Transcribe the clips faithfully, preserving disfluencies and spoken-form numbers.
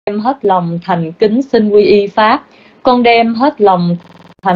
hết lòng thành kính xin quy y Pháp. Con đem hết lòng thành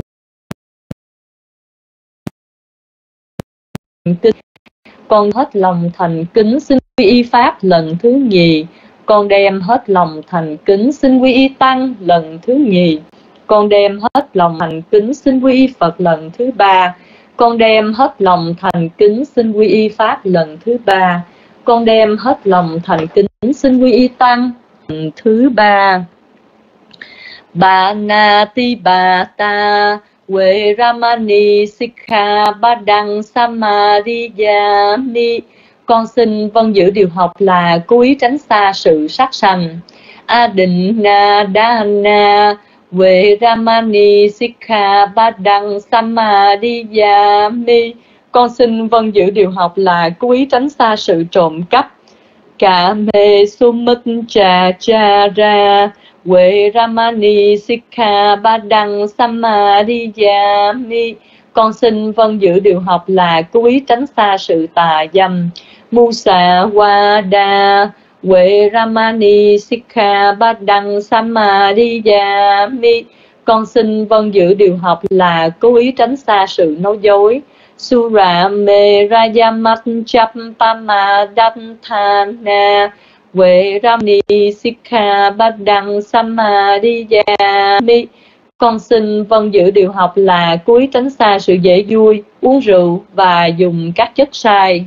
kính con hết lòng thành kính xin quy y Pháp lần thứ nhì. Con đem hết lòng thành kính xin quy y Tăng lần thứ nhì. Con đem hết lòng thành kính xin quy y Phật lần thứ ba. Con đem hết lòng thành kính xin quy y Pháp lần thứ ba. Con đem hết lòng thành kính xin quy y Tăng lần thứ ba. Bà na ti bà ta Quê Ramani Sikha Badang Samadhiyami. Con xin vâng giữ điều học là cố ý tránh xa sự sát sanh. Adinna Dana Quê Ramani Sikha Badang Samadhiyami. Con xin vâng giữ điều học là cố ý tránh xa sự trộm cắp. Cả mê sumit cha cha ra Quê Ramani Sikha Badang Samadhiyami. Con xin vâng giữ điều học là cố ý tránh xa sự tà dâm. Musa Wada Quê Ramani Sikha Badang Samadhiyami. Con xin vâng giữ điều học là cố ý tránh xa sự nói dối. Sura me rayamat chapama danthana Quê Ramani Sikha Badang Samadhiyami. Con xin vâng giữ điều học là cố ý tránh xa sự dễ vui, uống rượu và dùng các chất sai.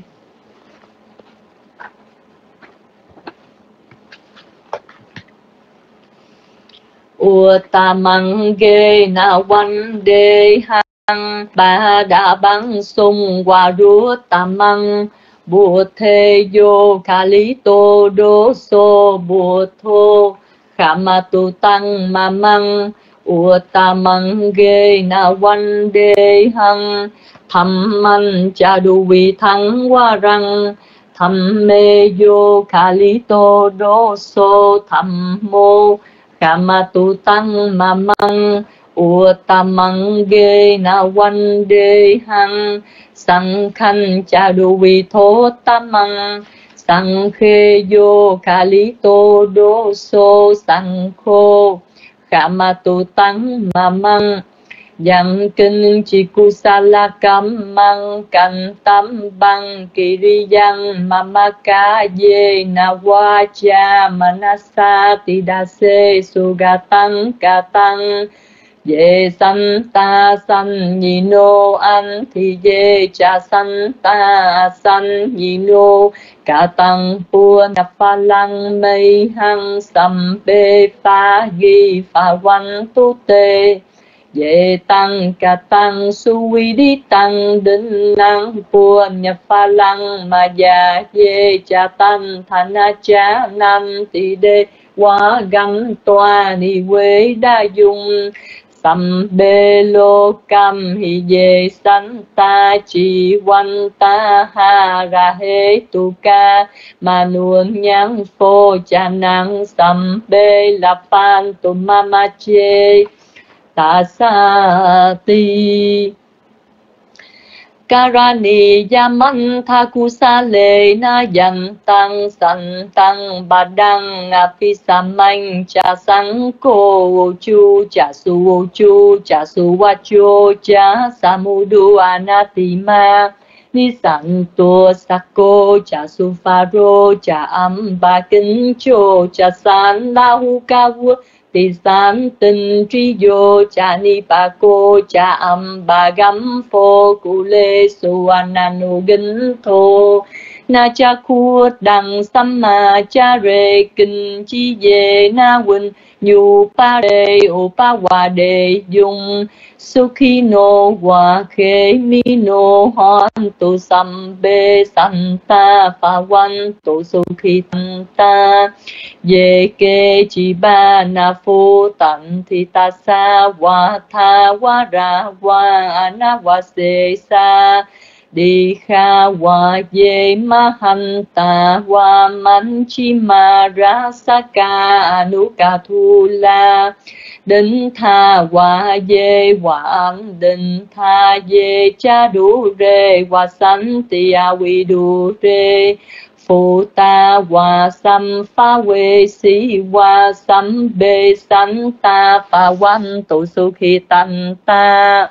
Uttamang ge na one day hang ba da bang sung wa ru tamang Bụt thê yo kali tô đô so bụt thô khama tu tăng ma măng uttamang ge na one day hang tham man cha du vi thăng wa răng tham mê yo kali tô đô so tham mô khama tu tăng ma măng uttamang ge na one day hang sang khanh cha du vi thô tamang sang khê yo kali tô đô so sang khô khama tu tăng ma măng Yang kinh chi kusala kam mang kan tam bang kiriyang mamaka ye na vacha manasa tidase sugatang katang Ye san ta san nhi nô an thì ye cha san ta san nhi nô cả tăng pua nhập pha lăng mây hăng sam bê pha ghi pha văn tu tê Ye tăng cả tăng su vi đi tăng đinh năng pua nhập pha lăng ma ya ye cha tăng thanh cha nam thì đê quá gắn toa ni quê đa dung Sam bê lô cam hi ye san ta chi văn ta ha ra he tu ca ma nuông nhang phô cha năng sam bê la pan tu mama che ta sa ti Karani yaman thakusa le na yan tăng san tăng ba đăng phi samanh cha sang ko chu cha su chu cha su wa chu cha samudu anatima ni san to sako cha su pharo cha am ba kinh cho cha san la hu ka vu Tỳ san tinh tri vô cha ni pa cô cha âm ba gam phô cụ lê su ananu ginh thô na cha khu đằng samma cha re kinh chi về na huynh nhu pa đề o pa wa đề dung sukhi no wa khe mi no hon tu sam be santa pa wan tu sukhi ta ye ke chi ba na phu tận thì ta sa wa tha wa ra wa ana wa se sa đi kha wa ye ma han ta wa man chi ma ra sa ka anu ka thu la Đinh tha wa ye wa an đinh tha ye cha du re wa san ti a vi du re Phụ ta hòa sam pha quê si hòa sam bê sanh ta pha quan tụ su khi tăng ta.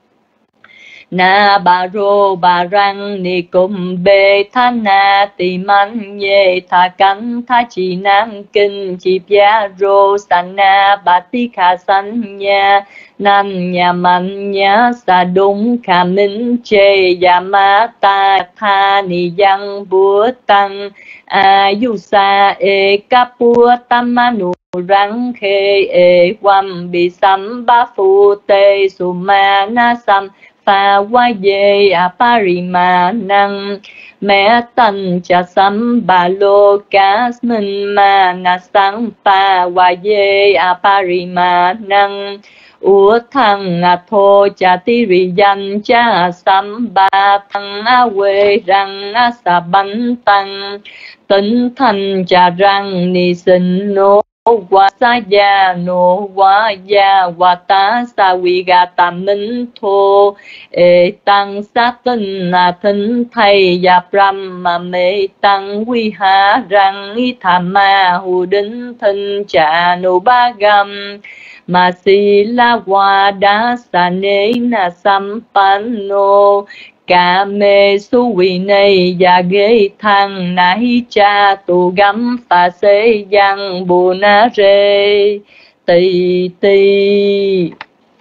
Na ba rô ba răng ni cùng bê tha na tì man nhê tha cánh tha chi năng kinh chi bia rô san na ba ti kha san nha nan nhà man nha sa đúng kha minh chê ya ma ta tha ni yang búa tăng a yu sa e ka búa tam ma nu răng khê e quam bị sam ba phu tê su ma na sam pha qua về a parima năng mẹ tần cha sam ba lô cá minh ma na sang pha qua về a parima năng ủa thằng a thô cha ti ri danh cha sam ba thằng a quê răng a sa bánh tăng tính thành cha răng ni sinh nô wa sa ya no wa ya wa ta sa vi ga tam minh thô e tăng sa tinh na thính thầy ya brahma mê tăng vi ha răng y tham ma hu đính thinh cha no ba gam ma si la wa da sa ne na sampanno ca mê su vi này ya ghê thăng nai cha tu gắm pha xê yang bù na rê tì tì.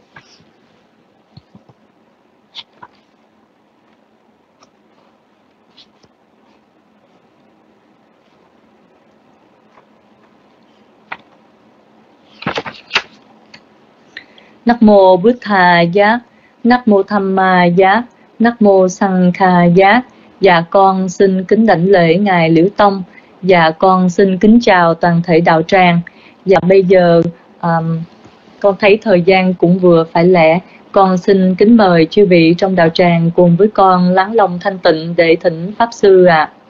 Nắc mô Bụt Thà Giác, Nắc mô Tham Ma Giác, Nắc mô Sanh Kha Giác. Dạ con xin kính đảnh lễ Ngài Liễu Tông. Dạ con xin kính chào toàn thể đạo tràng. Dạ bây giờ um, con thấy thời gian cũng vừa phải lẽ. Con xin kính mời chư vị trong đạo tràng cùng với con lắng lòng thanh tịnh để thỉnh Pháp Sư ạ. À.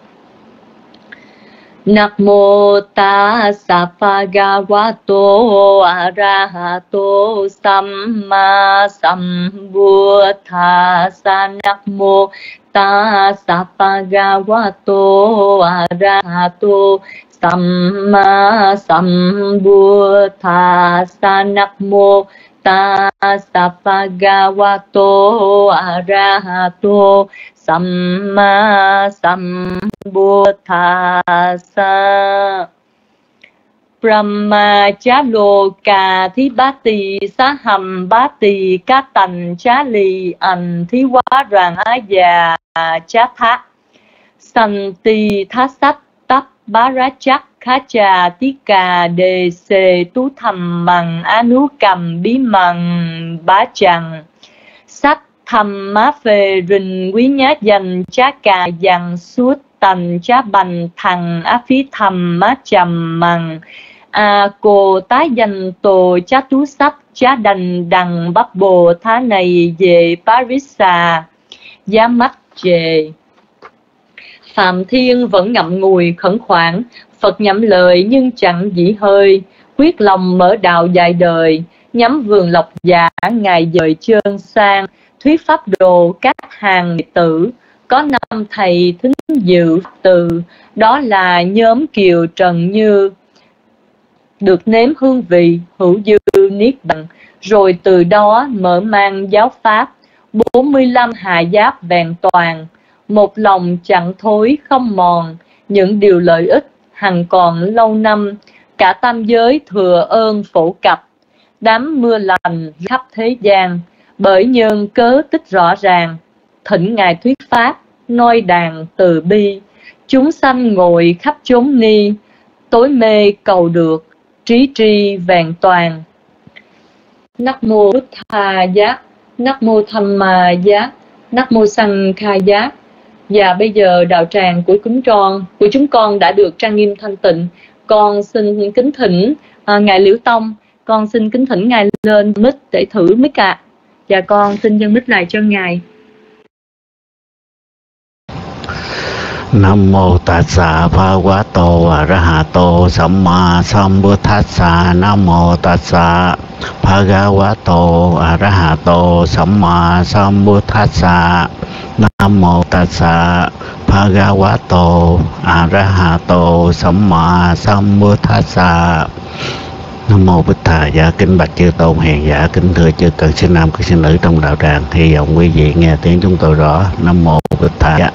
Namo tassa bhagavato arahato samma sambuddhassa. Namo tassa bhagavato arahato samma sambuddhassa. Namo tassa bhagavato arahato samma sambuddhassa. Brahma chá lô cà thí bá tì xá hầm bá tì cá tành chá lì ảnh thí quá đoàn á già chá thá sanh tì thá sách tắp bá rá chắc khá trà tí cà đề xề tú thầm mằng á nú cầm bí mằng bá chằng sách thầm má phê rình quý nhá dành chá cà dằn suốt tành chá bành thằng á phí thầm má chầm mằng à cô tái dành tổ chá tú sách chá đành đằng bắp bồ thá này về Parisa giá mắt chề. Phạm Thiên vẫn ngậm ngùi khẩn khoản, Phật nhậm lời nhưng chẳng dĩ hơi, quyết lòng mở đạo dài đời, nhắm vườn lộc giả ngài dời trơn sang, thuyết pháp đồ các hàng đệ tử, có năm thầy thính dự từ, đó là nhóm Kiều Trần Như, được nếm hương vị hữu dư niết bàn, rồi từ đó mở mang giáo pháp, bốn mươi lăm hà giáp vẹn toàn, một lòng chẳng thối không mòn, những điều lợi ích hằng còn lâu năm, cả tam giới thừa ơn phổ cập, đám mưa lành khắp thế gian, bởi nhân cớ tích rõ ràng, thỉnh ngài thuyết pháp, noi đàn từ bi, chúng sanh ngồi khắp chốn ni, tối mê cầu được, trí tri vẹn toàn. Nắc mô Bụt Thà Giác, Nắc mô Tham Ma Giác, Nắc mô Sanh Kha Giác. Và bây giờ đạo tràng của chúng con, của chúng con đã được trang nghiêm thanh tịnh. Con xin kính thỉnh à, ngài Liễu Tông, con xin kính thỉnh ngài lên mic để thử mic ạ. À. Và con xin dâng mic lại cho ngài. Nam mô tassa bhagavato arahato samma sambuddhassa. Nam mô tassa bhagavato arahato samma sambuddhassa. Nam mô tassa Bhagavato Arahato Samma Sambuddhassa. Nam mô Bích Thà Giá. Kính bạch chư tôn hiền giả, kính thưa chư cận sinh nam cận sinh nữ trong đạo tràng. Hy vọng quý vị nghe tiếng chúng tôi rõ. Nam mô Bích Thà Giá.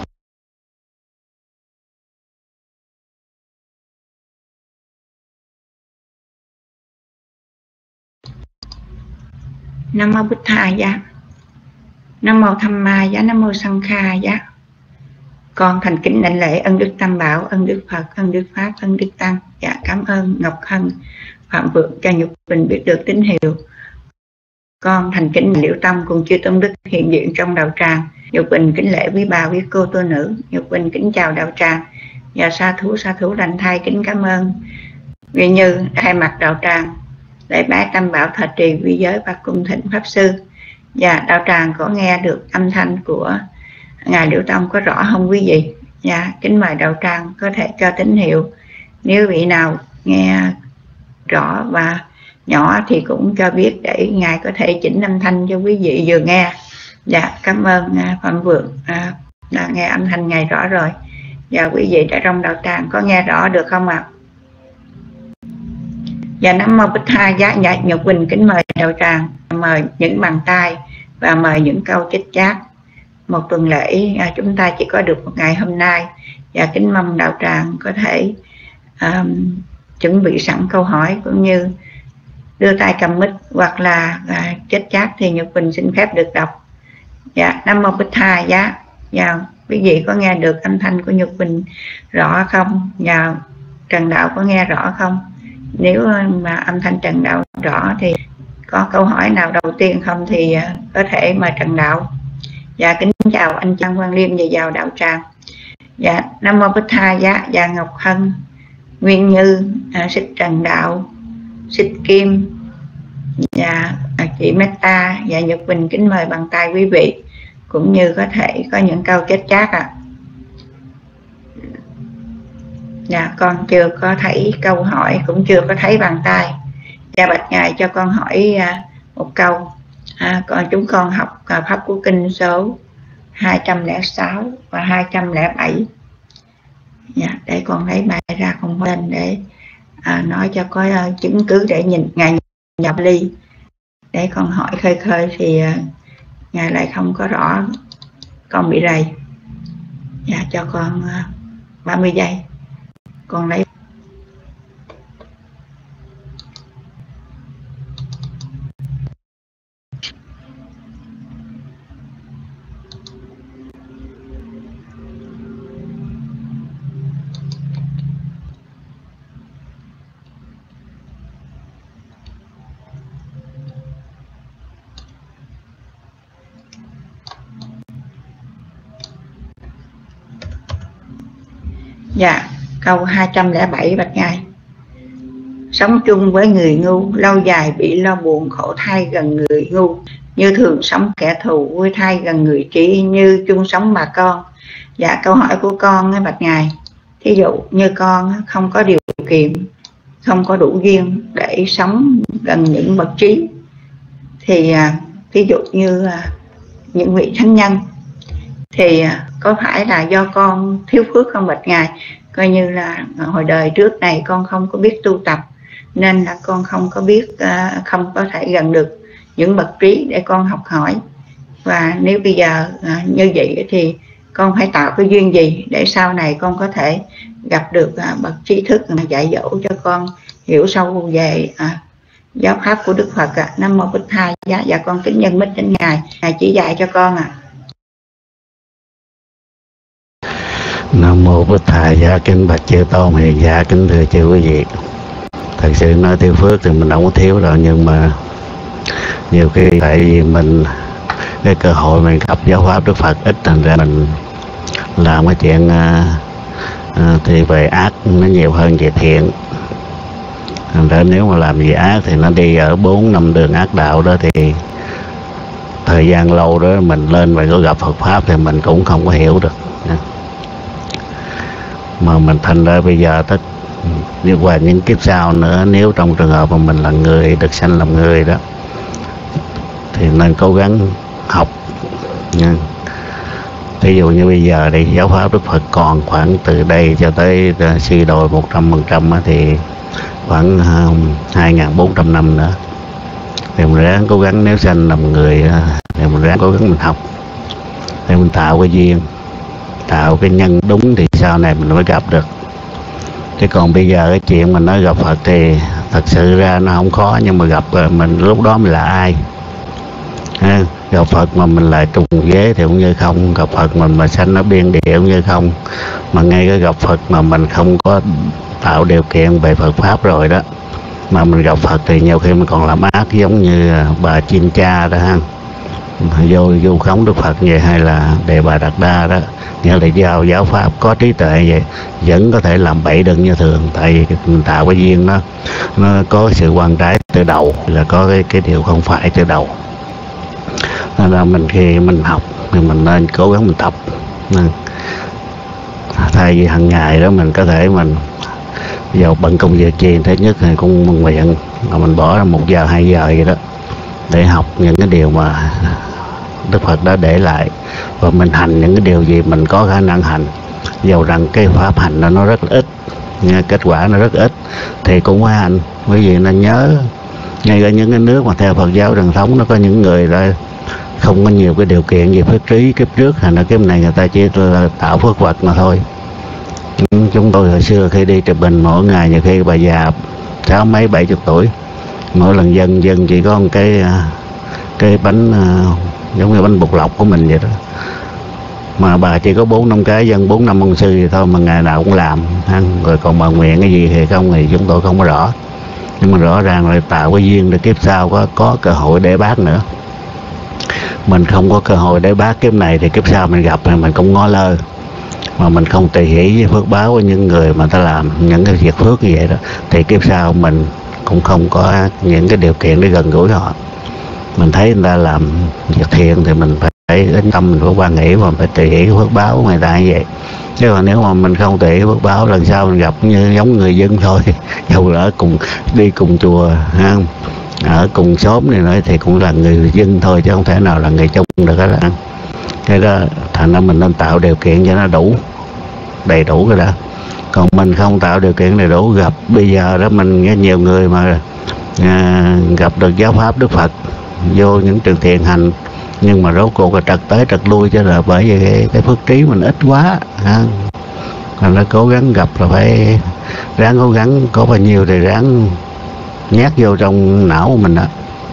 Nam mô Bích Thà Giá. Nam mô Tham Ma Giá. Nam mô Sanh Kha Giá. Con thành kính đảnh lễ ân đức Tam Bảo, ân đức Phật, ân đức Pháp, ân đức Tăng. Dạ cảm ơn Ngọc Hân, Phạm Vượng cho Nhục Bình biết được tín hiệu. Con thành kính Liễu Tâm cùng chư tôn đức hiện diện trong đạo tràng. Nhục Bình kính lễ quý bà quý cô tu nữ. Nhục Bình kính chào đạo tràng. Và sa thú sa thú lành thai kính cảm ơn Vì Như thay mặt đạo tràng lễ bái Tam Bảo thọ trì vi giới và cung thỉnh pháp sư. Và đạo tràng có nghe được âm thanh của ngài Liễu Tông có rõ không quý vị? Dạ kính mời đạo tràng có thể cho tín hiệu. Nếu vị nào nghe rõ và nhỏ thì cũng cho biết để ngài có thể chỉnh âm thanh cho quý vị vừa nghe. Dạ cảm ơn Phạm Vượng à, đã nghe âm thanh ngài rõ rồi. Và quý vị đã trong đạo tràng có nghe rõ được không ạ? À? Và Nam mô Bích Thà Giá. Dạ Nhật Quỳnh kính mời đạo tràng mời những bàn tay và mời những câu chích chát. Một tuần lễ à, chúng ta chỉ có được một ngày hôm nay. Và kính mong đạo tràng có thể um, chuẩn bị sẵn câu hỏi cũng như đưa tay cầm mic hoặc là à, chết chát thì Nhật Quỳnh xin phép được đọc. Dạ Nam mô Bích Thà Giá. Dạ quý vị có nghe được âm thanh của Nhật Quỳnh rõ không? Dạ Trần Đạo có nghe rõ không? Nếu mà âm thanh Trần Đạo rõ thì có câu hỏi nào đầu tiên không thì à, có thể mời Trần Đạo. Dạ kính chào anh Trang Quang Liêm và vào đạo tràng. Dạ Nam mô Bích Thà Giá. Dạ Ngọc Hân, Nguyên Như, à, Xích Trần Đạo, Xích Kim, dạ à, chị Meta và Nhật Bình kính mời bằng tay quý vị cũng như có thể có những câu chết chát ạ. À. Dạ con chưa có thấy câu hỏi, cũng chưa có thấy bàn tay. Dạ bạch ngài cho con hỏi à, một câu. À, còn chúng con học à, pháp của kinh số hai trăm lẻ sáu và hai trăm lẻ bảy. Dạ, để con lấy bài ra con lên để à, nói cho có uh, chứng cứ để nhìn ngài nhập ly. Để con hỏi khơi khơi thì uh, ngài lại không có rõ, con bị rầy. Dạ cho con uh, ba mươi giây. Con lấy. Dạ, câu hai trăm lẻ bảy bạch ngài. Sống chung với người ngu, lâu dài bị lo buồn khổ thay gần người ngu. Như thường sống kẻ thù, vui thay gần người trí, như chung sống bà con. Dạ, câu hỏi của con bạch ngài. Thí dụ như con không có điều kiện, không có đủ duyên để sống gần những bậc trí. Thì thí dụ như những vị thánh nhân thì có phải là do con thiếu phước không bạch ngài? Coi như là hồi đời trước này con không có biết tu tập nên là con không có biết, không có thể gần được những bậc trí để con học hỏi. Và nếu bây giờ như vậy thì con phải tạo cái duyên gì để sau này con có thể gặp được bậc trí thức mà dạy dỗ cho con hiểu sâu về giáo pháp của Đức Phật ạ. À. Nam mô Bích Thà Giá. Dạ con kính nhân mít đến ngài, ngài chỉ dạy cho con ạ. À. Nam mô Bích Thà Giá. Kính bạch chư tôn hiền giả, kính thưa chư quý vị. Thật sự nói thiếu phước thì mình không có thiếu đâu, nhưng mà nhiều khi tại vì mình cái cơ hội mình gặp giáo pháp Đức Phật ít, thành ra mình làm cái chuyện à, à, thì về ác nó nhiều hơn về thiện. Thành ra nếu mà làm gì ác thì nó đi ở bốn năm đường ác đạo đó, thì thời gian lâu đó mình lên và có gặp Phật pháp thì mình cũng không có hiểu được. Mà mình thành ra bây giờ tất đi qua những kiếp sau nữa, nếu trong trường hợp mà mình là người được sanh làm người đó thì nên cố gắng học nha. Ví dụ như bây giờ đi, giáo pháp Đức Phật còn khoảng từ đây cho tới suy đồi một trăm phần trăm thì khoảng hai nghìn bốn trăm năm nữa. Thì mình ráng cố gắng, nếu sanh làm người thì mình ráng cố gắng mình học để mình tạo cái duyên, tạo cái nhân đúng thì sau này mình mới gặp được. Chứ còn bây giờ cái chuyện mình nói gặp Phật thì thật sự ra nó không khó, nhưng mà gặp mình lúc đó mình là ai? Ha, gặp Phật mà mình lại trùng ghế thì cũng như không, gặp Phật mình mà sanh ở biên địa cũng như không. Mà ngay cái gặp Phật mà mình không có tạo điều kiện về Phật Pháp rồi đó, mà mình gặp Phật thì nhiều khi mình còn làm ác, giống như bà Chiên Cha đó ha, vô vô khống Đức Phật vậy, hay là Đề Bà Đạt Đa đó, nghĩa là giao giáo Pháp có trí tuệ vậy vẫn có thể làm bậy đừng như thường. Tại vì mình tạo cái duyên nó nó có sự quan trái từ đầu, là có cái, cái điều không phải từ đầu. Nên là mình khi mình học thì mình nên cố gắng mình tập. Nên, thay vì hàng ngày đó mình có thể mình vào bận công việc chi, thứ nhất thì cũng nguyện mà mình bỏ ra một giờ hai giờ vậy đó để học những cái điều mà Đức Phật đã để lại, và mình hành những cái điều gì mình có khả năng hành. Dầu rằng cái pháp hành đó nó rất ít, kết quả nó rất ít thì cũng phải hành. Bởi vì nên nhớ, ngay cả những cái nước mà theo Phật giáo truyền thống, nó có những người là không có nhiều cái điều kiện gì phước trí kiếp trước, hay là kiếp này người ta chỉ là tạo phước vật mà thôi. Chúng tôi hồi xưa khi đi Trà Bình, mỗi ngày nhiều khi bà già sáu mấy bảy chục tuổi, mỗi lần dân dân chỉ có một cái cái bánh giống như bánh bột lọc của mình vậy đó, mà bà chỉ có bốn năm cái, dân bốn năm ông sư thì thôi, mà ngày nào cũng làm ăn. Rồi còn bà nguyện cái gì thì không thì chúng tôi không có rõ, nhưng mà rõ ràng là tạo cái duyên để kiếp sau có có cơ hội để bác nữa. Mình không có cơ hội để bác kiếp này thì kiếp sau mình gặp thì mình cũng ngó lơ, mà mình không tùy hỷ với phước báo của những người mà ta làm những cái việc phước như vậy đó, thì kiếp sau mình cũng không có những cái điều kiện để gần gũi họ. Mình thấy người ta làm việc thiện thì mình phải đến tâm, mình phải quan nghĩ và phải tùy hỷ phước báo của người ta như vậy. Chứ còn nếu mà mình không tùy hỷ phước báo, lần sau mình gặp như giống người dân thôi, dù ở cùng đi cùng chùa ha, ở cùng xóm này nữa thì cũng là người dân thôi, chứ không thể nào là người chung được hết á. Thế đó, thành ra mình nên tạo điều kiện cho nó đủ, đầy đủ cái đó. Còn mình không tạo điều kiện đầy đủ, gặp bây giờ đó mình nghe nhiều người mà à, gặp được giáo pháp Đức Phật, vô những trường thiền hành, nhưng mà rốt cuộc là trật tới trật lui, chứ là bởi vì cái, cái phước trí mình ít quá ha. Thành ra cố gắng gặp là phải ráng cố gắng, có bao nhiêu thì ráng nhét vô trong não của mình đó.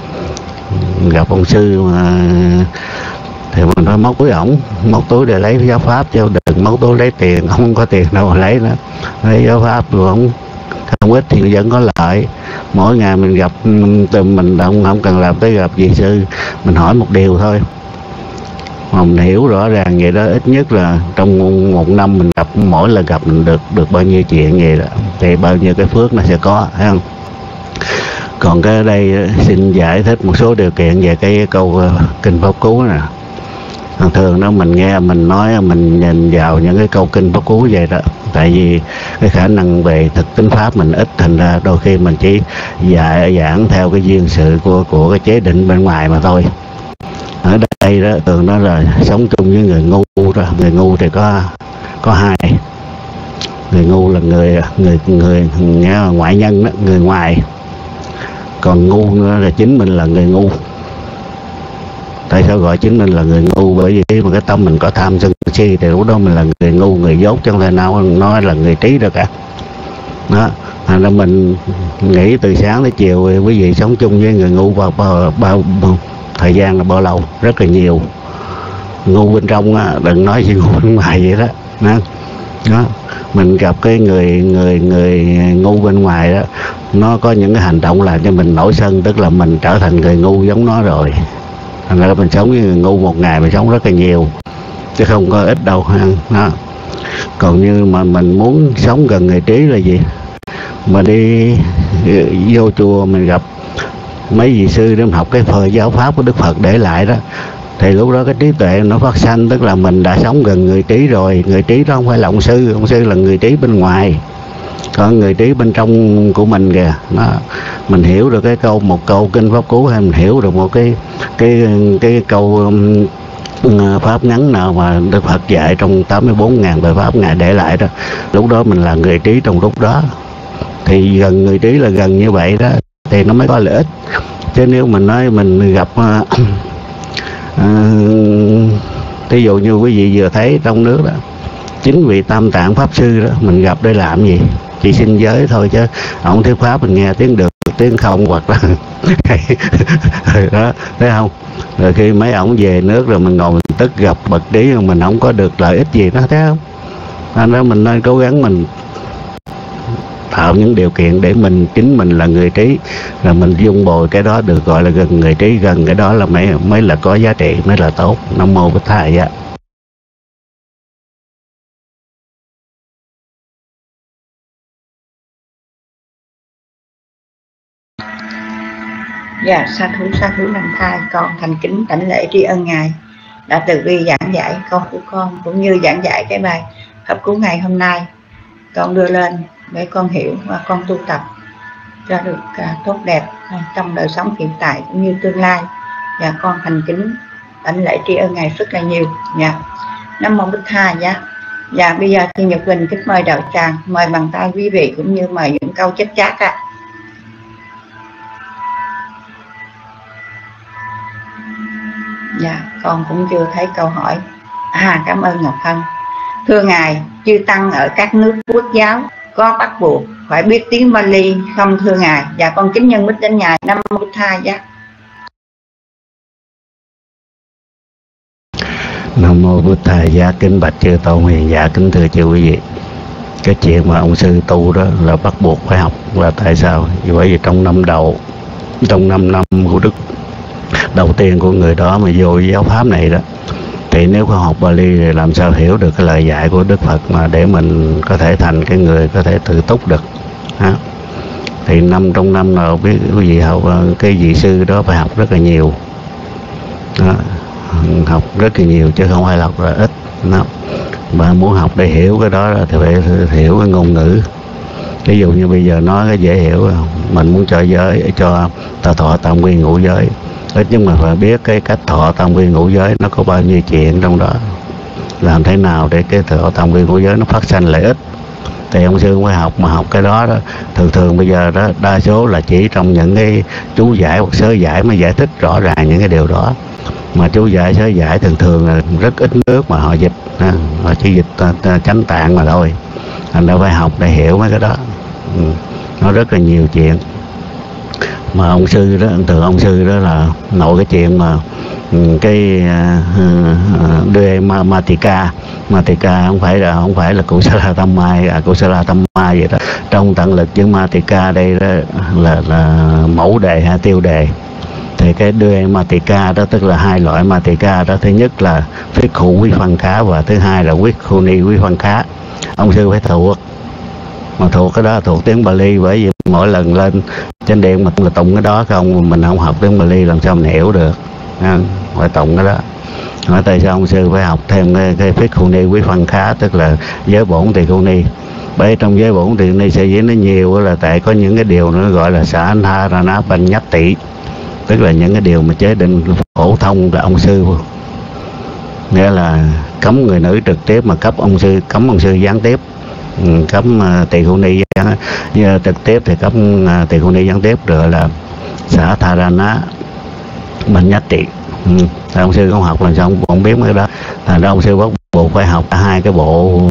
Gặp ông sư mà thì mình phải móc túi ổng, móc túi để lấy giáo pháp, chứ đừng móc túi lấy tiền, không có tiền đâu mà lấy nữa. Lấy giáo pháp rồi ổng không ít thì vẫn có lợi. Mỗi ngày mình gặp từ mình không, không cần làm tới gặp vị sư, mình hỏi một điều thôi mà mình hiểu rõ ràng vậy đó, ít nhất là trong một năm mình gặp, mỗi lần gặp mình được được bao nhiêu chuyện vậy đó, thì bao nhiêu cái phước nó sẽ có, thấy không? Còn cái đây xin giải thích một số điều kiện về cái câu kinh Pháp Cú nè. Thường đó mình nghe mình nói, mình nhìn vào những cái câu kinh Pháp Cú vậy đó, tại vì cái khả năng về thực tính pháp mình ít, thành ra đôi khi mình chỉ dạy giảng theo cái duyên sự của của cái chế định bên ngoài mà thôi. Ở đây đó thường đó là sống chung với người ngu đó. Người ngu thì có có hai. Người ngu là người người người nghe ngoại nhân đó, người ngoài. Còn ngu nữa là chính mình là người ngu. Tại sao gọi chính mình là người ngu? Bởi vì mà cái tâm mình có tham sân si thì lúc đó mình là người ngu, người dốt, chứ không thể nào nói là người trí được cả. Đó, thành ra mình nghĩ từ sáng tới chiều quý vị sống chung với người ngu bao, bao, bao, bao thời gian là bao lâu? Rất là nhiều. Ngu bên trong á, đừng nói gì ngu bên ngoài vậy đó. Đó. Đó. Mình gặp cái người người người ngu bên ngoài đó, nó có những cái hành động làm cho mình nổi sân, tức là mình trở thành người ngu giống nó rồi. Thành ra mình sống với người ngu một ngày mình sống rất là nhiều, chứ không có ít đâu ha. Đó. Còn như mà mình muốn sống gần người trí là gì? Mà đi vô chùa mình gặp mấy vị sư để học cái phơi giáo pháp của Đức Phật để lại đó, thì lúc đó cái trí tuệ nó phát sanh, tức là mình đã sống gần người trí rồi. Người trí đó không phải là ông sư, ông sư là người trí bên ngoài, còn người trí bên trong của mình kìa. Nó mình hiểu được cái câu, một câu kinh Pháp Cú, hay mình hiểu được một cái cái cái câu pháp ngắn nào mà Đức Phật dạy trong tám mươi bốn ngàn bài pháp Ngài để lại đó, lúc đó mình là người trí trong lúc đó. Thì gần người trí là gần như vậy đó thì nó mới có lợi ích. Chứ nếu mình nói mình gặp uh, uh, ví dụ như quý vị vừa thấy trong nước đó, chính vị Tam Tạng Pháp Sư đó mình gặp để làm gì? Chỉ xin giới thôi, chứ ông thuyết pháp mình nghe tiếng được tiếng không, hoặc là đó, thấy không? Rồi khi mấy ổng về nước rồi mình ngồi mình tức gặp bậc trí, mình không có được lợi ích gì đó, thấy không? Nên đó mình nên cố gắng mình tạo những điều kiện để mình chính mình là người trí, là mình dung bồi cái đó được gọi là gần người trí, gần cái đó là mới mới là có giá trị, mới là tốt. Nam mô Bích Thầy á. Dạ, sa thú sa thú năm thai, con thành kính đảnh lễ tri ân Ngài đã từ bi giảng dạy con của con, cũng như giảng dạy cái bài pháp cú ngày hôm nay. Con đưa lên để con hiểu và con tu tập cho được uh, tốt đẹp uh, trong đời sống hiện tại cũng như tương lai. Và con thành kính đảnh lễ tri ân Ngài rất là nhiều. Dạ. Nam mô Bích Thầy. Dạ. Và bây giờ thì Nhật Bình kính mời đạo tràng, mời bằng tay quý vị cũng như mời những câu chết chát ạ. Dạ, con cũng chưa thấy câu hỏi. À, cảm ơn Ngọc Hân. Thưa Ngài, chư tăng ở các nước quốc giáo có bắt buộc phải biết tiếng Bali không thưa Ngài? Dạ, con kính nhân mít đến Ngài. Nam mô Bích Thầy. Dạ. Nam mô Bích Thầy. Dạ, kính bạch chư tôn hiền. Dạ, kính thưa chư quý vị, cái chuyện mà ông sư tu đó là bắt buộc phải học. Là tại sao? Bởi vì trong năm đầu, trong năm năm của Đức đầu tiên của người đó mà vô giáo pháp này đó, thì nếu không học Bali thì làm sao hiểu được cái lời dạy của Đức Phật mà để mình có thể thành cái người có thể tự túc được ha. Thì năm trong năm nào biết quý vị học cái vị sư đó phải học rất là nhiều đó, học rất là nhiều chứ không phải là học là ít đó. Mà muốn học để hiểu cái đó thì phải hiểu cái ngôn ngữ. Ví dụ như bây giờ nói cái dễ hiểu, mình muốn cho giới cho ta thọ tam quy ngũ giới, ít nhưng mà phải biết cái cách thọ tam quy ngũ giới nó có bao nhiêu chuyện trong đó, làm thế nào để cái thọ tam quy ngũ giới nó phát sanh lợi ích. Thì ông sư phải học, mà học cái đó đó thường thường bây giờ đó đa số là chỉ trong những cái chú giải hoặc sớ giải mới giải thích rõ ràng những cái điều đó. Mà chú giải sớ giải thường thường là rất ít nước mà họ dịch, họ chỉ dịch chánh tạng mà thôi. Thành ra phải học để hiểu mấy cái đó. Ừ. Nó rất là nhiều chuyện. Mà ông sư đó, từ ông sư đó là nội cái chuyện mà cái uh, đưa ma, Matika Matika không phải là không phải là Kusala Tamma, à, Kusala Tamma vậy đó. Trong tận lực chữ Matika đây đó là, là mẫu đề hay tiêu đề. Thì cái đưa Matika đó tức là hai loại Matika đó. Thứ nhất là Phích Khu Quý Phân Khá, và thứ hai là Quyết Khu Ni Quý Phân Khá. Ông sư phải thuộc, mà thuộc cái đó thuộc tiếng Bali, bởi vì mỗi lần lên trên điện mà tụng cái đó không, mình không học tiếng Bali làm sao mình hiểu được, phải tụng cái đó. Hỏi tại sao ông sư phải học thêm cái, cái Phích Khu Ni Quý Phân Khá, tức là giới bổn tỳ khu ni. Bởi trong giới bổn tỳ khu ni sẽ diễn nó nhiều là tại có những cái điều nó gọi là xả tha ra ná banh nhất tỷ, tức là những cái điều mà chế định phổ thông là ông sư, nghĩa là cấm người nữ trực tiếp mà cấp ông sư, cấm ông sư gián tiếp. Cấm uh, tỳ khu ni uh, trực tiếp thì cấm uh, tỳ khu ni gián tiếp, rồi là xả tha ra ná banh nhất tỷ. Ừ. Ông sư không học làm sao không, không biết cái đó. Thành ra ông sư bắt buộc phải học hai cái bộ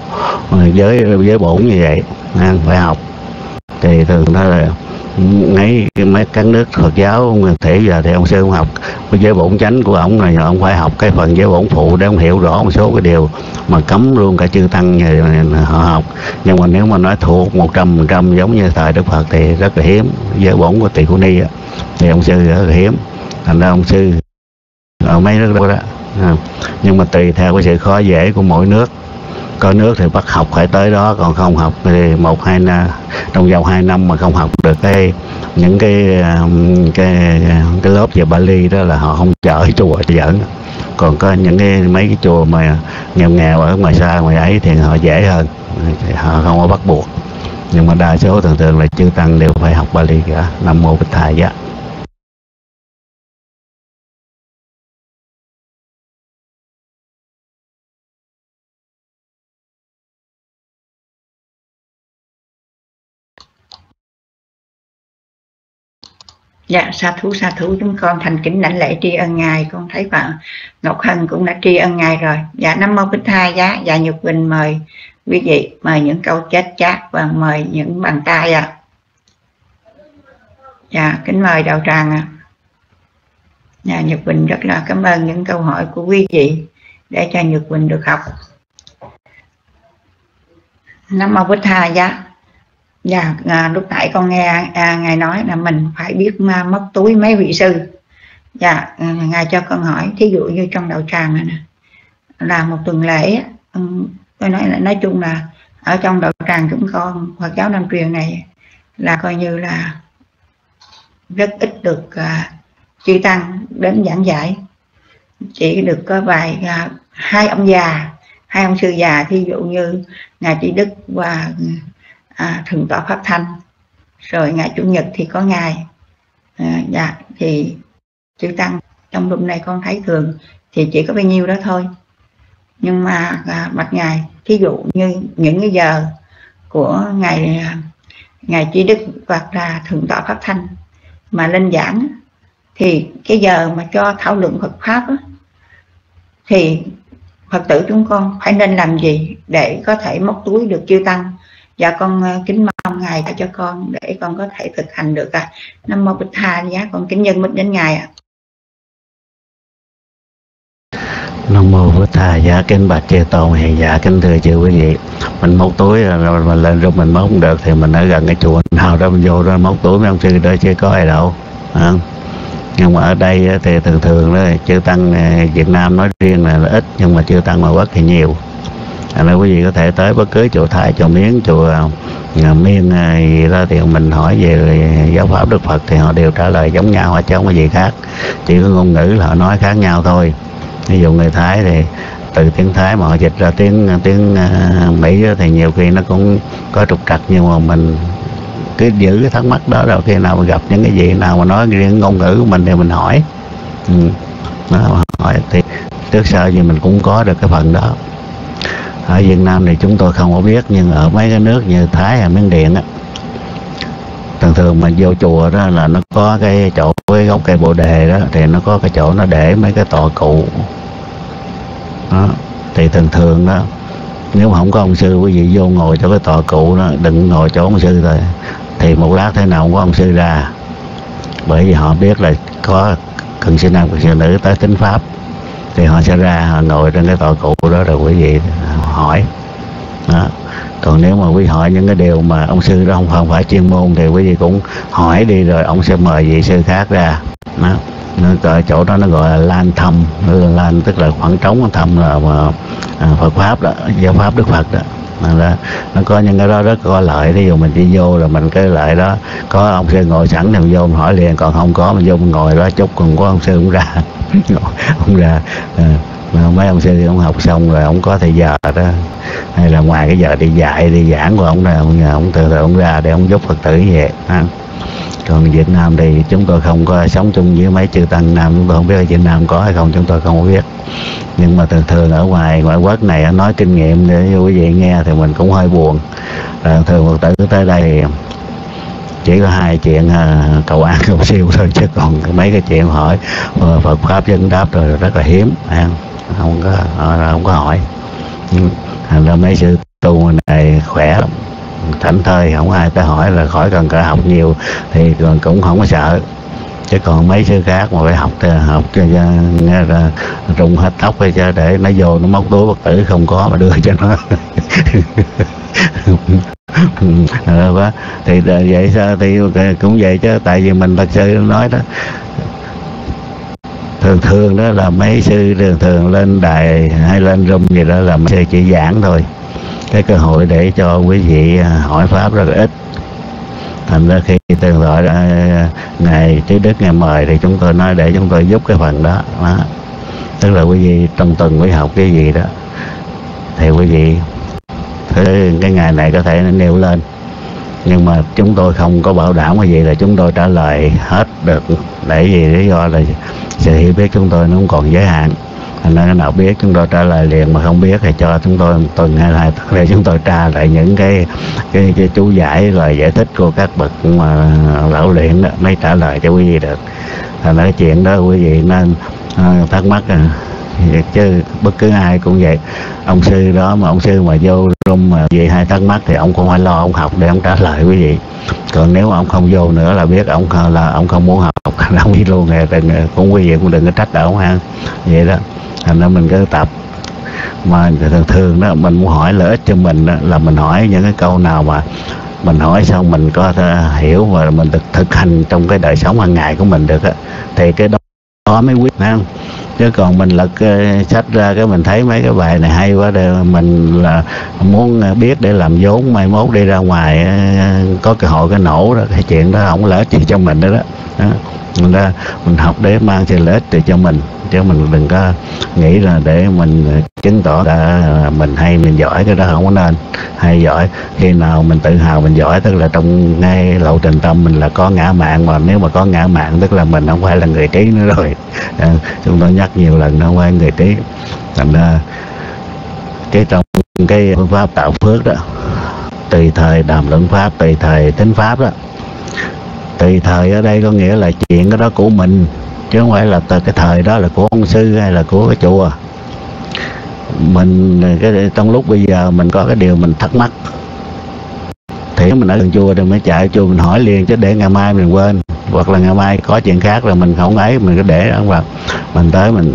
giới giới bổn như vậy, phải học. Thì thường đó là ngay mấy các nước Phật giáo thể giờ thì ông sư không học cái giới bổn chánh của ông này, ông phải học cái phần giới bổn phụ để ông hiểu rõ một số cái điều mà cấm luôn cả chư tăng như họ học. Nhưng mà nếu mà nói thuộc một trăm phần trăm giống như thời Đức Phật thì rất là hiếm. Giới bổn của tỳ khu ni thì ông sư rất là hiếm. Thành ra ông sư ở mấy nước đó, đó. À, nhưng mà tùy theo cái sự khó dễ của mỗi nước. Có nước thì bắt học phải tới đó, còn không học thì một hai năm, trong vòng hai năm mà không học được cái những cái cái cái lớp về Bali đó là họ không chở chùa dẫn. Còn có những cái mấy cái chùa mà nghèo nghèo ở ngoài xa ngoài ấy thì họ dễ hơn, họ không có bắt buộc. Nhưng mà đa số thường thường là chư tăng đều phải học Bali cả. Nam mô Bích Thầy. Dạ. Dạ, sa thú sa thú, chúng con thành kính lãnh lễ tri ân Ngài. Con thấy bạn Ngọc Hân cũng đã tri ân Ngài rồi. Dạ, Nam Mô Bích Thai Giá. Dạ, Nhật Bình mời quý vị, mời những câu chết chát và mời những bàn tay ạ. À. Dạ, kính mời đạo tràng ạ. À. Dạ, Nhật Bình rất là cảm ơn những câu hỏi của quý vị để cho Nhật Bình được học. Nam Mô Bích Thai Giá. Dạ, à, lúc nãy con nghe à, Ngài nói là mình phải biết à, mất túi mấy vị sư. Dạ, à, Ngài cho con hỏi, thí dụ như trong đạo tràng này nè, là một tuần lễ, um, tôi nói là nói chung là ở trong đạo tràng chúng con Phật giáo Nam truyền này là coi như là rất ít được à, chư tăng đến giảng giải, chỉ được có vài à, hai ông già, hai ông sư già, thí dụ như Ngài Trí Đức và À, Thượng tọa Pháp Thanh, rồi ngày Chủ nhật thì có Ngài. À, dạ, thì chư tăng trong lúc này con thấy thường thì chỉ có bao nhiêu đó thôi. Nhưng mà à, bạch Ngài, thí dụ như những cái giờ của Ngài Ngài Trí Đức hoặc là Thượng tọa Pháp Thanh mà lên giảng, thì cái giờ mà cho thảo luận Phật Pháp đó, thì Phật tử chúng con phải nên làm gì để có thể móc túi được chư tăng? Dạ, con kính mong Ngài cho con để con có thể thực hành được à. Nam Mô Bích Tha Giá. Con kính nhân mít đến Ngài ạ. À. Nam Mô Bích Tha Giá. Kính bạch chư tôn hiền giả, kính thưa chư quý vị, mình móc túi rồi mình lên rồi mình móc không được thì mình ở gần cái chùa nào đó mình vô đó móc túi mấy ông sư đó chứ có ai đâu. À. Nhưng mà ở đây thì thường thường đó chư tăng Việt Nam nói riêng là ít, nhưng mà chư tăng ngoại quốc thì nhiều. À, nên quý vị có thể tới bất cứ chùa Thái, chùa Miến, chùa nhà Miên gì đó thì mình hỏi về giáo pháp Đức Phật thì họ đều trả lời giống nhau, chứ không có gì khác, chỉ có ngôn ngữ là họ nói khác nhau thôi. Ví dụ người Thái thì từ tiếng Thái mà họ dịch ra tiếng tiếng Mỹ thì nhiều khi nó cũng có trục trặc, nhưng mà mình cứ giữ cái thắc mắc đó, rồi khi nào mà gặp những cái gì nào mà nói riêng ngôn ngữ của mình thì mình hỏi. Ừ. Đó, hỏi thì trước sau gì mình cũng có được cái phần đó. Ở Việt Nam thì chúng tôi không có biết, nhưng ở mấy cái nước như Thái hay Miến Điện á, thường thường mà vô chùa đó là nó có cái chỗ, cái gốc cây bồ đề đó, thì nó có cái chỗ nó để mấy cái tọa cụ đó. Thì thường thường đó, nếu mà không có ông sư, quý vị vô ngồi cho cái tọa cụ đó, đừng ngồi chỗ ông sư thôi, thì một lát thế nào không có ông sư ra, bởi vì họ biết là có cần sư nam cần sư nữ tới thính pháp, thì họ sẽ ra, họ ngồi trên cái tọa cụ đó rồi quý vị hỏi đó. Còn nếu mà quý hỏi những cái điều mà ông sư đó không, không phải chuyên môn thì quý vị cũng hỏi đi, rồi ông sẽ mời vị sư khác ra đó. Ở chỗ đó nó gọi là lan thâm, lan tức là khoảng trống, thâm là mà, à, Phật Pháp đó, giáo pháp Đức Phật đó. Là nó có những cái đó rất có lợi. Ví dụ mình đi vô rồi mình cái lợi đó có ông sư ngồi sẵn thì mình vô mình hỏi liền, còn không có mình vô mình ngồi đó chút còn có ông sư cũng ra không ra. À, mấy ông sư thì ông học xong rồi ông có thời giờ đó, hay là ngoài cái giờ đi dạy đi giảng của ông này, ông nhà ông từ từ ông ra để ông giúp Phật tử về. À. Còn Việt Nam thì chúng tôi không có sống chung với mấy chư tăng Nam, chúng tôi không biết ở Việt Nam có hay không, chúng tôi không có biết. Nhưng mà thường thường ở ngoài ngoại quốc này nói kinh nghiệm để quý vị nghe thì mình cũng hơi buồn. À, thường Phật tử tới đây thì chỉ có hai chuyện à, cầu an cầu siêu thôi, chứ còn mấy cái chuyện hỏi Phật Pháp vấn đáp rồi rất là hiếm, à, không có không có hỏi. Thành ra mấy sư tu này khỏe lắm, thảnh thơi, không ai tới hỏi, là khỏi cần cả học nhiều thì còn cũng không có sợ. Chứ còn mấy sư khác mà phải học học cho nghe ra rung hết tóc hay cho để nó vô nó móc túi Phật tử không có mà đưa cho nó. À, thì vậy sao thì cũng vậy chứ, tại vì mình thật sự nói đó, thường thường đó là mấy sư thường thường lên đài hay lên room gì đó là mấy sư chỉ giảng thôi, cái cơ hội để cho quý vị hỏi pháp rất là ít. Thành ra khi tên gọi Ngài Trí Đức Ngài mời thì chúng tôi nói để chúng tôi giúp cái phần đó, đó. Tức là quý vị trong tuần quý học cái gì đó thì quý vị cái ngày này có thể nêu lên, nhưng mà chúng tôi không có bảo đảm cái gì là chúng tôi trả lời hết được, để gì lý do là sự hiểu biết chúng tôi nó cũng còn giới hạn. Thành ra cái nào biết chúng tôi trả lời liền, mà không biết thì cho chúng tôi một tuần hay hai tuần để chúng tôi tra lại những cái cái, cái chú giải rồi giải thích của các bậc mà lão luyện đó mới trả lời cho quý vị được. Thành ra cái chuyện đó quý vị nên à, thắc mắc à. Chứ bất cứ ai cũng vậy, ông sư đó mà ông sư mà vô room mà vậy hay thắc mắc thì ông cũng phải lo ông học để ông trả lời quý vị. Còn nếu ông không vô nữa là biết ông là ông không muốn học, ông đi luôn nè, cũng quý vị cũng đừng có trách ông ha. Vậy đó, thành ra mình cứ tập. Mà thường thường đó mình muốn hỏi lợi ích cho mình đó, là mình hỏi những cái câu nào mà mình hỏi xong mình có thể hiểu và mình thực, thực hành trong cái đời sống hàng ngày của mình được á, thì cái đó, đó mới quyết không. Chứ còn mình lật uh, sách ra cái mình thấy mấy cái bài này hay quá, để mình là muốn biết để làm vốn mai mốt đi ra ngoài uh, có cơ hội cái nổ đó, cái chuyện đó không lợi ích gì cho mình đó đó, đó. Mình, ra, mình học để mang sự lợi ích từ cho mình, chứ mình đừng có nghĩ là để mình chứng tỏ là mình hay mình giỏi, cái đó không có nên. Hay giỏi khi nào mình tự hào mình giỏi, tức là trong ngay lộ trình tâm mình là có ngã mạn, mà nếu mà có ngã mạn tức là mình không phải là người trí nữa rồi. À, chúng tôi nhắc nhiều lần nó không phải người trí. Thành ra cái trong cái phương pháp tạo phước đó, tùy thời đàm luận pháp, tùy thời tính pháp đó. Tùy thời ở đây có nghĩa là chuyện cái đó của mình, chứ không phải là từ cái thời đó là của ông sư hay là của cái chùa. Mình cái trong lúc bây giờ mình có cái điều mình thắc mắc thì mình ở gần chùa thì mới chạy chùa mình hỏi liền, chứ để ngày mai mình quên, hoặc là ngày mai có chuyện khác rồi mình không ấy, mình cứ để đó vào, mình tới mình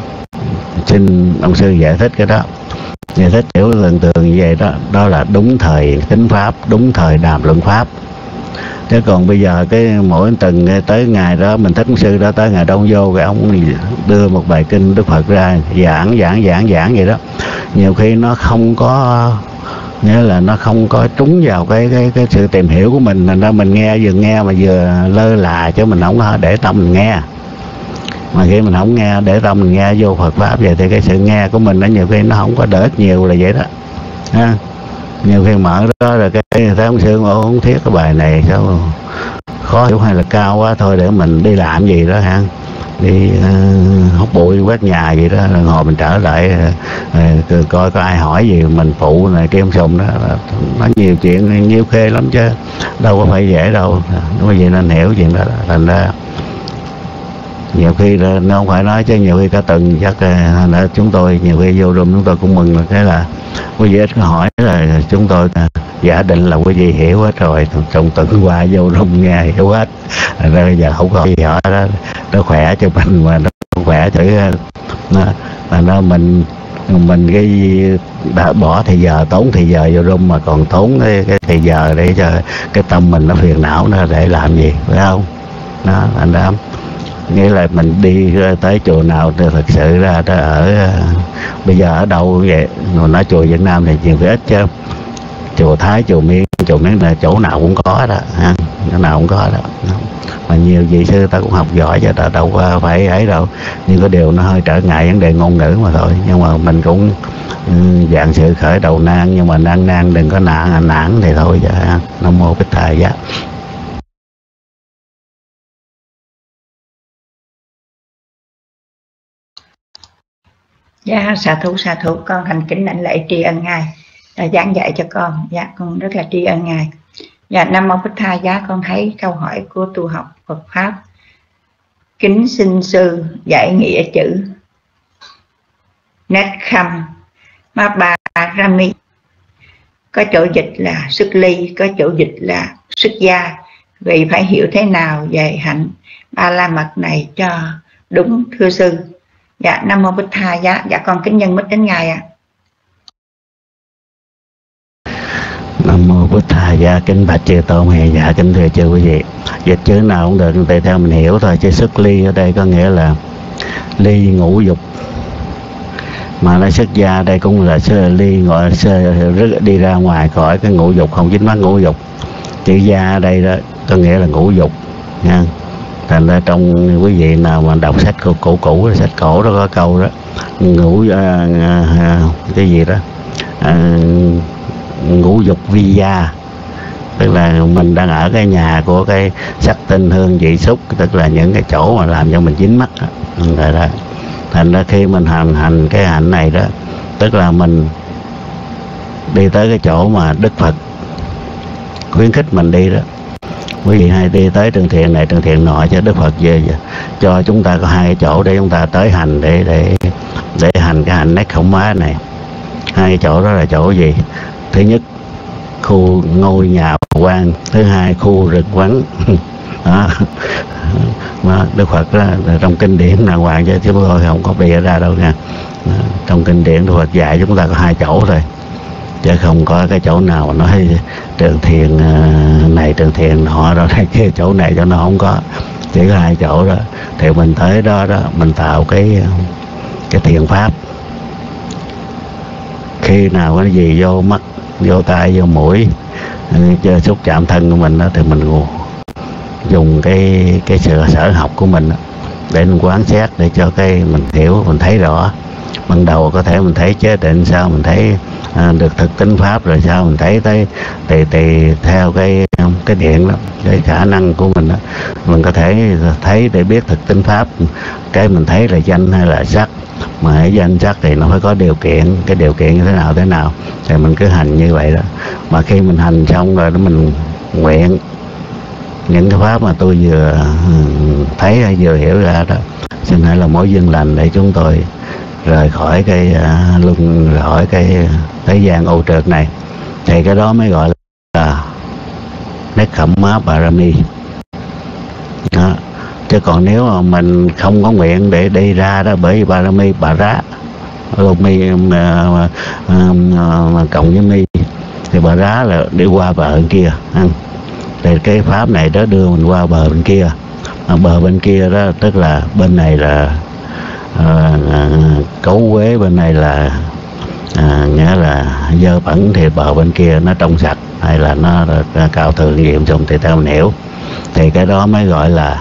xin ông sư giải thích cái đó, giải thích kiểu lần tường như vậy đó. Đó là đúng thời tính pháp, đúng thời đàm luận pháp. Chứ còn bây giờ cái mỗi tuần tới ngày đó mình thích ông sư đó, tới ngày đông vô cái ông đưa một bài kinh Đức Phật ra giảng giảng giảng giảng vậy đó, nhiều khi nó không có, nghĩa là nó không có trúng vào cái cái cái sự tìm hiểu của mình, thành ra mình nghe vừa nghe mà vừa lơ là, chứ mình không có để tâm mình nghe. Mà khi mình không nghe để tâm mình nghe vô Phật pháp vậy thì cái sự nghe của mình nó nhiều khi nó không có đỡ ít nhiều là vậy đó ha. Nhiều khi mở đó là cái thấy ông sư ô không thiết cái bài này sao khó hiểu hay là cao quá, thôi để mình đi làm gì đó ha, đi uh, hút bụi quét nhà gì đó, rồi hồi mình trở lại uh, coi có ai hỏi gì mình phụ này kia sùng đó. Nó nhiều chuyện nhiều khê lắm chứ đâu có phải dễ đâu, bởi vì nên hiểu chuyện đó. Thành ra nhiều khi nó không phải nói, chứ nhiều khi cả tuần chắc là chúng tôi nhiều khi vô room chúng tôi cũng mừng là cái là quý vị ít có hỏi là chúng tôi giả định là quý vị hiểu hết rồi, trong tuần qua vô room nghe hiểu hết, rồi bây giờ không có gì hỏi đó, nó khỏe cho mình mà nó khỏe cho nó, là nó mình mình cái đã bỏ thì giờ tốn thì giờ vô room mà còn tốn cái, cái thì giờ để cho cái tâm mình nó phiền não nó để làm gì, phải không? Đó, anh đó. Nghĩa là mình đi tới chùa nào thì thật sự ra đó ở bây giờ ở đâu vậy, mà nói chùa Việt Nam thì nhiều cái ít, chứ chùa Thái, chùa Miên, chùa Miên là chỗ nào cũng có đó ha, chỗ nào cũng có đó. Mà nhiều vị sư ta cũng học giỏi chứ ta đâu có phải ấy đâu, nhưng có điều nó hơi trở ngại vấn đề ngôn ngữ mà thôi. Nhưng mà mình cũng um, dạng sự khởi đầu nan, nhưng mà nan nan đừng có nạn nản thì thôi chứ. Nam mô Bích Thầy Giá. Dạ, xạ thủ xạ thủ con thành kính lãnh lễ tri ân ngài đã giảng dạy cho con. Dạ, con rất là tri ân ngài. Dạ, Nam mô Bích Thầy Giá. Con thấy câu hỏi của tu học Phật pháp: kính xin sư giải nghĩa chữ nét khăm ma ba rami, có chỗ dịch là sức ly, có chỗ dịch là sức gia, vậy phải hiểu thế nào về hạnh ba la mật này cho đúng thưa sư? Dạ, Nam mô Bích Thầy Giá. Dạ, con kính nhân mít đến ngài ạ. À. Nam mô Bích Thầy Giá. Kính bạch chư tôn hiền. Dạ, kính thưa chư quý vị, dịch chữ nào cũng được, tùy theo mình hiểu thôi. Chứ sức ly ở đây có nghĩa là ly ngũ dục, mà nó xuất gia đây cũng là sơ ly, gọi sơ đi ra ngoài khỏi cái ngũ dục, không dính mắc ngũ dục. Chữ gia ở đây đó có nghĩa là ngũ dục nha. Thành ra trong quý vị nào mà đọc sách cổ cũ cũ, sách cổ đó có câu đó ngũ à, à, cái gì đó à, ngũ dục vi gia, tức là mình đang ở cái nhà của cái sắc tinh hương vị xúc, tức là những cái chỗ mà làm cho mình dính mắt đó. Rồi đó. Thành ra khi mình hành hành cái hạnh này đó, tức là mình đi tới cái chỗ mà Đức Phật khuyến khích mình đi đó. Quý vị hay đi tới trường thiện này trường thiện nọ, cho Đức Phật về cho chúng ta có hai cái chỗ để chúng ta tới hành, để để để hành cái hạnh nét khổng má này. Hai cái chỗ đó là chỗ gì? Thứ nhất, khu ngôi nhà quan. Thứ hai, khu rừng vắng. Đó. Đó, Đức Phật đó, trong kinh điển đàng hoàng, chứ chúng tôi không có bịa ra đâu nha. Đó, trong kinh điển Đức Phật dạy chúng ta có hai chỗ thôi, chứ không có cái chỗ nào mà nói trường thiện này trường thiện nọ rồi cái chỗ này cho nó không có, chỉ có hai chỗ đó. Thì mình tới đó đó mình tạo cái cái thiện pháp. Khi nào cái gì vô mắt, vô tai, vô mũi, xúc chạm thân của mình đó, thì mình dùng cái cái sự sở học của mình đó, để mình quán xét, để cho cái mình hiểu, mình thấy rõ. Ban đầu có thể mình thấy chế định, sao mình thấy à, được thực tính pháp, rồi sao mình thấy tới tùy tùy theo cái cái điện đó, cái khả năng của mình đó, mình có thể thấy để biết thực tính pháp. Cái mình thấy là danh hay là sắc, mà cái danh sắc thì nó phải có điều kiện, cái điều kiện như thế nào thế nào thì mình cứ hành như vậy đó. Mà khi mình hành xong rồi đó, mình nguyện những cái pháp mà tôi vừa thấy hay vừa hiểu ra đó, xin hãy là mối duyên lành để chúng tôi rời khỏi cái uh, luân khỏi cái thế gian ô trượt này. Thì cái đó mới gọi là nét khẩm má Parami đó. Chứ còn nếu mà mình không có nguyện để đi ra đó, bởi vì Parami bà rá lục mi mà, mà, mà, mà cộng với mi thì bà rá là đi qua bờ bên kia. Thì cái pháp này đó đưa mình qua bờ bên kia. Mà bờ bên kia đó tức là bên này là À, à, cấu quế, bên này là à, nghĩa là dơ bẩn, thì bờ bên kia nó trong sạch hay là nó, nó cao thượng nghiệm xong thì theo mình hiểu. Thì cái đó mới gọi là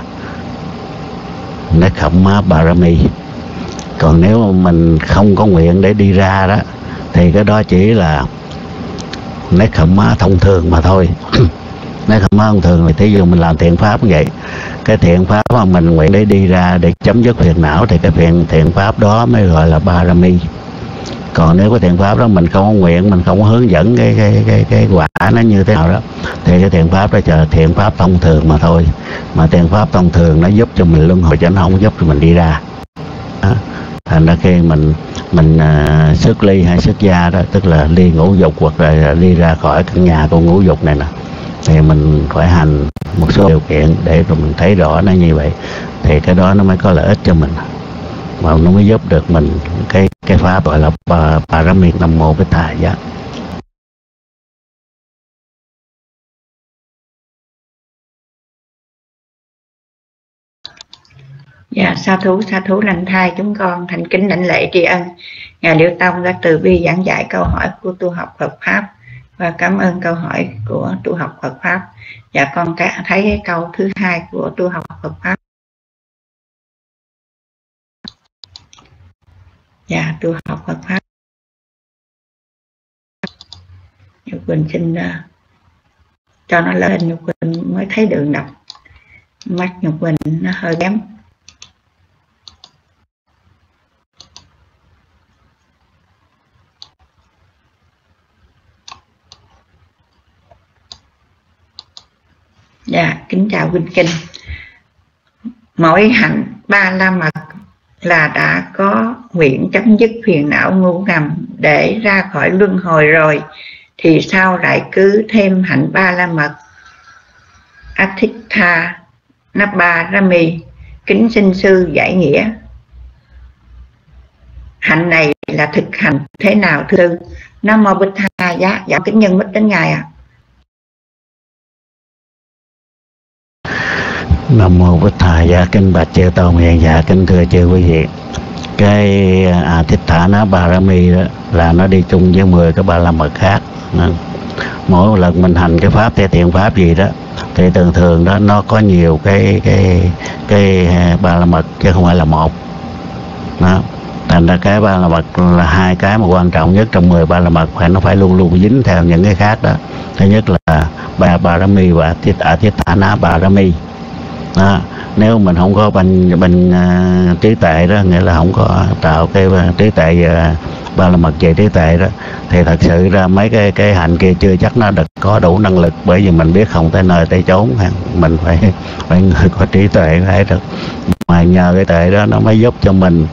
nét khẩm má Parami. Còn nếu mà mình không có nguyện để đi ra đó, thì cái đó chỉ là nét khẩm má thông thường mà thôi. Nét khẩm má thông thường thì thí dụ mình làm thiện pháp như vậy, cái thiện pháp mà mình nguyện để đi ra để chấm dứt phiền não, thì cái thiện thiện pháp đó mới gọi là Parami. Còn nếu cái thiện pháp đó mình không có nguyện, mình không có hướng dẫn cái cái cái cái quả nó như thế nào đó, thì cái thiện pháp đó là thiện pháp thông thường mà thôi. Mà thiện pháp thông thường nó giúp cho mình luân hồi, chứ nó không giúp cho mình đi ra đó. Thành ra khi mình mình uh, xuất ly hay xuất gia đó, tức là ly ngũ dục hoặc là đi ra khỏi căn nhà của ngũ dục này nè, thì mình phải hành một số điều kiện để rồi mình thấy rõ nó như vậy, thì cái đó nó mới có lợi ích cho mình, mà nó mới giúp được mình cái cái pháp gọi là Parami Nam Mô Bích Thà Giá. Dạ, sa thú sa thú lành thai, chúng con thành kính lãnh lễ tri ân Ngài Liễu Tông đã từ bi giảng dạy câu hỏi của tu học Phật pháp, và cảm ơn câu hỏi của tu học Phật pháp. Dạ, con cả thấy cái câu thứ hai của tu học Phật pháp. Dạ, tu học Phật pháp. Nhục Quỳnh xin uh, cho nó lên, Nhục Quỳnh mới thấy đường đọc. Mắt Nhục Quỳnh nó hơi kém. Dạ, kính chào Vinh Kinh. Mỗi hạnh ba la mật là đã có nguyện chấm dứt phiền não ngu ngầm để ra khỏi luân hồi rồi, thì sao lại cứ thêm hạnh ba la mật Atitha Naparami? Kính xin sư giải nghĩa. Hạnh này là thực hành thế nào thưa sư? Nam Mô Bích Tha Giá. Dạ, kính nhân mít đến ngài ạ. À. Nam Mô Bích Tha Giá. Kính bạch chư tôn hiền dạ, kính thưa chư quý vị. Cái Atitha Naparami đó là nó đi chung với mười cái ba la mật khác. Mỗi lần mình hành cái pháp hay thiện pháp gì đó thì thường thường đó nó có nhiều cái cái cái ba la mật chứ không phải là một đó. Thành ra cái ba la mật là hai cái mà quan trọng nhất trong mười ba la mật, phải nó phải luôn luôn dính theo những cái khác đó. Thứ nhất là ba Parami và Atitha Naparami đó. Nếu mình không có bằng bằng uh, trí tuệ đó, nghĩa là không có tạo cái uh, trí tuệ uh, ba la mật về trí tuệ đó, thì thật sự ra mấy cái cái hạnh kia chưa chắc nó được có đủ năng lực, bởi vì mình biết không tới nơi tới chốn ha. Mình phải phải người có trí tuệ phải được, mà nhờ cái tuệ đó nó mới giúp cho mình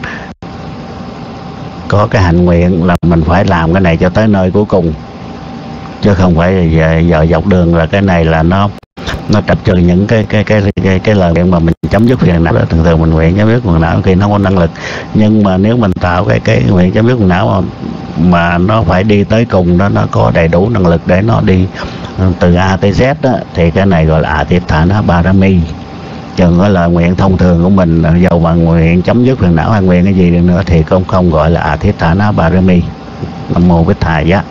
có cái hạnh nguyện là mình phải làm cái này cho tới nơi cuối cùng, chứ không phải giờ, giờ dọc đường là cái này là nó nó tập trừ những cái cái cái cái, cái lời nguyện mà mình chấm dứt phiền não đó. Thường thường mình nguyện chấm dứt phiền não khi nó không có năng lực, nhưng mà nếu mình tạo cái cái nguyện chấm dứt phiền não mà, mà nó phải đi tới cùng đó, nó có đầy đủ năng lực để nó đi từ A tới Z đó, thì cái này gọi là Atithana Parami. Chừng có lời nguyện thông thường của mình, dầu bằng nguyện chấm dứt phiền não hay nguyện cái gì đi nữa thì cũng không gọi là Atithana Parami. Nam mô Bích Thầy Giá.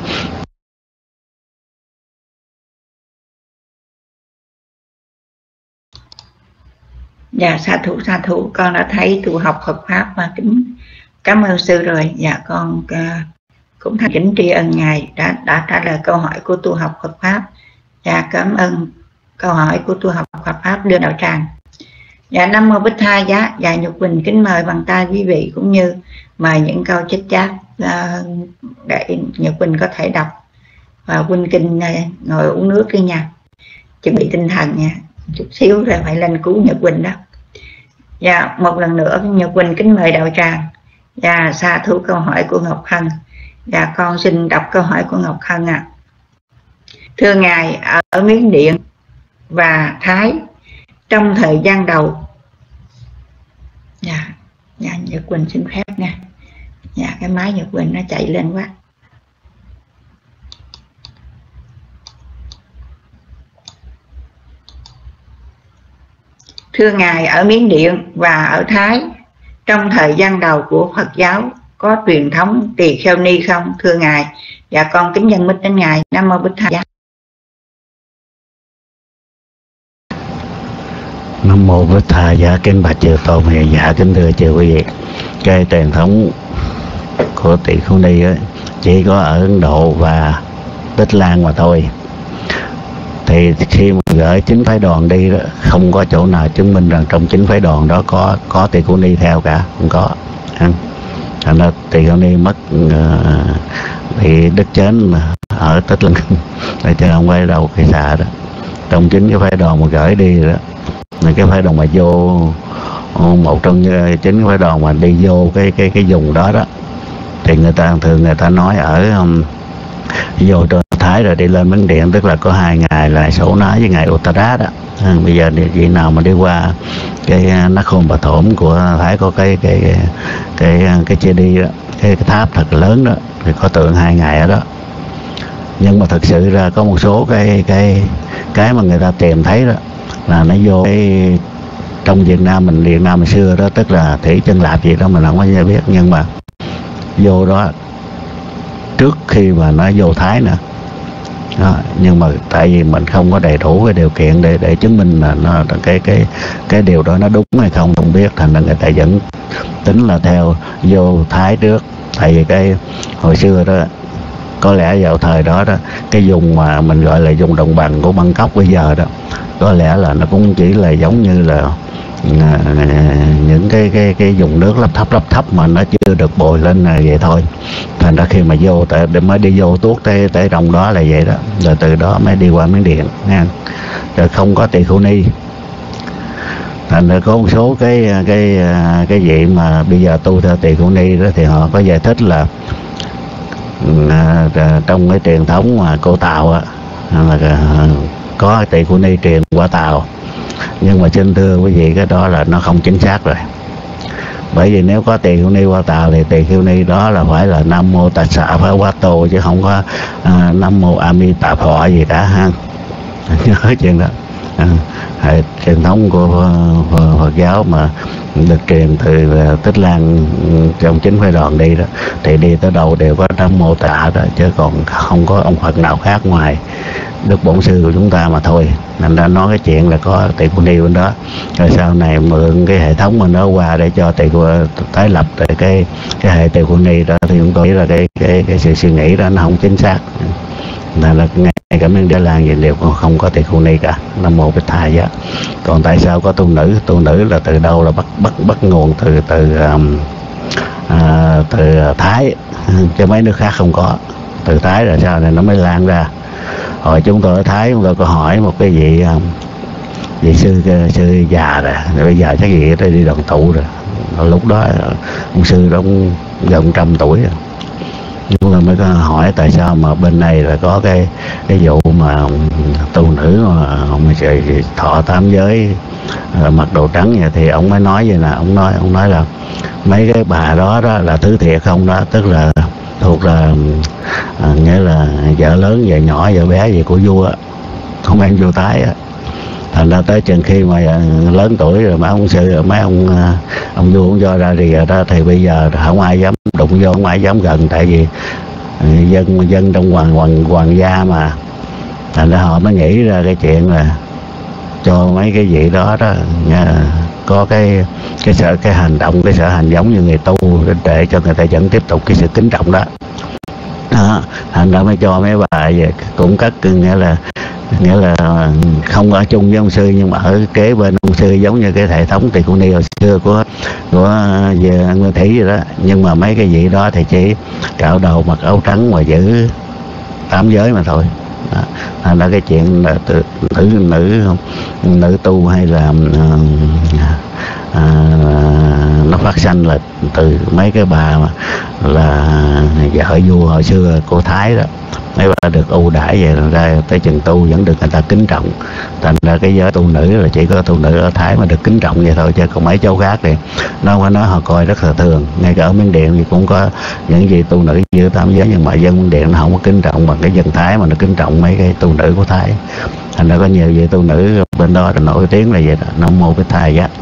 Dạ sa thú sa thú, con đã thấy tu học Phật pháp và kính cảm ơn sư rồi. Dạ con uh, cũng thành kính tri ân ngài đã đã trả lời câu hỏi của tu học Phật pháp. Dạ cảm ơn câu hỏi của tu học Phật pháp đưa đạo tràng. Dạ Nam mô Bích Tha Giá. Dạ Nhật Quỳnh kính mời bằng tay quý vị cũng như mời những câu chích chat uh, để Nhật Quỳnh có thể đọc, và Quỳnh Kinh uh, ngồi uống nước đi nha, chuẩn bị tinh thần nha, chút xíu rồi phải lên cứu Nhật Quỳnh đó. Dạ một lần nữa Nhật Quỳnh kính mời đạo tràng. Dạ sa thú câu hỏi của Ngọc Hân. Dạ con xin đọc câu hỏi của Ngọc Hân ạ. À. Thưa ngài, ở Miến Điện và Thái trong thời gian đầu, dạ dạ Nhật Quỳnh xin phép nha. Dạ cái máy Nhật Quỳnh nó chạy lên quá. Thưa ngài, ở Miến Điện và ở Thái trong thời gian đầu của Phật giáo có truyền thống tỳ kheo ni không? Thưa ngài. Dạ con kính dân mít đến ngài. Nam mô Bích Thầy. Nam mô Bích Thầy. Dạ kính bạch chư tôn hiền, dạ kính thưa chư quý vị, cái truyền thống của tỳ kheo ni ấy, chỉ có ở Ấn Độ và Tích Lan mà thôi. Thì khi mà gửi chính phái đoàn đi đó, không có chỗ nào chứng minh rằng trong chính phái đoàn đó có có tỳ kheo ni theo cả, không có. Thành ra tỳ kheo ni mất uh, bị đức chến ở Tích Lan để cho không quay đầu cái xạ đó. Trong chính cái phái đoàn mà gửi đi đó, cái phái đoàn mà vô một trong chính phái đoàn mà đi vô cái cái cái vùng đó đó, thì người ta thường người ta nói ở um, vô trên Thái rồi đi lên Miến Điện, tức là có hai ngày là sổ nói với ngày Uttara đó. À, bây giờ vị nào mà đi qua cái Nakhon Pathom của Thái có cái cái cái cái, cái chia đi đó, cái, cái tháp thật lớn đó, thì có tượng hai ngày ở đó. Nhưng mà thật sự ra có một số cái cái cái mà người ta tìm thấy đó là nó vô cái trong Việt Nam mình, Việt Nam mình xưa đó, tức là Thủy Chân Lạp gì đó mình không có biết, nhưng mà vô đó trước khi mà nó vô Thái nữa đó. Nhưng mà tại vì mình không có đầy đủ cái điều kiện để để chứng minh là nó cái cái cái điều đó nó đúng hay không không biết, thành ra người ta vẫn tính là theo vô Thái trước. Tại vì cái hồi xưa đó, có lẽ vào thời đó đó, cái vùng mà mình gọi là vùng đồng bằng của Bangkok bây giờ đó, có lẽ là nó cũng chỉ là giống như là à, những cái cái cái vùng nước lấp thấp lấp thấp mà nó chưa được bồi lên là vậy thôi. Thành ra khi mà vô tại mới đi vô tuốt tới tới trong đó là vậy đó, rồi từ đó mới đi qua Miến Điện nha. Rồi không có tỳ kheo ni. Thành ra có một số cái cái cái vị mà bây giờ tu theo tỳ kheo ni đó thì họ có giải thích là à, trong cái truyền thống mà của Tàu á, là có tỳ kheo ni truyền qua Tàu. Nhưng mà xin thưa quý vị, cái đó là nó không chính xác rồi. Bởi vì nếu có tỳ kheo ni qua Tàu thì tỳ kheo ni đó là phải là Nam Mô Tát Xạ Phá Quá Tô, chứ không có à, Nam Mô A Di Đà Phật gì cả ha. Nhớ chuyện đó. À, hệ truyền thống của Phật giáo mà được truyền từ Tích Lan trong chính phái đoàn đi đó, thì đi tới đâu đều có Nam Mô Tạ đó, chứ còn không có ông Phật nào khác ngoài Đức Bổn Sư của chúng ta mà thôi. Nên đã nói cái chuyện là có tỳ kheo ni bên đó, rồi sau này mượn cái hệ thống mình nó qua để cho tỳ kheo tái lập cái cái hệ tỳ kheo ni đó, thì chúng tôi nghĩ là cái cái cái sự suy nghĩ đó nó không chính xác. là, là ngay cả mấy đứa làng gì đều không có tỳ khưu ni cả. Nam mô Bích Thầy Giá. Còn tại sao có tu nữ? Tu nữ là từ đâu? Là bắt bắt bắt nguồn từ từ um, à, từ Thái, cho mấy nước khác không có. Từ Thái là sao này nó mới lan ra. Hồi chúng tôi ở Thái chúng tôi có hỏi một cái vị vị sư sư già rồi, bây giờ chắc gì đây đi đoàn tụ rồi. Lúc đó ông sư đó cũng gần trăm tuổi rồi. Chúng tôi mới có hỏi tại sao mà bên này là có cái cái vụ mà tu nữ mà ông sẽ thọ tám giới mặc đồ trắng vậy. Thì ông mới nói vậy nè, ông nói ông nói là mấy cái bà đó đó là thứ thiệt không đó, tức là thuộc là à, nghĩa là vợ lớn vợ nhỏ vợ bé gì của vua, không ăn vua Thái á. Thành ra tới chừng khi mà lớn tuổi rồi mấy ông sư mấy ông ông vua cũng cho ra rìa đó, thì bây giờ không ai dám đụng vô, không ai dám gần, tại vì dân dân trong hoàng hoàng hoàng gia mà. Thành ra họ mới nghĩ ra cái chuyện là cho mấy cái vị đó đó có cái cái sợ cái hành động, cái sở hành giống như người tu, để cho người ta vẫn tiếp tục cái sự kính trọng đó. Đó, thành ra mới cho mấy bà về cũng cất, nghĩa là nghĩa là không ở chung với ông sư nhưng mà ở kế bên ông sư, giống như cái hệ thống tỳ khưu ni hồi xưa của của về Nguyên Thủy vậy đó. Nhưng mà mấy cái vị đó thì chỉ cạo đầu mặc áo trắng mà giữ tám giới mà thôi. Đó. Thành ra cái chuyện là tự, nữ nữ nữ tu hay là à, nó phát sanh là từ mấy cái bà mà là vợ vua hồi xưa của Thái đó. Mấy bà được ưu đãi về ra tới chừng tu vẫn được người ta kính trọng. Thành ra cái giới tu nữ là chỉ có tu nữ ở Thái mà được kính trọng vậy thôi, chứ còn mấy châu khác thì nó phải nói họ coi rất là thường. Ngay cả ở Miến Điện thì cũng có những gì tu nữ giữ tám giới, nhưng mà dân Miến Điện nó không có kính trọng bằng cái dân Thái mà nó kính trọng mấy cái tu nữ của Thái. Thành ra có nhiều vị tu nữ bên đó là nổi tiếng là vậy đó. Nam mô Bích Thầy Giá.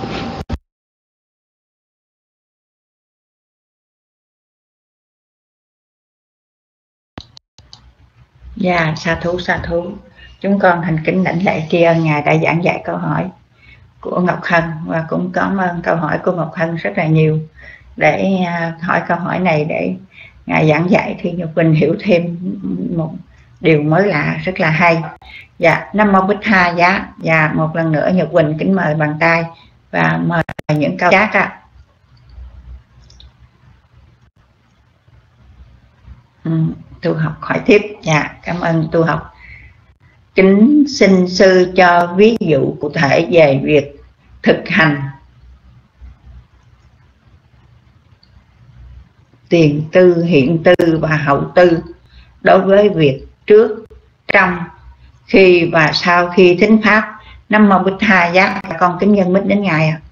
Dạ, sa thú sa thú. Chúng con thành kính lãnh lễ tri ân Ngài đã giảng dạy câu hỏi của Ngọc Hân, và cũng cảm ơn câu hỏi của Ngọc Hân rất là nhiều. Để hỏi câu hỏi này để Ngài giảng dạy thì Nhật Quỳnh hiểu thêm một điều mới lạ rất là hay. Dạ, Nam mô Bích Thầy Giá. Và một lần nữa Nhật Quỳnh kính mời bàn tay và mời những câu chat ạ. Ừ, tu học hỏi tiếp. Dạ, cảm ơn tu học. Kính xin sư cho ví dụ cụ thể về việc thực hành tiền tư, hiện tư và hậu tư đối với việc trước, trong, khi và sau khi thính pháp. Nam mô Bích Thầy Giá. Con kính nhân mít đến Ngài ạ.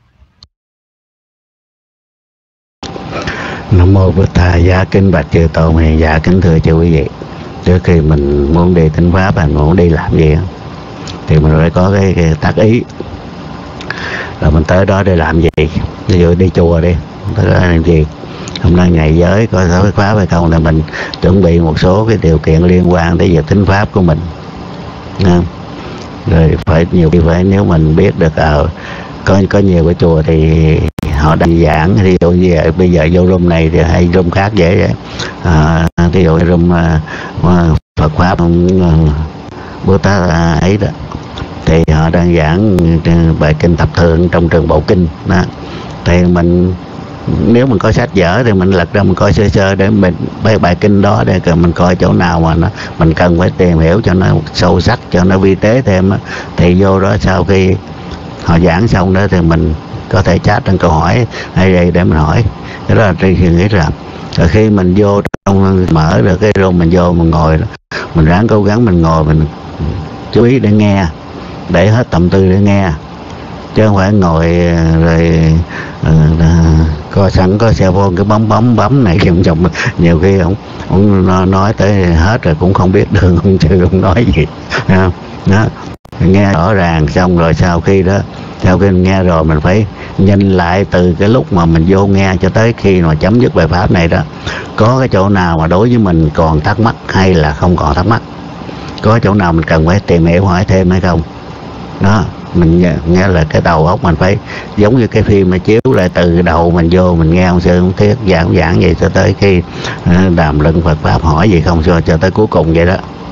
Nam mô Bích Thầy Giá. Kính bạch chư tôn hiền giả, kính thưa chư quý vị. Trước khi mình muốn đi thính pháp hay muốn đi làm gì thì mình phải có cái, cái tác ý là mình tới đó để làm gì. Ví dụ đi chùa đi, tới đó làm gì, hôm nay ngày giới coi thấu cái pháp hay không, là mình chuẩn bị một số cái điều kiện liên quan tới việc thính pháp của mình. Không? Rồi phải nhiều khi phải, nếu mình biết được ở có có nhiều cái chùa thì họ đang giảng, ví dụ như vậy, bây giờ vô room này thì hay room khác dễ vậy. À, ví dụ room uh, Phật pháp uh, Bồ Tát uh, ấy đó, thì họ đang giảng bài kinh thập thường trong trường bộ kinh đó. Thì mình nếu mình có sách vở thì mình lật ra mình coi sơ sơ để mình bài, bài kinh đó để mình coi chỗ nào mà nó mình cần phải tìm hiểu cho nó sâu sắc, cho nó vi tế thêm đó. Thì vô đó sau khi họ giảng xong đó thì mình có thể chat trong câu hỏi hay đây để mình hỏi. Cái đó là tôi nghĩ rằng rồi khi mình vô trong mở được cái room mình vô mình ngồi đó, mình ráng cố gắng mình ngồi mình chú ý để nghe, để hết tâm tư để nghe, chứ không phải ngồi rồi uh, có sẵn có xe phone cái bấm bấm bấm này chồng chồng nhiều khi ông ông nói tới hết rồi cũng không biết đường ông chưa ông nói gì đó. Nghe rõ ràng xong rồi sau khi đó sau khi nghe rồi mình phải nhìn lại từ cái lúc mà mình vô nghe cho tới khi mà chấm dứt bài pháp này đó, có cái chỗ nào mà đối với mình còn thắc mắc hay là không còn thắc mắc, có chỗ nào mình cần phải tìm hiểu hỏi thêm hay không đó. Mình nghe là cái đầu óc mình phải giống như cái phim mà chiếu lại từ đầu mình vô mình nghe ông sư ông thuyết giảng giảng vậy cho tới khi đàm luận Phật pháp hỏi gì không cho cho tới cuối cùng vậy đó.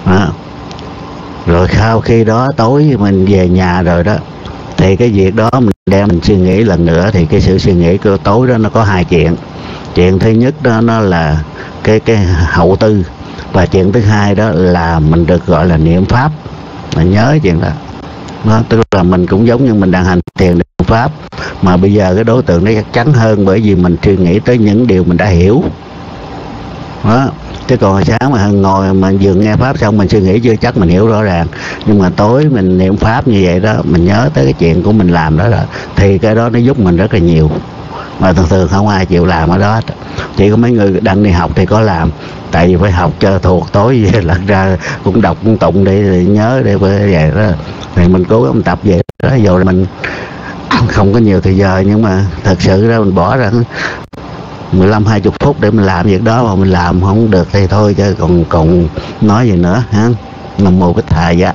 đó. Rồi sau khi đó tối mình về nhà rồi đó, thì cái việc đó mình đem mình suy nghĩ lần nữa, thì cái sự suy nghĩ của tối đó nó có hai chuyện. Chuyện thứ nhất đó nó là cái cái hậu tư, và chuyện thứ hai đó là mình được gọi là niệm pháp. Mình nhớ chuyện đó, đó tức là mình cũng giống như mình đang hành thiền niệm pháp, mà bây giờ cái đối tượng nó chắc chắn hơn, bởi vì mình suy nghĩ tới những điều mình đã hiểu đó. Chứ còn hồi sáng mà ngồi mà vừa nghe pháp xong mình suy nghĩ chưa chắc mình hiểu rõ ràng, nhưng mà tối mình niệm pháp như vậy đó, mình nhớ tới cái chuyện của mình làm đó, đó thì cái đó nó giúp mình rất là nhiều. Mà thường thường không ai chịu làm ở đó, chỉ có mấy người đang đi học thì có làm, tại vì phải học cho thuộc, tối về lật ra cũng đọc cũng tụng để, để nhớ để vậy đó. Thì mình cố gắng tập về đó, dù là mình không có nhiều thời giờ, nhưng mà thật sự ra mình bỏ ra mười lăm hai mươi phút để mình làm việc đó, mà mình làm không được thì thôi, chứ còn còn nói gì nữa ha. Nam Mô Bích Thầy Giá.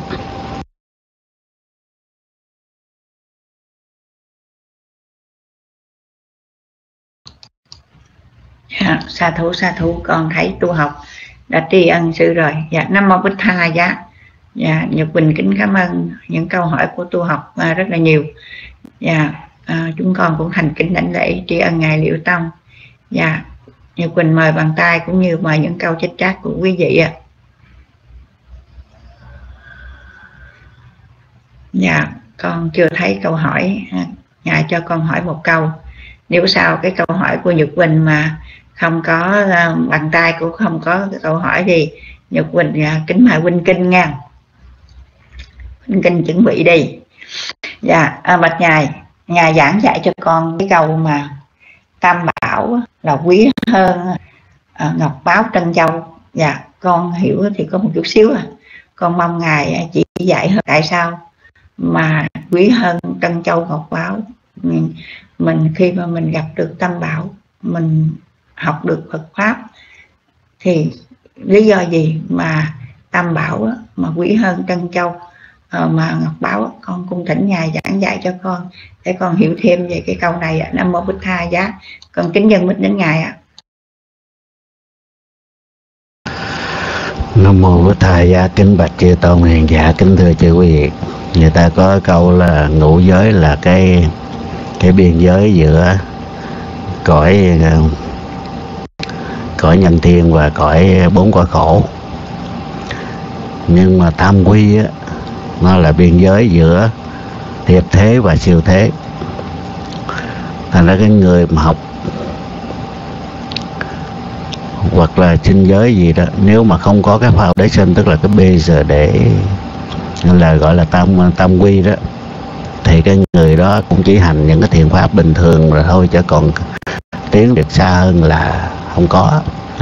Dạ, sa thú sa thú, con thấy tu học đã tri ân sư rồi. Dạ, Nam Mô Bích Thầy Giá. Dạ, Nhật Quỳnh kính cảm ơn những câu hỏi của tu học à, rất là nhiều. Dạ, à, chúng con cũng thành kính đảnh lễ tri ân ngài Liễu Tông. Dạ, Nhật Quỳnh mời bàn tay cũng như mời những câu chích chát của quý vị ạ. Dạ, con chưa thấy câu hỏi, ngài cho con hỏi một câu. Nếu sau cái câu hỏi của Nhật Quỳnh mà không có uh, bàn tay cũng không có cái câu hỏi thì Nhật Quỳnh uh, kính mời Huynh Kinh nha. Huynh Kinh chuẩn bị đi. Dạ, à, bạch ngài, ngài giảng dạy cho con cái câu mà tam bảo là quý hơn uh, ngọc báo trân châu. Dạ, con hiểu thì có một chút xíu à. Con mong ngài chỉ dạy hơn tại sao mà quý hơn trân châu ngọc báo. Mình, mình khi mà mình gặp được tam bảo, mình học được Phật pháp, thì lý do gì mà tam bảo mà quý hơn trân châu mà ngọc báo? Con cung thỉnh ngài giảng dạy cho con để con hiểu thêm về cái câu này ạ. Nam Mô Bích Thầy Giá. Con kính dân mít đến ngài ạ. Nam Mô Bích Thầy Giá. Kính bạch chư tôn hiền giả, kính thưa chư quý vị. Người ta có câu là ngũ giới là cái cái biên giới giữa cõi cõi nhân thiên và cõi bốn cõi khổ. Nhưng mà tam quy á, nó là biên giới giữa thiệt thế và siêu thế. Thành ra cái người mà học hoặc là sinh giới gì đó, nếu mà không có cái foundation, tức là cái base để là gọi là tam tam quy đó, thì cái người đó cũng chỉ hành những cái thiện pháp bình thường rồi thôi, chứ còn tiến được xa hơn là không có.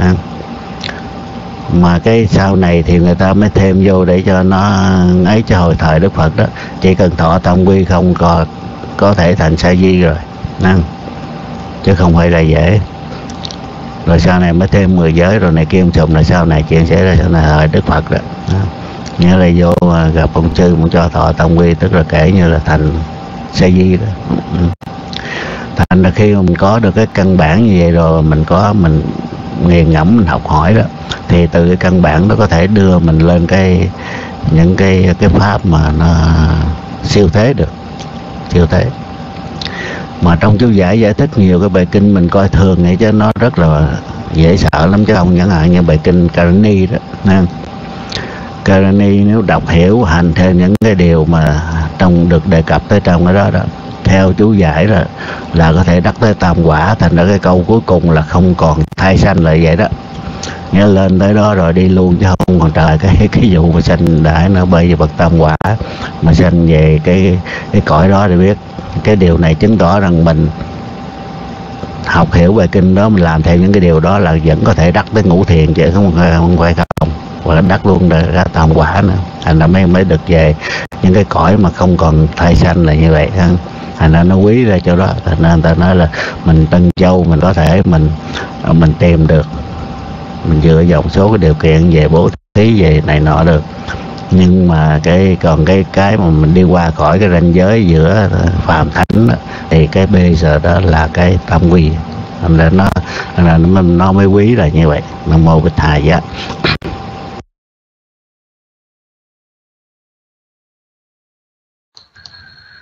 Mà cái sau này thì người ta mới thêm vô để cho nó ấy, cho hồi thời Đức Phật đó, chỉ cần thọ tam quy không có có thể thành sa di rồi, chứ không phải là dễ. Rồi sau này mới thêm mười giới rồi này kia sùm, là sau này chuyện xảy ra sau này thời Đức Phật đó. Nghĩa là vô gặp ông sư muốn cho thọ tam quy, tức là kể như là thành sa di đó. Thành là khi mà mình có được cái căn bản như vậy rồi, mình có mình nghiền ngẫm, mình học hỏi đó, thì từ cái căn bản đó có thể đưa mình lên cái những cái cái pháp mà nó siêu thế được, siêu thế. Mà trong chú giải giải thích nhiều cái bài kinh mình coi thường vậy, chứ nó rất là dễ sợ lắm, chứ không chẳng hạn như bài kinh Karani đó nha. Karani nếu đọc hiểu hành theo những cái điều mà trong được đề cập tới trong cái đó đó, theo chú giải là là có thể đắc tới tam quả. Thành ra cái câu cuối cùng là không còn thai sanh lại vậy đó, nghĩa lên tới đó rồi đi luôn, chứ không còn trời cái cái vụ mà sanh đại nó bay về bậc tam quả mà sanh về cái cái cõi đó để biết. Cái điều này chứng tỏ rằng mình học hiểu bài kinh đó, mình làm theo những cái điều đó là vẫn có thể đắc tới ngũ thiền, chứ không không phải không, và đắc luôn ra tam quả nữa. Thành ra mới mới được về những cái cõi mà không còn thai sanh là như vậy. Thành ra nó quý ra chỗ đó. Thành ra người ta nói là mình Tân Châu mình có thể mình mình tìm được, mình dựa vào một số cái điều kiện về bố thí về này nọ được. Nhưng mà cái còn cái cái mà mình đi qua khỏi cái ranh giới giữa phàm thánh đó, thì cái bây giờ đó là cái tam quy. Thành ra nó nó nó mới quý là như vậy. Nam Mô Bích Thầy Giá.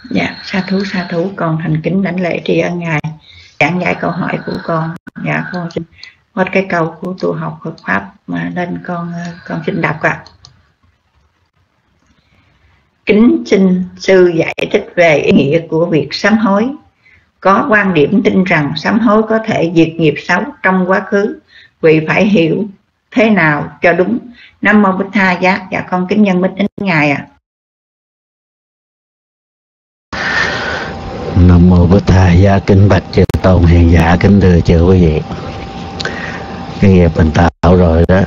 Dạ, sa thú sa thú, con thành kính đảnh lễ tri ân Ngài giảng giải câu hỏi của con. Dạ, con xin hết cái câu của tu học Phật pháp mà nên con con xin đọc ạ. À. Kính xin sư giải thích về ý nghĩa của việc sám hối. Có quan điểm tin rằng sám hối có thể diệt nghiệp xấu trong quá khứ, vì phải hiểu thế nào cho đúng. Nam mô Bích Tha Giá. Dạ con kính nhân mít đến Ngài ạ. À. Nam mô Bích Tha Giá. Kính bạch chư tôn hiền giả, kính thưa chư quý vị. Cái nghiệp mình tạo rồi đó,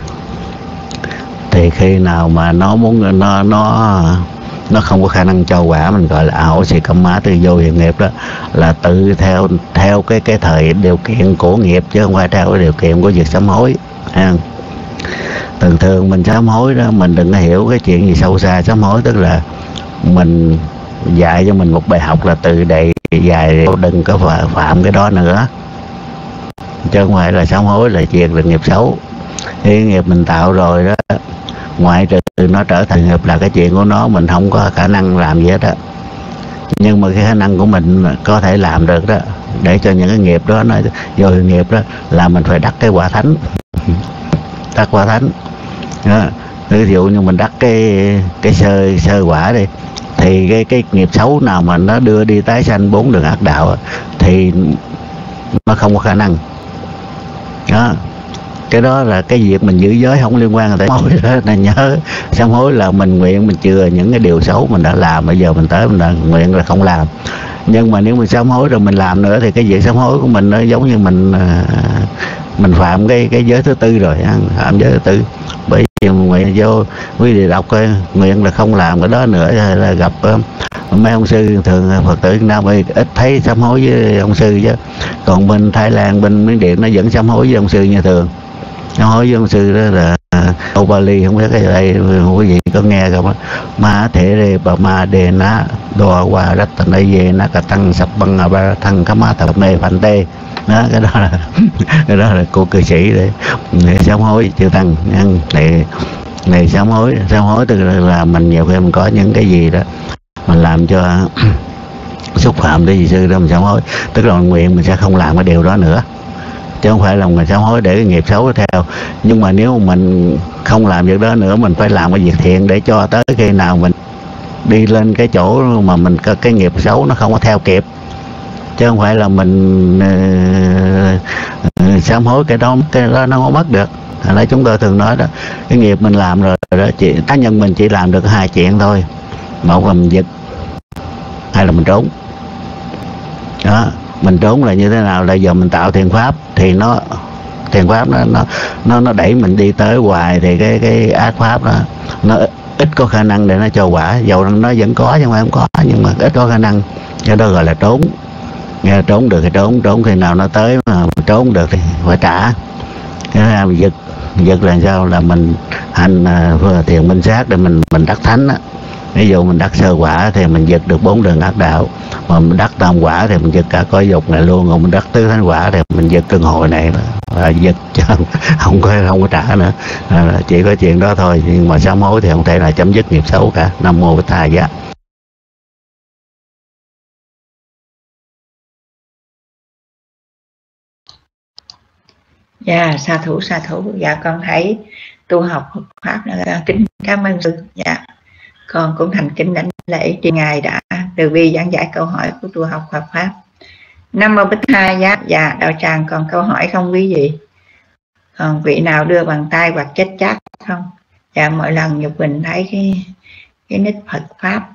thì khi nào mà nó muốn nó nó nó không có khả năng cho quả, mình gọi là ảo xì căm má từ vô hiện nghiệp đó, là tự theo theo cái cái thời điều kiện của nghiệp, chứ không phải theo cái điều kiện của việc sám hối. À, thường thường mình sám hối đó, mình đừng có hiểu cái chuyện gì sâu xa. Sám hối tức là mình dạy cho mình một bài học là từ đây dài đừng có phạm cái đó nữa, chứ không phải là sám hối là diệt được nghiệp xấu. Cái nghiệp mình tạo rồi đó, ngoại trừ nó trở thành nghiệp là cái chuyện của nó, mình không có khả năng làm gì hết á. Nhưng mà cái khả năng của mình có thể làm được đó, để cho những cái nghiệp đó nó vô nghiệp đó, là mình phải đắc cái quả thánh. Đắc quả thánh đó. Ví dụ như mình đắc cái cái sơ sơ quả đi, thì cái cái nghiệp xấu nào mà nó đưa đi tái sanh bốn đường ác đạo thì nó không có khả năng đó. Cái đó là cái việc mình giữ giới không liên quan tới sám hối đó. Nên nhớ sám hối là mình nguyện mình chừa những cái điều xấu mình đã làm, bây giờ mình tới mình đã nguyện là không làm. Nhưng mà nếu mình sám hối rồi mình làm nữa thì cái việc sám hối của mình nó giống như mình mình phạm cái cái giới thứ tư rồi, phạm giới thứ tư. Bởi vì nguyện vô quý vị đọc coi, nguyện là không làm cái đó nữa, là gặp mấy ông sư thường Phật tử Việt Nam ít thấy sám hối với ông sư, chứ còn bên Thái Lan, bên Miến Điện nó vẫn sám hối với ông sư như thường. Sám hối với ông sư đó là câu Bali, không biết cái đây quý vị có nghe không á? Ma thể rê bà ma đề ná đòa qua rách tần đây về ná cả tăng sập băng ba thăng cá má tập mê phản tê đó. Cái đó là cái đó là cô cư sĩ để, để sám hối chư tăng nhân để này. Sám hối sám hối tức là, là mình nhiều khi mình có những cái gì đó mình làm cho xúc phạm tới vị sư đó, mình sám hối, tức là mình nguyện mình sẽ không làm cái điều đó nữa, chứ không phải là mình sám hối để cái nghiệp xấu theo. Nhưng mà nếu mình không làm việc đó nữa, mình phải làm cái việc thiện để cho tới khi nào mình đi lên cái chỗ mà mình có cái nghiệp xấu nó không có theo kịp, chứ không phải là mình uh, uh, sám hối cái đó cái đó nó không mất được. Hồi nãy chúng tôi thường nói đó, cái nghiệp mình làm rồi đó, chỉ, cá nhân mình chỉ làm được hai chuyện thôi, một là mình giật, hai là mình trốn đó. Mình trốn là như thế nào? Là giờ mình tạo thiện pháp thì nó thiện pháp nó nó nó nó đẩy mình đi tới hoài, thì cái cái ác pháp đó nó ít có khả năng để nó cho quả, dầu nó vẫn có chứ không phải không có, nhưng mà ít có khả năng, cái đó gọi là trốn. Nghe trốn được thì trốn, trốn khi nào nó tới mà trốn được thì phải trả. Cái này mình giật giật là sao? Là mình hành uh, thiền minh sát để mình mình đắc thánh á. Ví dụ mình đắc sơ quả thì mình giật được bốn đường ác đạo, mà mình đắc tam quả thì mình giật cả cõi dục này luôn, còn mình đắc tứ thánh quả thì mình giật luân hồi này là giật chứ không có không có trả nữa. À, chỉ có chuyện đó thôi. Nhưng mà sám hối thì không thể là chấm dứt nghiệp xấu cả. Nam mô Bích Tha Giá. Dạ, sa thủ sa thủ. Dạ con thấy tu học Phật pháp là kính cảm ơn sư. Dạ con cũng thành kính đảnh lễ tri Ngài đã từ bi giảng giải câu hỏi của tu học Phật pháp. Nam mô Bích Tha Giá. Dạ đạo tràng còn câu hỏi không quý vị? Còn vị nào đưa bàn tay hoặc chết chát không? Dạ mỗi lần Nhục Bình thấy cái cái nick Phật pháp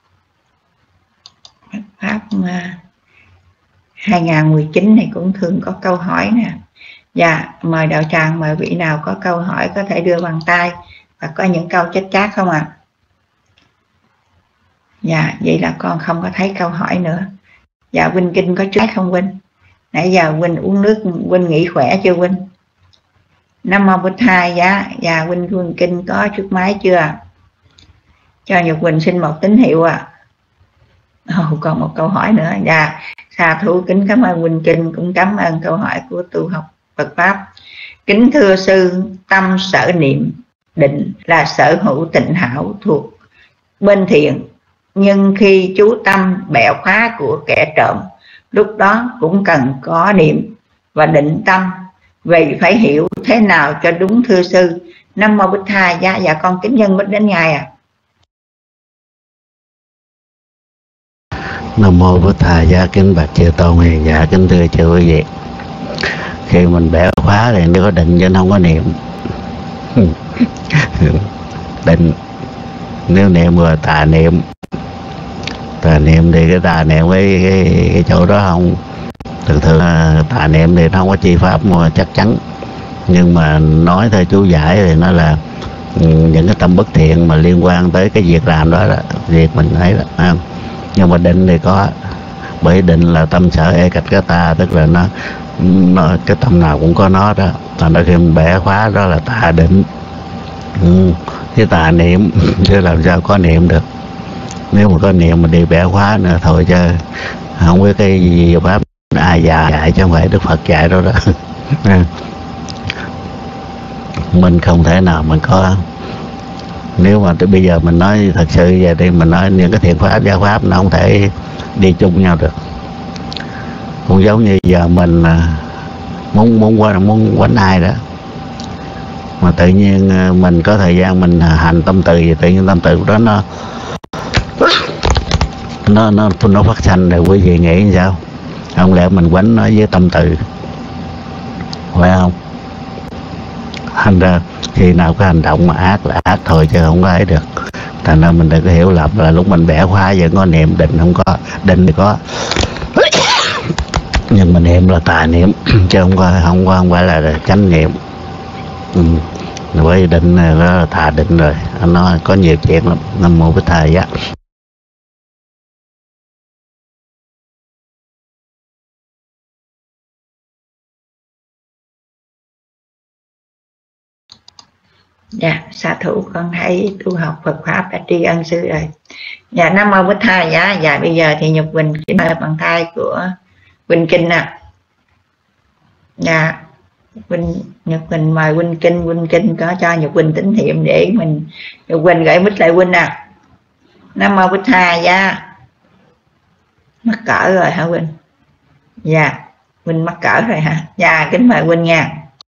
Phật pháp uh, hai không một chín này cũng thường có câu hỏi nè. Dạ mời đạo tràng, mời vị nào có câu hỏi có thể đưa bàn tay và có những câu chết chát không ạ? À? Dạ vậy là con không có thấy câu hỏi nữa. Dạ Vinh Kinh có trước không Vinh? Nãy giờ Vinh uống nước, Vinh nghỉ khỏe chưa Vinh? Nam mô Bích Tha Giá. Dạ Vinh Vinh Kinh có trước máy chưa? Cho Nhật Quỳnh xin một tín hiệu ạ. À. Oh, còn một câu hỏi nữa. Dạ sa thú kính cảm ơn Vinh Kinh, cũng cảm ơn câu hỏi của tu học Phật pháp. Kính thưa sư, tâm sở niệm định là sở hữu tịnh hảo thuộc bên thiện, nhưng khi chú tâm bẻ khóa của kẻ trộm, lúc đó cũng cần có niệm và định tâm. Vậy phải hiểu thế nào cho đúng thưa sư? Nam mô Bích Tha. Dạ, dạ con kính nhân Bích đến ngài à. Nam mô Bích Tha. Dạ kính bạch chư tôn hiền. Dạ kính thưa chư quý vị, khi mình bẻ khóa thì nó có định chứ không có niệm. Định, nếu niệm rồi tà niệm, tà niệm thì cái tà niệm với cái, cái chỗ đó không, thường thường tà niệm thì nó không có chi pháp mà chắc chắn, nhưng mà nói theo chú giải thì nó là những cái tâm bất thiện mà liên quan tới cái việc làm đó, là việc mình thấy đó, không? Nhưng mà định thì có, bởi định là tâm sở e cạch cái ta, tức là nó, nó cái tâm nào cũng có nó đó. Thành ra khi mình bẻ khóa đó là tà định, ừ, cái tà niệm chứ làm sao có niệm được. Nếu mà có niệm mà đi bẻ khóa nữa thôi chứ không biết cái gì pháp ai dạy, chứ không phải Đức Phật dạy đâu đó. Mình không thể nào mình có, nếu mà tới bây giờ mình nói thật sự vậy thì mình nói những cái thiện pháp giáo pháp nó không thể đi chung nhau được. Cũng giống như giờ mình muốn muốn qua muốn quánh ai đó, mà tự nhiên mình có thời gian mình hành tâm từ, thì tự nhiên tâm từ đó nó nó nó nó phát sanh, rồi quý vị nghĩ như sao? Không lẽ mình quánh nó với tâm từ, phải không? Thành ra khi nào có hành động mà ác là ác thôi chứ không có ấy được. Thành ra mình đừng có hiểu lầm là lúc mình bẻ khóa vẫn có niệm, định không có. Định thì có, nhưng mà niệm là tà niệm chứ không có không có không phải là chánh niệm. Ừ. Với định này đó là tà định rồi, nó có nhiều chuyện lắm. Nam mô Bích Tha. Dạ. Dạ, sa thủ con thấy tu học Phật pháp đã tri ân sư rồi. Dạ, Nam mô Bích Tha. Dạ, dạ bây giờ thì Nhật Quỳnh kính mời bằng tay của Quỳnh Kinh nè. À. Dạ, Quỳnh Nhật Quỳnh mời Quỳnh Kinh, Quỳnh Kinh có cho Nhật Quỳnh tín hiệu để mình Nhật Quỳnh gửi mic lại Quỳnh nè. À. Nam mô Bích Tha. Dạ. Mắc cỡ rồi hả Quỳnh? Dạ, Quỳnh mắc cỡ rồi hả? Dạ, kính mời Quỳnh nha.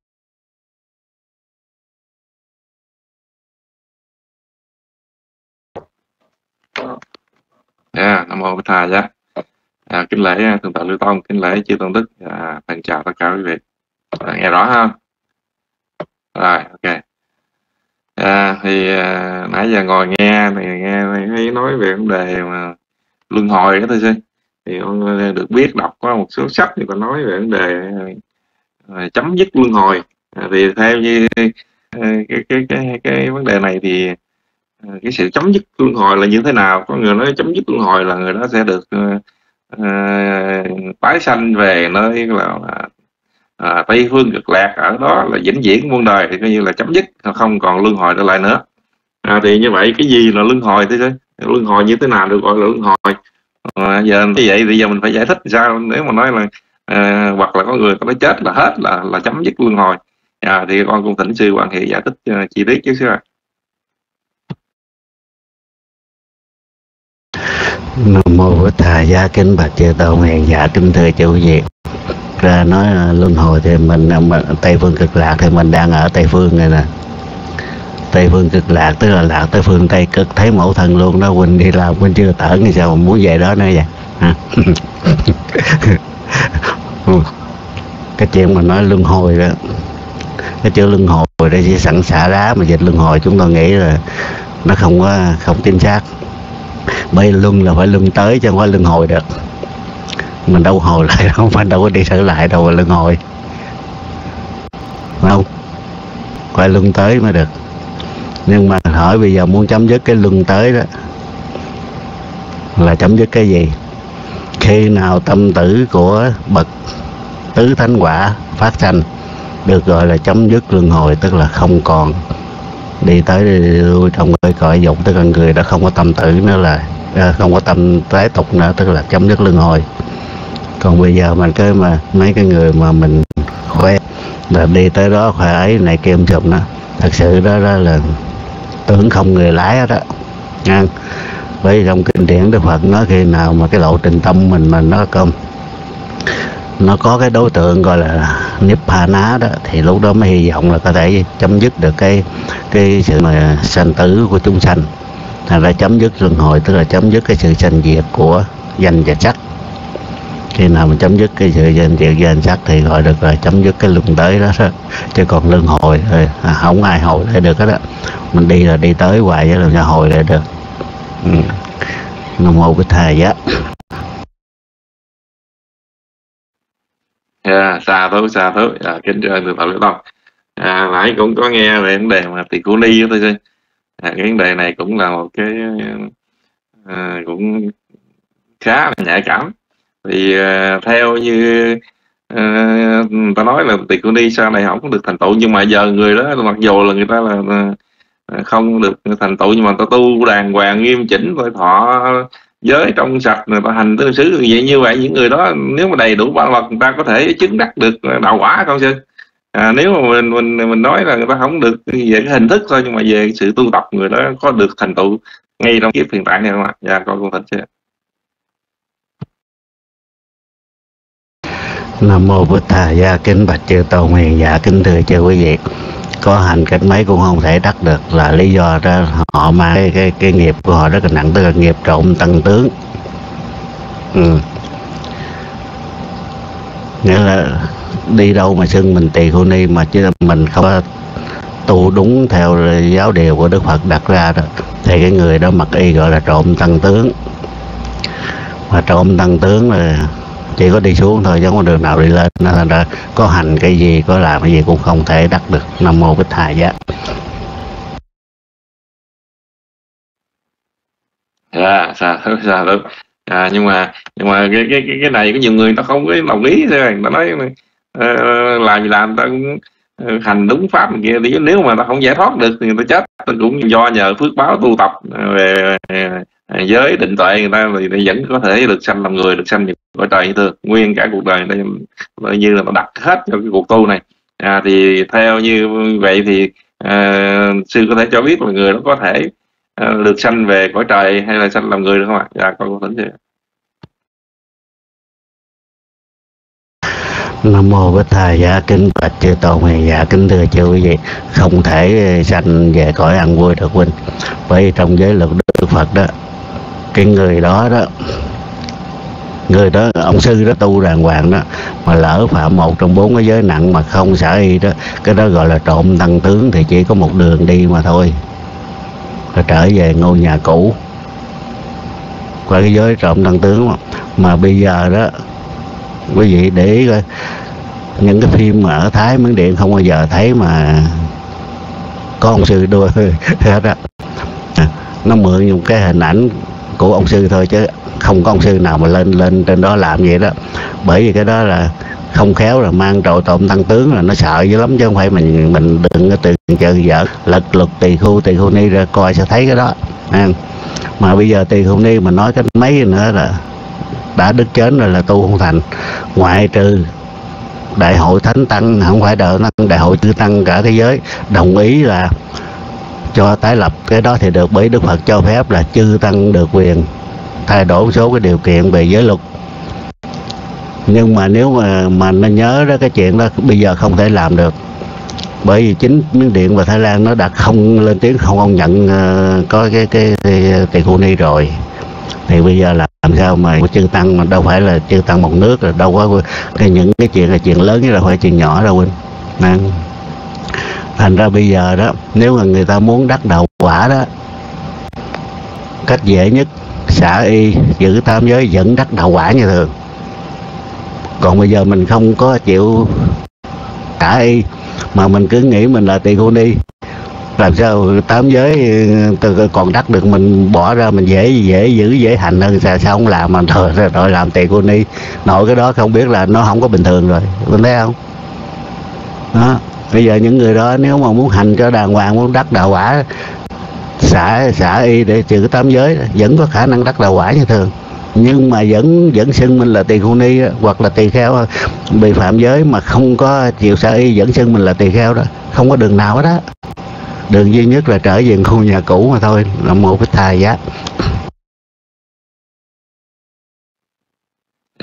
Yeah, Nam mô Bích Tha. Dạ. À, kính lễ thượng tọa Lưu Tông, kính lễ chư tôn đức, à, phần chào tất cả quý vị. À, nghe rõ không? Rồi, ok. À, thì à, nãy giờ ngồi nghe thì nghe thấy nói về vấn đề mà luân hồi đó thôi sư. Thì con được biết đọc có một số sách thì có nói về vấn đề à, chấm dứt luân hồi. À, thì theo như à, cái, cái cái cái vấn đề này thì cái sự chấm dứt luân hồi là như thế nào? Có người nói chấm dứt luân hồi là người đó sẽ được uh, uh, tái sanh về nơi là uh, Tây Phương Cực Lạc, ở đó là vĩnh viễn muôn đời, thì coi như là chấm dứt, không còn luân hồi trở lại nữa. À, thì như vậy cái gì là luân hồi thế chứ? Luân hồi như thế nào được gọi là luân hồi? À, giờ như vậy thì giờ mình phải giải thích sao? Nếu mà nói là uh, hoặc là có người có nói chết là hết là là chấm dứt luân hồi. À, thì con cũng thỉnh sư Hoàng Thị giải thích uh, chi tiết chứ sư ạ. Nam mô Bích Tha. Giá kính bạch chư tôn hiền. Dạ kính thưa chư quý vị, ra nói luân hồi thì mình, mình Tây Phương Cực Lạc thì mình đang ở Tây Phương này nè. Tây Phương Cực Lạc tức là lạc tới phương Tây Cực, thấy mẫu thân luôn đó. Quỳnh đi làm Quỳnh chưa tởn thì sao mà muốn về đó nữa vậy hả? Cái chuyện mà nói luân hồi đó, cái chữ luân hồi đây chỉ sẵn xả đá, mà dịch luân hồi chúng tôi nghĩ là nó không có không chính xác. Bởi luân là phải luân tới chứ không phải luân hồi được. Mình đâu hồi lại đâu, phải đâu có đi trở lại đâu mà luân hồi, phải không? Phải luân tới mới được. Nhưng mà hỏi bây giờ muốn chấm dứt cái luân tới đó là chấm dứt cái gì? Khi nào tâm tử của bậc tứ thánh quả phát sanh được gọi là chấm dứt luân hồi, tức là không còn đi tới đi lui trong cái cõi dục, tức là người đã không có tâm tử nữa, là không có tâm tái tục nữa, tức là chấm dứt luân hồi. Còn bây giờ mình cái mà mấy cái người mà mình khoe là đi tới đó khoe ấy này kim chùm đó, thật sự đó, đó là tưởng không người lái đó nha. Bởi vì trong kinh điển Đức Phật nói khi nào mà cái lộ trình tâm mình mà nó có nó có cái đối tượng gọi là Nibbana đó, thì lúc đó mới hy vọng là có thể chấm dứt được cái cái sự mà sanh tử của chúng sanh. Thành ra chấm dứt luân hồi tức là chấm dứt cái sự sanh diệt của danh và sắc. Khi nào mình chấm dứt cái sự danh diệt danh sắc thì gọi được là chấm dứt cái luân tới đó, đó. Chứ còn luân hồi thì không ai hồi lại được hết đó. Mình đi là đi tới hoài chứ làm sao hồi lại được. ừ. Nam mô Bích Thầy Giá. Yeah, xa thú xa thú à, kính thưa người Phật Lý Tông. À, nãy cũng có nghe về vấn đề mà tỳ khưu ni đó thôi. À, cái vấn đề này cũng là một cái à, cũng khá là nhạy cảm. Thì à, theo như à, ta nói là tỳ khưu ni sau này không có được thành tựu, nhưng mà giờ người đó mặc dù là người ta là à, không được thành tựu, nhưng mà ta tu đàng hoàng nghiêm chỉnh rồi thọ giới trong sạch, người ta hành tứ xứ vậy. Như vậy những người đó nếu mà đầy đủ ba luật người ta có thể chứng đắc được đạo quả không sư? À, nếu mà mình mình mình nói là người ta không được về cái hình thức thôi, nhưng mà về sự tu tập người đó có được thành tựu ngay trong kiếp hiện tại này không ạ? Dạ con con thật chứ. Nam mô Bụt Thầy Gia. Kính bạch chư Tôn Hiền Dạ, kính thưa chư quý vị, có hành cách mấy cũng không thể đắc được là lý do đó họ mang cái, cái, cái nghiệp của họ rất là nặng, tức là nghiệp trộm tăng tướng. ừ. Nghĩa là đi đâu mà xưng mình tỳ khưu ni mà chứ mình không có tu đúng theo giáo điều của Đức Phật đặt ra đó, thì cái người đó mặc y gọi là trộm tăng tướng. Mà trộm tăng tướng là chỉ có đi xuống thôi chứ không có đường nào đi lên. Nên là có hành cái gì, có làm cái gì cũng không thể đắc được. Nam mô Bích Thầy Giá. Dạ, xa thú, xa thú. À, nhưng mà nhưng mà cái cái cái này có nhiều người nó không có đồng ý, nó nói uh, làm gì làm, ta cũng uh, hành đúng pháp này kia, thì nếu mà ta không giải thoát được thì người ta chết. Ta cũng do nhờ phước báo tu tập về uh, giới định tuệ người ta thì vẫn có thể được sanh làm người, được sanh những cõi trời như thường. Nguyên cả cuộc đời người ta như là nó đặt hết cho cái cuộc tu này. À, thì theo như vậy thì uh, sư có thể cho biết là người đó có thể uh, được sanh về cõi trời hay là sanh làm người được không ạ? Dạ con có thỉnh chứ. Nam mô Bích Thầy Giá. Kính bạch chư Tôn Hiền Dạ, kính thưa chư quý vị, không thể sanh về cõi ăn vui được huynh. Bởi trong giới luật Đức Phật đó, cái người đó đó người đó ông sư đó tu đàng hoàng đó, mà lỡ phạm một trong bốn cái giới nặng mà không xả y đó, cái đó gọi là trộm tăng tướng, thì chỉ có một đường đi mà thôi, là trở về ngôi nhà cũ qua cái giới trộm tăng tướng. Mà, mà bây giờ đó quý vị để ý coi, những cái phim mà ở Thái Miến Điện không bao giờ thấy mà có ông sư đua hết á. Nó mượn những cái hình ảnh của ông sư thôi, chứ không có ông sư nào mà lên lên trên đó làm vậy đó. Bởi vì cái đó là không khéo là mang trội trộm tăng tướng là nó sợ dữ lắm, chứ không phải mình mình đừng có từ chợ vợ lật luật tỳ khu tỳ khu ni ra coi sẽ thấy cái đó. Mà bây giờ tỳ khu ni mà nói cái mấy nữa là đã đứt chến rồi, là tu không thành, ngoại trừ đại hội thánh tăng, không phải đời nó đại hội chư tăng cả thế giới đồng ý là cho tái lập cái đó thì được. Bởi Đức Phật cho phép là chư tăng được quyền thay đổi một số cái điều kiện về giới luật. Nhưng mà nếu mà mà nó nhớ đó, cái chuyện đó bây giờ không thể làm được, bởi vì chính Miến Điện và Thái Lan nó đã không lên tiếng, không công nhận uh, có cái cái, cái tỳ khưu ni rồi, thì bây giờ là làm sao mà chư tăng, mà đâu phải là chư tăng một nước, rồi đâu có cái những cái chuyện là chuyện lớn chứ là phải chuyện nhỏ đâu huynh. Nên thành ra bây giờ đó, nếu mà người ta muốn đắc đạo quả đó, cách dễ nhất xả y, giữ tam giới, vẫn đắc đạo quả như thường. Còn bây giờ mình không có chịu xả y mà mình cứ nghĩ mình là tỳ khưu ni, làm sao tám giới còn đắc được, mình bỏ ra mình dễ dễ giữ dễ hành hơn, sao sao không làm mà rồi, rồi làm tỳ khưu ni. Nội cái đó không biết là nó không có bình thường rồi, mình thấy không đó. Bây giờ những người đó nếu mà muốn hành cho đàng hoàng, muốn đắc đạo quả, xả xả y để trừ tám giới, vẫn có khả năng đắc đạo quả như thường, nhưng mà vẫn vẫn xưng mình là tỳ khưu ni hoặc là tỳ kheo, bị phạm giới mà không có chịu xả y vẫn xưng mình là tỳ kheo đó, không có đường nào hết đó. Đường duy nhất là trở về khu nhà cũ mà thôi. Là một cái Thầy Giá.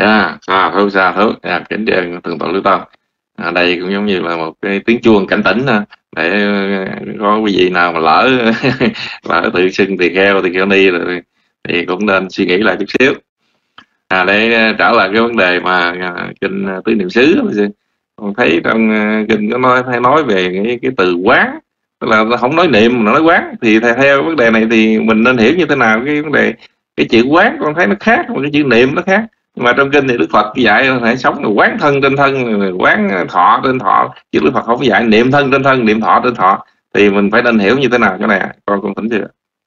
À, xa thú xa thú à, kính trên thượng tọa Lưu Tông. À, đây cũng giống như là một cái tiếng chuông cảnh tỉnh ha, để có quý vị nào mà lỡ lỡ tự xưng tỳ kheo tỳ kheo ni rồi thì cũng nên suy nghĩ lại chút xíu. À, để trả lời cái vấn đề mà kinh Tứ Niệm xứ, con thấy trong kinh có nói hay nói về cái, cái từ quán, tức là nó không nói niệm mà nói quán, thì theo vấn đề này thì mình nên hiểu như thế nào cái vấn đề cái chữ quán con thấy nó khác, còn cái chữ niệm nó khác. Nhưng mà trong kinh thì Đức Phật dạy là phải sống là quán thân trên thân, quán thọ trên thọ, chứ Đức Phật không dạy niệm thân trên thân, niệm thọ trên thọ. Thì mình phải nên hiểu như thế nào cái này, con con thỉnh chưa?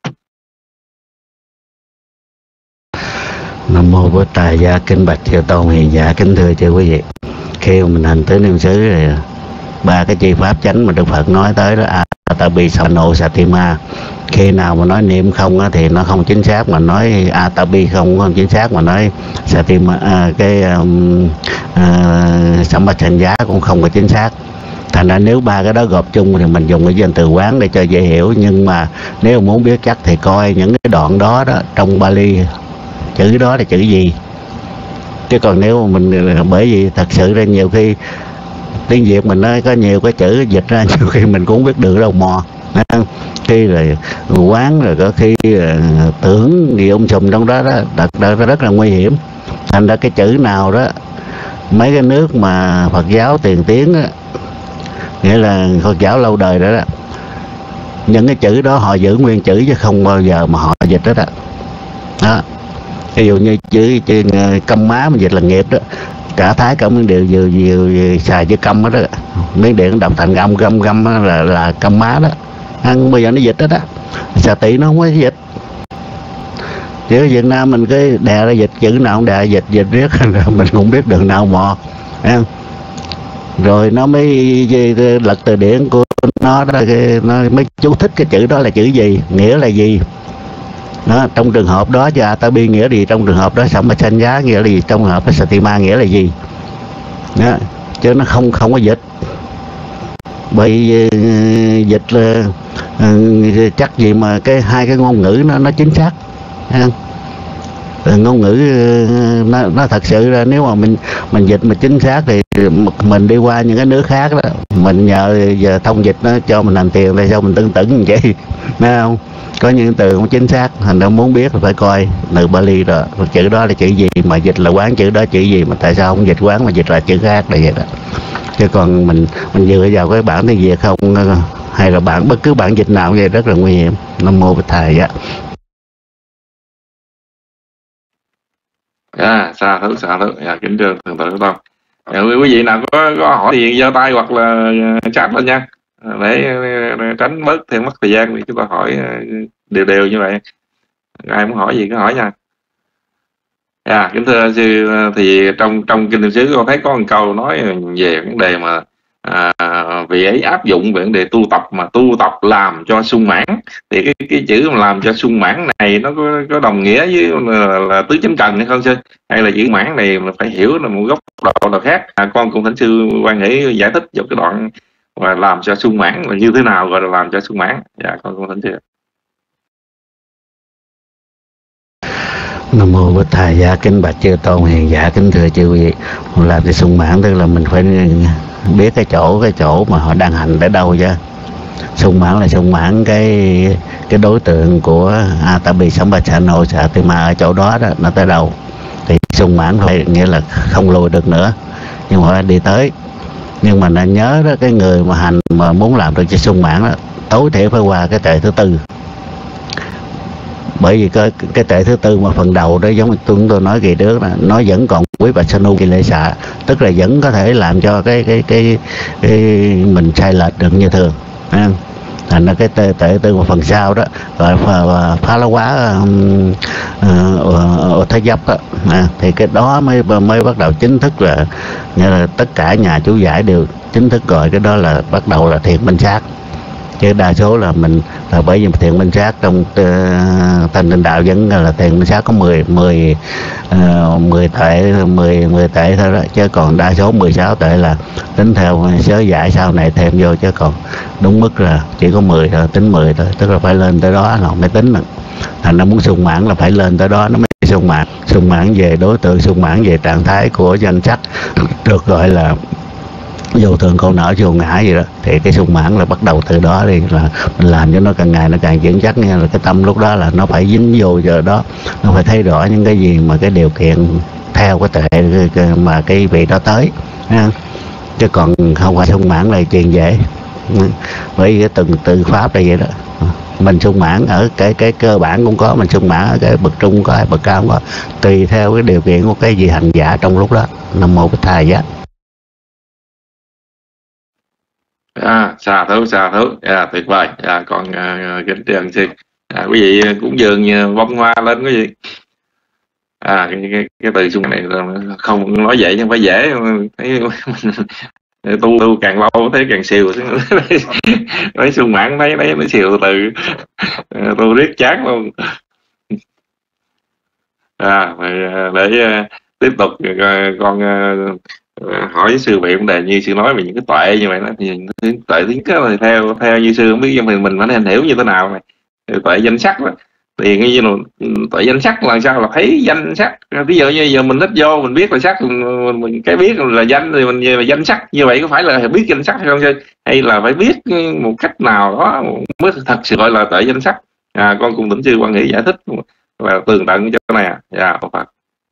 Nam mô Bổn Tát Gia kính bạch chư tôn hiền giả, kính thưa chư quý vị, khi mình hành tứ niệm xứ thì ba cái chi pháp chánh mà Đức Phật nói tới đó, Atapi Sano Satima. Khi nào mà nói niệm không á, thì nó không chính xác, mà nói Atapi không không chính xác, mà nói Satima à, cái um, uh, Sampachanya cũng không có chính xác. Thành ra nếu ba cái đó gộp chung thì mình dùng cái danh từ quán để cho dễ hiểu. Nhưng mà nếu muốn biết chắc thì coi những cái đoạn đó đó trong Bali chữ đó là chữ gì. Chứ còn nếu mà mình, bởi vì thật sự ra nhiều khi tiếng Việt mình nói có nhiều cái chữ dịch ra nhiều khi mình cũng không biết được đâu mò. Khi rồi quán rồi có khi tưởng gì ông sùm trong đó đó, thật ra rất là nguy hiểm. Thành ra cái chữ nào đó, mấy cái nước mà Phật giáo tiền tiến đó, nghĩa là Phật giáo lâu đời đó, đó, những cái chữ đó họ giữ nguyên chữ chứ không bao giờ mà họ dịch đó đó. Đó. Ví dụ như chữ, chữ câm má mà dịch là nghiệp đó, cả Thái cả Miến Điện vừa vừa xài chữ câm đó, đó. Miến Điện đọc thành âm găm găm là là câm má đó, ăn bây giờ nó dịch đó đó. Xà Tỳ nó không có dịch. Chứ Việt Nam mình cái đè ra dịch chữ nào cũng đè dịch dịch riết mình cũng biết đường nào mò. Rồi nó mới lật từ điển của nó đó, nó mới chú thích cái chữ đó là chữ gì, nghĩa là gì. Đó, trong trường hợp đó cho Atapi nghĩa gì, trong trường hợp đó Sampachanya nghĩa là gì, trong trường hợp đó Satima nghĩa là gì. Đó, chứ nó không không có dịch. Bởi uh, dịch là uh, chắc gì mà cái hai cái ngôn ngữ nó nó chính xác. Uh, ngôn ngữ uh, nó, nó thật sự ra nếu mà mình mình dịch mà chính xác thì mình đi qua những cái nước khác đó, mình nhờ giờ thông dịch nó cho mình làm tiền tại sao mình tưng tửng như vậy, thấy không? Có những từ không chính xác, thành ra muốn biết là phải coi từ Bali rồi chữ đó là chữ gì, mà dịch là quán chữ đó chữ gì, mà tại sao không dịch quán mà dịch là chữ khác là vậy đó. Chứ còn mình mình dựa vào cái bản tiếng Việt không, hay là bản bất cứ bản dịch nào vậy rất là nguy hiểm. Nam mô Bổn Thầy á. À, xa thú xa thú à, kính thưa thượng tọa Lưu Tông. À, quý vị nào có, có hỏi thì giơ tay hoặc là chat lên nha, để tránh bớt thêm mất thời gian thì chúng ta hỏi đều đều như vậy. Ai muốn hỏi gì cứ hỏi nha. À, kính thưa sư, thì trong trong kinh niệm xứ con thấy có một câu nói về vấn đề mà à, vị ấy áp dụng về vấn đề tu tập, mà tu tập làm cho sung mãn, thì cái cái chữ mà làm cho sung mãn này nó có, có đồng nghĩa với là, là tứ chánh cần hay không sư, hay là chữ mãn này mà phải hiểu là một góc độ nào khác. À, con cũng thỉnh sư quan nghĩ giải thích vào cái đoạn và làm cho sung mãn là như thế nào, gọi là làm cho sung mãn. Dạ con cũng thỉnh sư. Nam mô Bổn Thầy Gia kính bạch chư tôn hiền giả, kính thưa chư vị. Làm cho sung mãn tức là mình phải biết cái chỗ cái chỗ mà họ đang hành tới đâu chứ. Sung mãn là sung mãn cái cái đối tượng của Atapi Sampachano Satima ở chỗ đó đó, nó tới đâu thì sung mãn thôi, nghĩa là không lùi được nữa, nhưng mà phải đi tới. Nhưng mà nên nhớ đó, cái người mà hành mà muốn làm được cho sung mãn đó, tối thiểu phải qua cái tệ thứ tư. Bởi vì cái, cái tệ thứ tư mà phần đầu đó giống như chúng tôi nói kỳ trước, nó vẫn còn quý bạch sanu kỳ lệ xạ, tức là vẫn có thể làm cho cái cái cái, cái mình sai lệch được như thường. Thành ra cái tệ, tệ tư mà phần sau đó gọi là phá lá quá ô thế dấp đó, à, thì cái đó mới mới bắt đầu chính thức là, như là tất cả nhà chú giải đều chính thức gọi cái đó là bắt đầu là thiền minh sát. Chứ đa số là mình là bởi vì thiền minh sát trong uh, thanh tịnh đạo vẫn là thiền minh sát có mười mười uh, mười tệ mười mười tệ thôi đó, chứ còn đa số mười sáu tệ là tính theo sớ giải sau này thêm vô, chứ còn đúng mức là chỉ có mười thôi, tính mười thôi, tức là phải lên tới đó nó mới tính được. Thành nó muốn sung mãn là phải lên tới đó nó mới sung mãn. Sung mãn về đối tượng, sung mãn về trạng thái của danh sắc, được gọi là vô thường khổ não vô ngã gì đó. Thì cái sung mãn là bắt đầu từ đó đi, là mình làm cho nó càng ngày nó càng vững chắc, nghe là cái tâm lúc đó là nó phải dính vô giờ đó, nó phải thấy rõ những cái gì mà cái điều kiện theo cái tuệ mà cái vị đó tới ha. Chứ còn không phải sung mãn là chuyện dễ, bởi cái từng từ pháp là vậy đó. Mình sung mãn ở cái cái cơ bản cũng có, mình sung mãn ở cái bậc trung cũng có, bậc cao cũng có, tùy theo cái điều kiện của cái vị hành giả trong lúc đó. Nam mô Bích Thầy Giá. À, xà thú xà thú à, tuyệt vời. À, còn à, kính trường xin à, quý vị cũng dường bông hoa lên quý vị. À, cái, cái, cái từ xung này không nói vậy nhưng phải dễ. Thấy tu tu càng lâu thấy càng xìu, thấy sung mãn thấy thấy nó xìu từ tu riết chán luôn. À, để tiếp tục con hỏi sư vị vấn đề như sư nói về những cái tuệ như vậy đó, thì tuệ thứ nhất là theo theo như sư không biết mình mình phải nên hiểu như thế nào này. Tuệ danh sắc đó. Thì như là tuệ danh sắc là sao, là thấy danh sắc. Ví dụ như giờ mình thích vô mình biết là sắc, mình, mình cái biết là danh thì mình là danh sắc, như vậy có phải là biết danh sắc hay không sư, hay là phải biết một cách nào đó mới thật sự gọi là tuệ danh sắc? À, con cùng thỉnh sư quan nghĩ giải thích và tường tận cho cái này. À, dạ, Phật.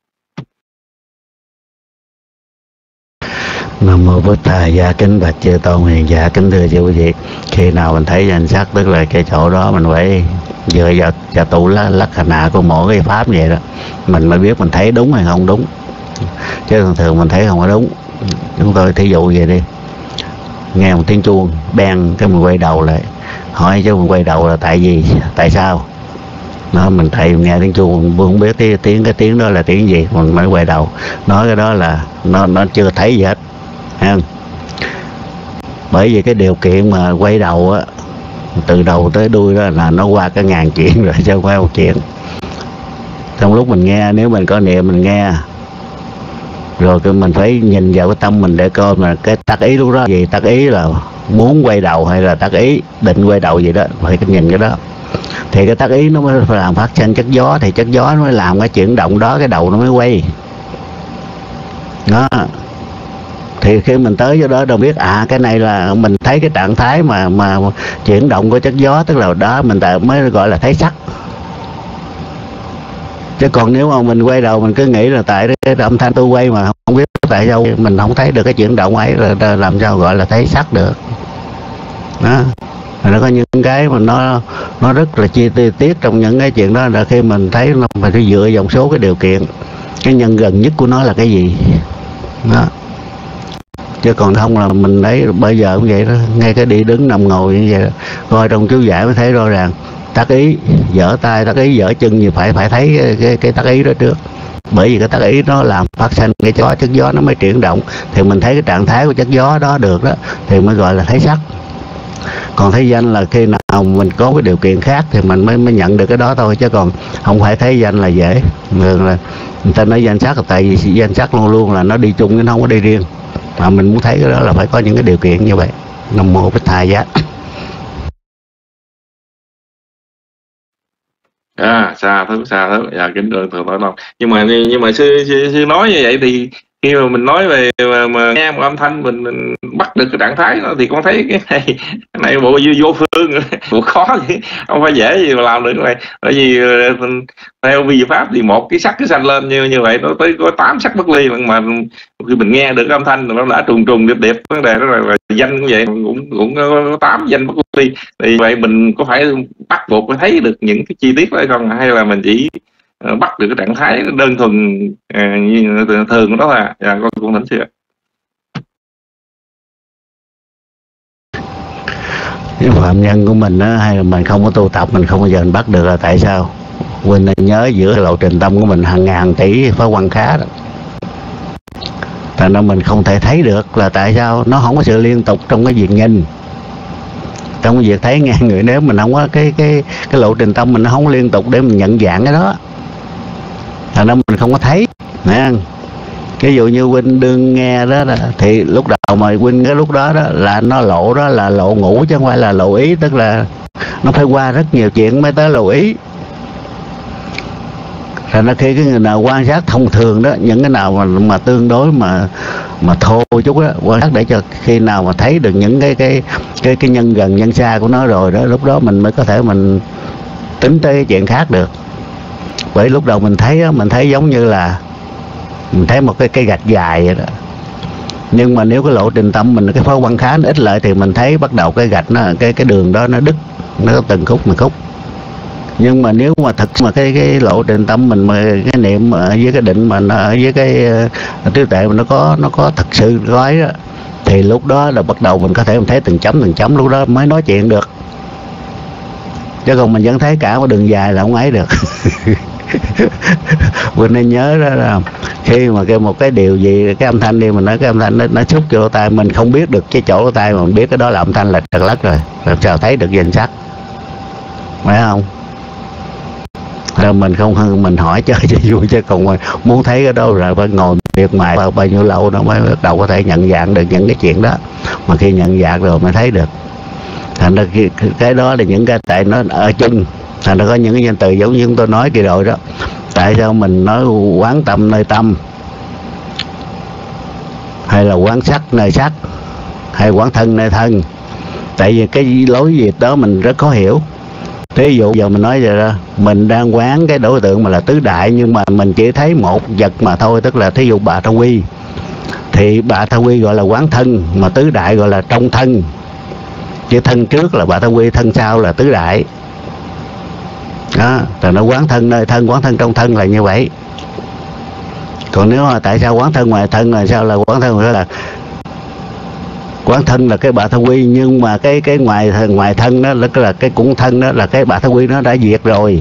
Nam mô Bích Thầy Giá. Kính bạch chư tôn hiền giả, kính thưa chư quý vị, khi nào mình thấy danh sắc tức là cái chỗ đó mình phải dựa vào vào tụ lắc hành hạ của mỗi cái pháp vậy đó, mình mới biết mình thấy đúng hay không đúng. Chứ thường thường mình thấy không có đúng. Chúng tôi thí dụ vậy đi, nghe một tiếng chuông beng cái mình quay đầu lại hỏi, chứ mình quay đầu là tại gì, tại sao nó mình thầy nghe tiếng chuông không biết cái tiếng cái tiếng đó là tiếng gì, mình mới quay đầu nói cái đó là nó nó chưa thấy gì hết ha. Bởi vì cái điều kiện mà quay đầu á, từ đầu tới đuôi đó là nó qua cái ngàn chuyện rồi, chứ không phải một chuyện. Trong lúc mình nghe, nếu mình có niệm mình nghe rồi cái mình phải nhìn vào cái tâm mình để coi mà cái tác ý lúc đó gì, tác ý là muốn quay đầu hay là tác ý định quay đầu gì đó, phải nhìn cái đó. Thì cái tác ý nó mới phải làm phát sinh chất gió, thì chất gió nó mới làm cái chuyển động đó, cái đầu nó mới quay đó. Thì khi mình tới chỗ đó đâu biết à cái này là mình thấy cái trạng thái mà mà chuyển động của chất gió, tức là đó mình mới gọi là thấy sắc. Chứ còn nếu mà mình quay đầu mình cứ nghĩ là tại cái âm thanh tôi quay mà không biết tại sao mình không thấy được cái chuyển động ấy, là làm sao gọi là thấy sắc được đó. Nó có những cái mà nó nó rất là chi tiết trong những cái chuyện đó, là khi mình thấy nó phải dựa vào một số cái điều kiện, cái nhân gần nhất của nó là cái gì đó. Chứ còn không là mình thấy bây giờ cũng vậy đó, ngay cái đi đứng nằm ngồi như vậy đó, coi trong chú giải mới thấy rõ ràng. Tác ý dở tay, tác ý dở chân thì phải phải thấy cái, cái, cái tác ý đó trước. Bởi vì cái tác ý nó làm phát sinh cái gió, chất gió nó mới chuyển động, thì mình thấy cái trạng thái của chất gió đó được đó, thì mới gọi là thấy sắc. Còn thấy danh là khi nào mình có cái điều kiện khác thì mình mới mới nhận được cái đó thôi, chứ còn không phải thấy danh là dễ. Thường là người ta nói danh sắc là tại vì danh sắc luôn luôn là nó đi chung chứ nó không có đi riêng, mà mình muốn thấy cái đó là phải có những cái điều kiện như vậy. Nam mô Bích Thầy Giá. À, xa thứ xa thứ dạ, kính thưa thưa nói đâu. Nhưng mà nhưng mà sư, sư sư nói như vậy thì khi mà mình nói về mà, mà nghe một âm thanh mình, mình bắt được cái trạng thái đó, thì con thấy cái này cái này bộ vô phương bộ khó gì, không phải dễ gì mà làm được cái này. Bởi vì theo vi pháp thì một cái sắc cái sanh lên như như vậy nó tới có tám sắc bất ly, mà khi mình nghe được cái âm thanh nó đã trùng trùng điệp điệp, vấn đề đó là, là danh cũng vậy, cũng cũng có tám danh bất ly. Thì vậy mình có phải bắt buộc phải thấy được những cái chi tiết đó không, hay là mình chỉ bắt được cái trạng thái đơn thuần à, như thường đó là dạ, con cũng thỉnh sư ạ. Cái phạm nhân của mình á, hay là mình không có tu tập, mình không bao giờ mình bắt được là tại sao? Quỳnh nên nhớ giữa lộ trình tâm của mình hàng ngàn tỷ phá quan khá đó. Tại nên mình không thể thấy được là tại sao, nó không có sự liên tục trong cái việc nhìn, trong cái việc thấy nghe người. Nếu mình không có cái cái cái lộ trình tâm mình nó không liên tục để mình nhận dạng cái đó, thành ra mình không có thấy nè. Ví dụ như Huynh đương nghe đó, đó thì lúc đầu mà Huynh cái lúc đó đó là nó lộ, đó là lộ ngủ chứ không phải là lộ ý, tức là nó phải qua rất nhiều chuyện mới tới lộ ý. Thành ra khi cái người nào quan sát thông thường đó, những cái nào mà mà tương đối mà mà thô chút đó, quan sát để cho khi nào mà thấy được những cái cái cái cái nhân gần nhân xa của nó rồi đó, lúc đó mình mới có thể mình tính tới cái chuyện khác được. Bởi lúc đầu mình thấy đó, mình thấy giống như là mình thấy một cái cái gạch dài vậy đó. Nhưng mà nếu cái lộ trình tâm mình, cái pháo băng khá nó ít lại thì mình thấy bắt đầu cái gạch nó, cái cái đường đó nó đứt, nó có từng khúc một khúc. Nhưng mà nếu mà thật mà cái cái lộ trình tâm mình mà cái niệm ở với cái định mà nó ở với cái uh, trí tuệ mà nó có nó có thật sự gói đó, thì lúc đó là bắt đầu mình có thể mình thấy từng chấm từng chấm, lúc đó mới nói chuyện được. Chứ còn mình vẫn thấy cả một đường dài là không ấy được. Mình nên nhớ đó là khi mà cái một cái điều gì, cái âm thanh đi, mình nói cái âm thanh nó, nó xúc vô tai mình không biết được cái chỗ tai mà mình biết cái đó là âm thanh là trật lất rồi, làm sao thấy được danh sắc, phải không? Rồi mình không mình hỏi chơi cho vui, chứ còn muốn thấy cái đó rồi phải ngồi miệt mài bao, bao nhiêu lâu nó mới bắt đầu có thể nhận dạng được những cái chuyện đó. Mà khi nhận dạng rồi mới thấy được. Thành ra cái, cái đó là những cái tại nó ở chung. Thành ra có những cái danh từ giống như chúng tôi nói kỳ rồi đó. Tại sao mình nói quán tâm nơi tâm, hay là quán sắc nơi sắc, hay quán thân nơi thân? Tại vì cái lối việc đó mình rất khó hiểu. Ví dụ giờ mình nói vậy đó, mình đang quán cái đối tượng mà là tứ đại, nhưng mà mình chỉ thấy một vật mà thôi, tức là thí dụ Bà Tha Quy, thì Bà Tha Quy gọi là quán thân, mà tứ đại gọi là trong thân. Chứ thân trước là Bà Tha Quy, thân sau là tứ đại đó. Rồi nó quán thân nơi thân, quán thân trong thân là như vậy. Còn nếu mà tại sao quán thân ngoài thân là sao là quán thân, là quán thân là cái Bà Tha Quy, nhưng mà cái cái ngoài ngoài thân đó là, là cái cũng thân đó là cái Bà Tha Quy nó đã diệt rồi,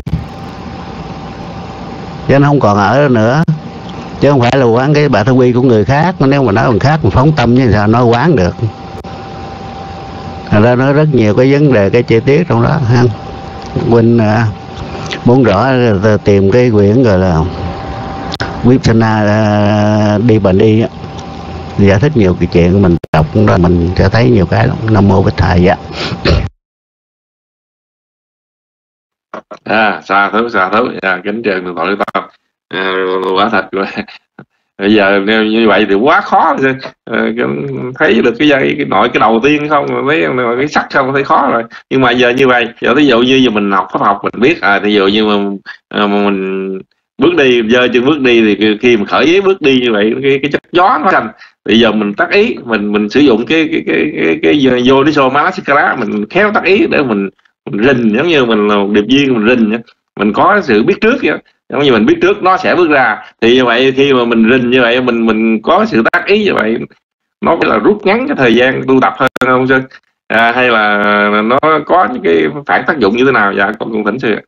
chứ nó không còn ở đó nữa. Chứ không phải là quán cái Bà Tha Quy của người khác. Nếu mà nói người khác mình phóng tâm như sao nói quán được. Thành ra nó rất nhiều cái vấn đề, cái chi tiết trong đó ha. Huynh à, muốn rõ tìm cái quyển gọi là Vipassana uh, đi bà đi á, giải thích nhiều cái chuyện, mình đọc đó mình sẽ thấy nhiều cái lắm. Nam mô Bích Thầy á. À, xa thứ xa thứ à, kính chào thượng tọa Lý Tông. À, quả thật rồi. Bây giờ như vậy thì quá khó. À, thấy được cái dây cái nội cái đầu tiên không, thấy cái sắc không thấy khó rồi. Nhưng mà giờ như vậy, giờ ví dụ như giờ mình học pháp học mình biết à, ví dụ như mà, à, mà mình bước đi, giơ chân bước đi thì khi mà khởi ý bước đi như vậy, cái, cái chất gió nó thành. Bây giờ mình tắt ý, mình mình sử dụng cái cái cái cái cái vô đi sô manasikara, mình khéo tắt ý để mình mình rình, giống như mình là một điệp viên mình rình, mình có sự biết trước vậy. Giống như mình biết trước nó sẽ bước ra, thì như vậy khi mà mình rình như vậy, mình mình có sự tác ý như vậy, nó phải là rút ngắn cái thời gian tu tập hơn không chứ? À, hay là nó có những cái phản tác dụng như thế nào? Dạ con cùng thỉnh sư.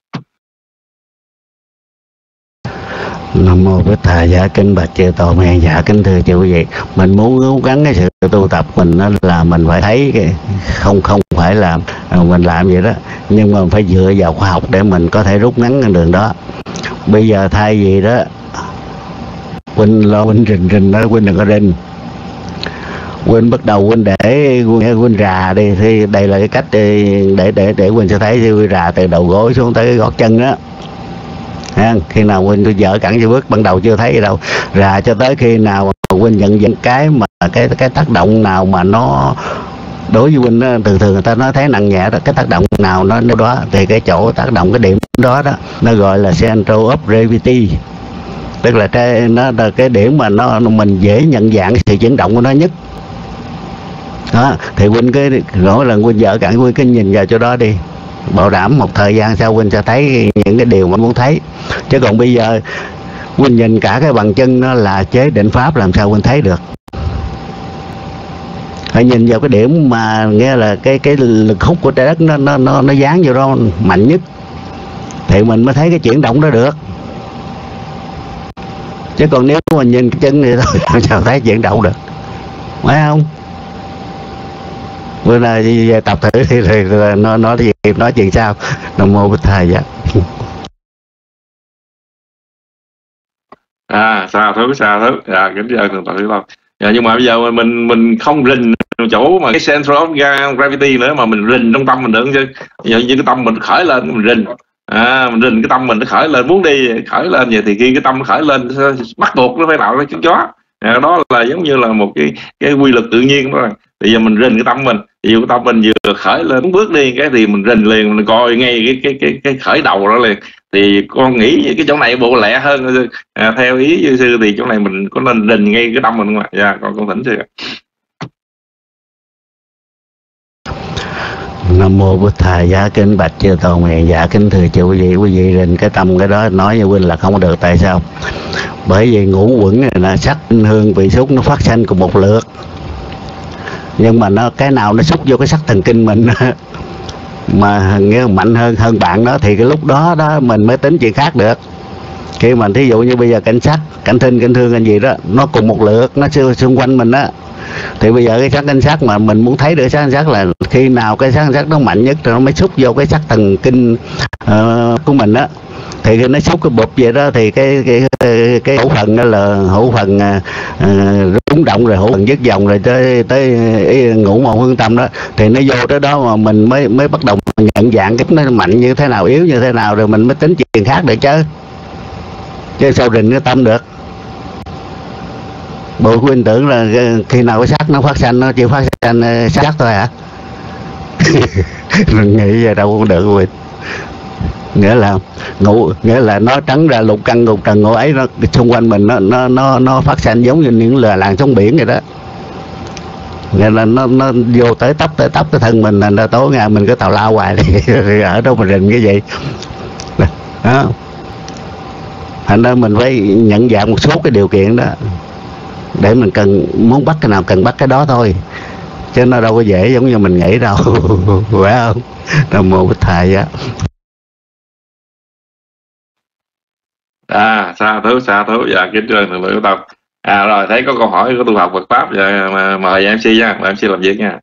Nam mô Bích Thầy. Dạ kính bạch chư Tổ Mẹ. Dạ kính thưa chư quý vị, mình muốn cố gắng cái sự tu tập mình đó là mình phải thấy cái, không không phải là mình làm vậy đó, nhưng mà phải dựa vào khoa học để mình có thể rút ngắn cái đường đó. Bây giờ thay vì đó huynh lo huynh rình rình đó, huynh đừng có rình, huynh bắt đầu huynh để huynh rà đi, thì đây là cái cách để để để, để huynh sẽ thấy huynh rà từ đầu gối xuống tới cái gót chân đó. Ha, khi nào huynh tôi dở cẳng chưa bước ban đầu chưa thấy gì đâu, rà cho tới khi nào huynh nhận diện cái mà cái cái tác động nào mà nó đối với huynh đó, thường thường người ta nói thấy nặng nhẹ đó, cái tác động nào nó đó thì cái chỗ tác động cái điểm đó đó nó gọi là center of gravity, tức là cái nó là cái điểm mà nó mình dễ nhận dạng sự chuyển động của nó nhất đó. Thì huynh cái mỗi lần huynh dở cẳng huynh cái nhìn vào chỗ đó đi, bảo đảm một thời gian sau huynh sẽ thấy những cái điều mà muốn thấy. Chứ còn bây giờ huynh nhìn cả cái bàn chân nó là chế định pháp, làm sao huynh thấy được? Phải nhìn vào cái điểm mà nghe là cái cái lực hút của trái đất nó nó nó nó dán vô đó mạnh nhất thì mình mới thấy cái chuyển động đó được. Chứ còn nếu mà nhìn cái chân thì thôi làm sao thấy chuyển động được, phải không? Bữa nay về tập thử thì, thì, thì nó nói gì nói chuyện sao. Nam mô Bích Thầy. Dạ. À, xa thứ xa thứ. Dạ kính chào thượng tọa Lý Tông. Dạ, nhưng mà bây giờ mình mình không rình chỗ mà cái center of gravity nữa, mà mình rình trong tâm mình được chứ. Giờ như cái tâm mình khởi lên mình rình, À, mình rình cái tâm mình nó khởi lên, muốn đi khởi lên vậy thì khi cái tâm nó khởi lên bắt buộc nó phải tạo ra chân gió. À, đó là giống như là một cái cái quy luật tự nhiên đó. Bây giờ mình rình cái tâm mình, ví dụ cái tâm mình vừa khởi lên muốn bước đi cái thì mình rình liền, mình coi ngay cái cái cái cái khởi đầu đó liền. Thì con nghĩ cái chỗ này bộ lẹ hơn. À, theo ý như sư thì chỗ này mình có nên rình ngay cái tâm mình không ạ? Dạ, con con thỉnh sư. Nam mô Bụt Thầy. Giá kính bạch chư tôn hiền, dạ kính thưa chư quý vị. Quý vị rình cái tâm cái đó nói với huynh là không được. Tại sao? Bởi vì ngũ quẩn này là sắc hương vị xúc nó phát sanh cùng một lượt, nhưng mà nó cái nào nó xúc vô cái sắc thần kinh mình mà nghe mạnh hơn hơn bạn đó thì cái lúc đó đó mình mới tính chuyện khác được. Khi mà thí dụ như bây giờ cảnh sắc, cảnh thinh, cảnh thương, cảnh gì đó nó cùng một lượt, nó xung quanh mình đó, thì bây giờ cái sắc cảnh sắc mà mình muốn thấy được sắc cảnh sắc là khi nào cái sắc cảnh sắc nó mạnh nhất rồi nó mới xúc vô cái sắc thần kinh uh, của mình đó. Thì khi nó xúc cái bụp vậy đó thì cái cái cái, cái hữu phần đó là hữu phần uh, rung động, rồi hữu phần dứt dòng, rồi tới tới ngũ màu hương tâm đó, thì nó vô tới đó mà mình mới mới bắt đầu nhận dạng cái nó mạnh như thế nào, yếu như thế nào, rồi mình mới tính chuyện khác được chứ. Chứ sao rình cái tâm được? Bộ huynh tưởng là khi nào cái sắc nó phát sanh nó chỉ phát sanh sắc thôi hả? Mình nghĩ vậy đâu cũng được rồi. Nghĩa là ngũ, nghĩa là nó trắng ra lục căn lục trần ngũ ấy, nó xung quanh mình nó nó nó nó phát sanh giống như những là làn sóng biển vậy đó. Nghĩa là nó nó vô tới tóc tới tóc cái thân mình, là nó tối ngày mình cứ tào lao hoài thì ở đâu mà rình cái gì đó. Thành ra mình phải nhận dạng một số cái điều kiện đó để mình cần muốn bắt cái nào cần bắt cái đó thôi, chứ nó đâu có dễ giống như mình nghĩ đâu. Phải không? Nam mô Bụt Thầy á. À, xa thứ xa thứ dạ kính thưa thượng lưu tâm. À rồi, thấy có câu hỏi của tu học Phật pháp, dạ, mà mời em xê nha, mời em xê làm việc nha.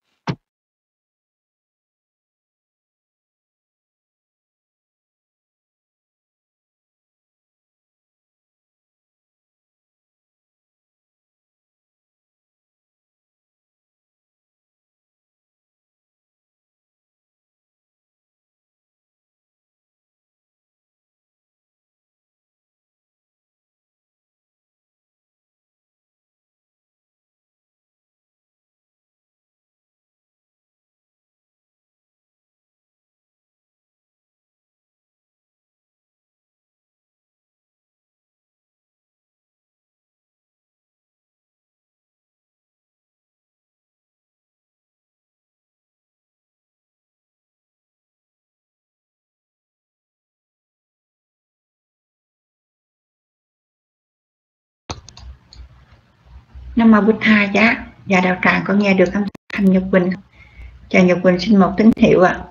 Nam mô Bụt Thầy giá. Dạ đạo tràng có nghe được âm thanh Nhật Quỳnh. Chào Nhật Quỳnh, xin một tín hiệu ạ. À.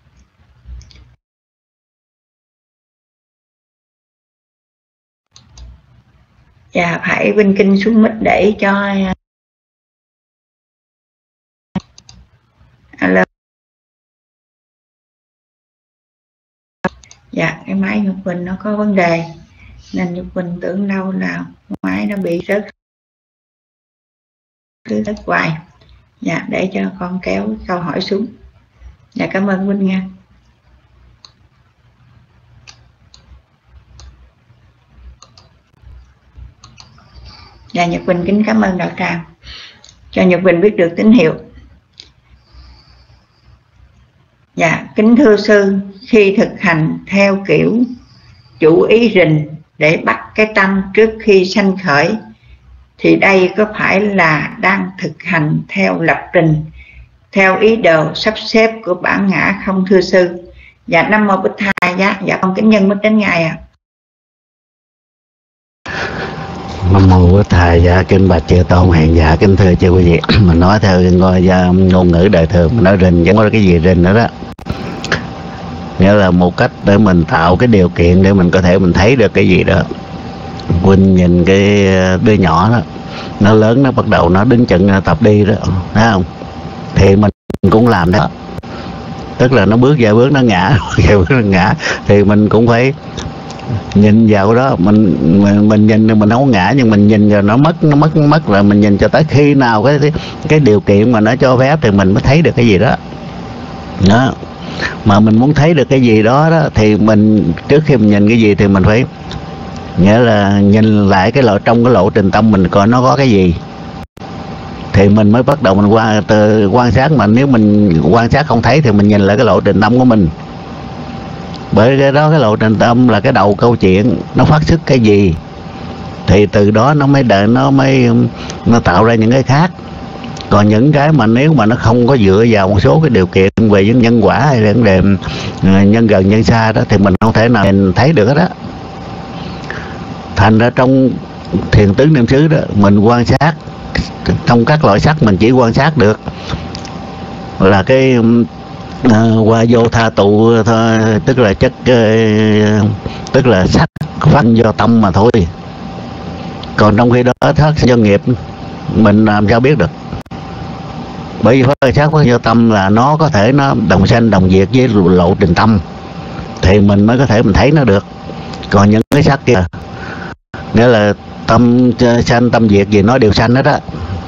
Dạ phải Vinh Kinh xuống mic để cho alo. Dạ cái máy Nhật Quỳnh nó có vấn đề nên Nhật Quỳnh tưởng đâu là máy nó bị rớt cứ rớt hoài. Dạ để cho con kéo câu hỏi xuống. Dạ cảm ơn Vinh nha. Dạ Nhật Quỳnh kính cảm ơn đạo tràng cho Nhật Quỳnh biết được tín hiệu. Dạ kính thưa sư, khi thực hành theo kiểu chủ ý rình để bắt cái tâm trước khi sanh khởi thì đây có phải là đang thực hành theo lập trình, theo ý đồ sắp xếp của bản ngã không thưa sư? Dạ Nam mô Bụt Thầy giá. Dạ con kính nhân mít đến ngài ạ. À. Nam mô Bụt Thầy. Dạ kính bạch chư tôn hiền, dạ kính thưa chư quý vị. Mình nói theo ngôi ngôn ngữ đời thường, mình nói rình chẳng có cái gì rình nữa đó. Nghĩa là một cách để mình tạo cái điều kiện để mình có thể mình thấy được cái gì đó. Huynh nhìn cái đứa nhỏ đó, nó lớn nó bắt đầu nó đứng chừng tập đi đó, thấy không? Thì mình cũng làm đó. Tức là nó bước vài bước nó ngã, vài bước nó ngã thì mình cũng phải nhìn vào đó, mình mình, mình nhìn mình không ngã nhưng mình nhìn rồi nó mất nó mất nó mất rồi mình nhìn cho tới khi nào cái cái điều kiện mà nó cho phép thì mình mới thấy được cái gì đó. Đó. Mà mình muốn thấy được cái gì đó, đó thì mình trước khi mình nhìn cái gì thì mình phải nghĩa là nhìn lại cái lộ trong cái lộ trình tâm mình coi nó có cái gì, thì mình mới bắt đầu mình qua từ quan sát. Mà nếu mình quan sát không thấy thì mình nhìn lại cái lộ trình tâm của mình. Bởi cái đó, cái lộ trình tâm là cái đầu câu chuyện, nó phát xuất cái gì thì từ đó nó mới đợi nó mới nó tạo ra những cái khác. Còn những cái mà nếu mà nó không có dựa vào một số cái điều kiện về những nhân quả hay là vấn đề nhân gần nhân xa đó thì mình không thể nào mình thấy được đó. Thành ra trong thiền tứ niệm xứ đó, mình quan sát trong các loại sắc, mình chỉ quan sát được là cái uh, qua vô tha tụ, uh, tức là chất uh, tức là sắc phát do tâm mà thôi. Còn trong khi đó thất do nghiệp mình làm sao biết được? Bởi vì phát sắc phát do tâm là nó có thể nó đồng sanh đồng diệt với lộ trình tâm thì mình mới có thể mình thấy nó được. Còn những cái sắc kia nghĩa là tâm sanh tâm diệt gì nó đều sanh hết á,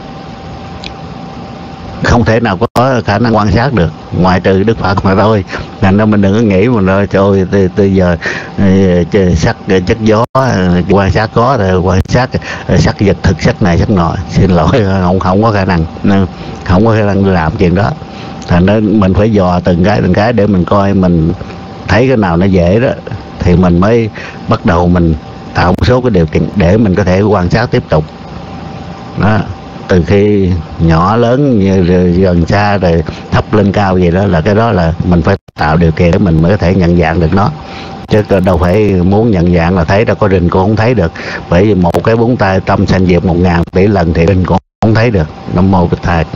không thể nào có khả năng quan sát được ngoại trừ Đức Phật mà thôi. Thành ra mình đừng có nghĩ mà nói trời ơi từ giờ sắc chất gió quan sát có rồi quan sát sắc vật thực sắc này sắc nọ, xin lỗi không không có khả năng không có khả năng làm chuyện đó. Thành ra mình phải dò từng cái từng cái để mình coi, mình thấy cái nào nó dễ đó thì mình mới bắt đầu mình tạo một số cái điều kiện để mình có thể quan sát tiếp tục đó. Từ khi nhỏ lớn gần xa rồi thấp lên cao gì đó là cái đó là mình phải tạo điều kiện để mình mới có thể nhận dạng được nó, chứ đâu phải muốn nhận dạng là thấy đâu có rình cũng không thấy được. Bởi vì một cái bốn tay tâm sanh diệt một ngàn tỷ lần thì rình cũng không thấy được. Nam mô Bích Thầy.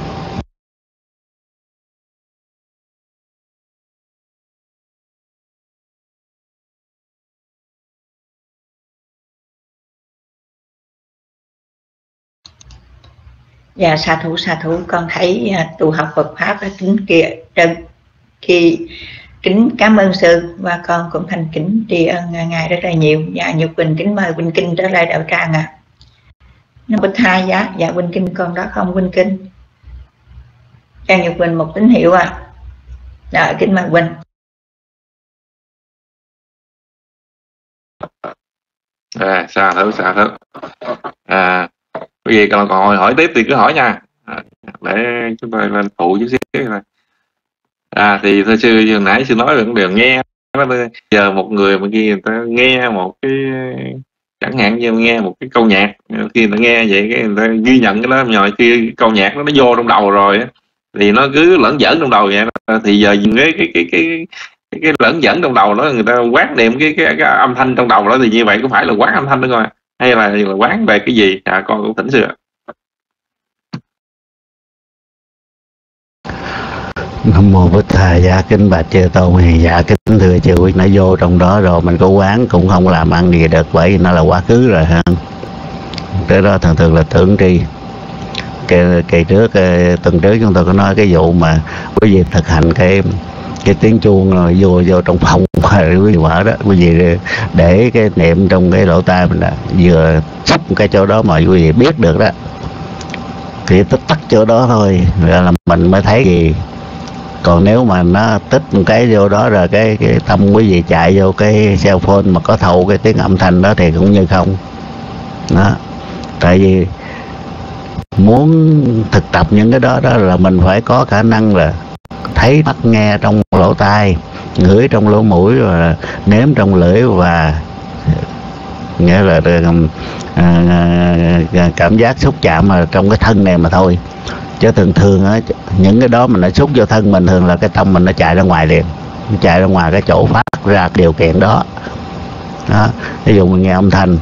Dạ sa thú sa thú con thấy uh, tu học Phật pháp ở kính kia trên khi kính cảm ơn sư, và con cũng thành kính tri ân ngài rất là nhiều. Dạ Nhục Quỳnh kính mời Quỳnh Kinh trở lại đạo tràng ạ. À. Nó Bích Hai giá dạ Quỳnh Kinh con đó không Quỳnh Kinh. Dạ Nhục Quỳnh một tín hiệu ạ. À. Dạ kính mời Quỳnh. À, xa thử xa thử à, cái gì còn còn hỏi tiếp thì cứ hỏi nha, à, để chúng tôi lên phụ chút xíu này. À thì thưa sư vừa nãy sư nói về điều nghe, giờ một người mà khi người ta nghe một cái chẳng hạn như nghe một cái câu nhạc, khi người ta nghe vậy cái người ta ghi nhận cái đó, nhồi khi câu nhạc nó nó vô trong đầu rồi thì nó cứ lẫn dẫn trong đầu vậy, thì giờ cái cái cái cái cái, cái lẫn dẫn trong đầu đó người ta quán niệm cái, cái cái âm thanh trong đầu đó, thì như vậy có phải là quán âm thanh đó coi, hay là, là quán về cái gì? À, con cũng thỉnh sư ạ. Nam mô Bích Thầy. Dạ kính bạch chư tôn hiền, dạ kính thưa chư quý, nó vô trong đó rồi mình có quán cũng không làm ăn gì được, bởi vì nó là quá khứ rồi ha. Cái đó thường thường là tưởng tri. Kỳ, kỳ trước tuần trước chúng tôi có nói cái vụ mà quý vị thực hành cái cái tiếng chuông rồi vô vô trong phòng quý vị mở đó, quý vị để cái niệm trong cái lỗ tai mình, đã vừa xúc cái chỗ đó mà quý vị biết được đó, thì tích tắt chỗ đó thôi rồi là mình mới thấy gì. Còn nếu mà nó tích một cái vô đó rồi cái, cái tâm quý vị chạy vô cái cell phone mà có thâu cái tiếng âm thanh đó thì cũng như không đó. Tại vì muốn thực tập những cái đó đó là mình phải có khả năng là thấy mắt nghe trong lỗ tai, ngửi trong lỗ mũi, và nếm trong lưỡi, và nghĩa là à, cảm giác xúc chạm mà trong cái thân này mà thôi. Chứ thường thường á, những cái đó mình nó xúc vô thân mình, thường là cái tâm mình nó chạy ra ngoài liền, nó chạy ra ngoài cái chỗ phát ra điều kiện đó. Đó, ví dụ mình nghe âm thanh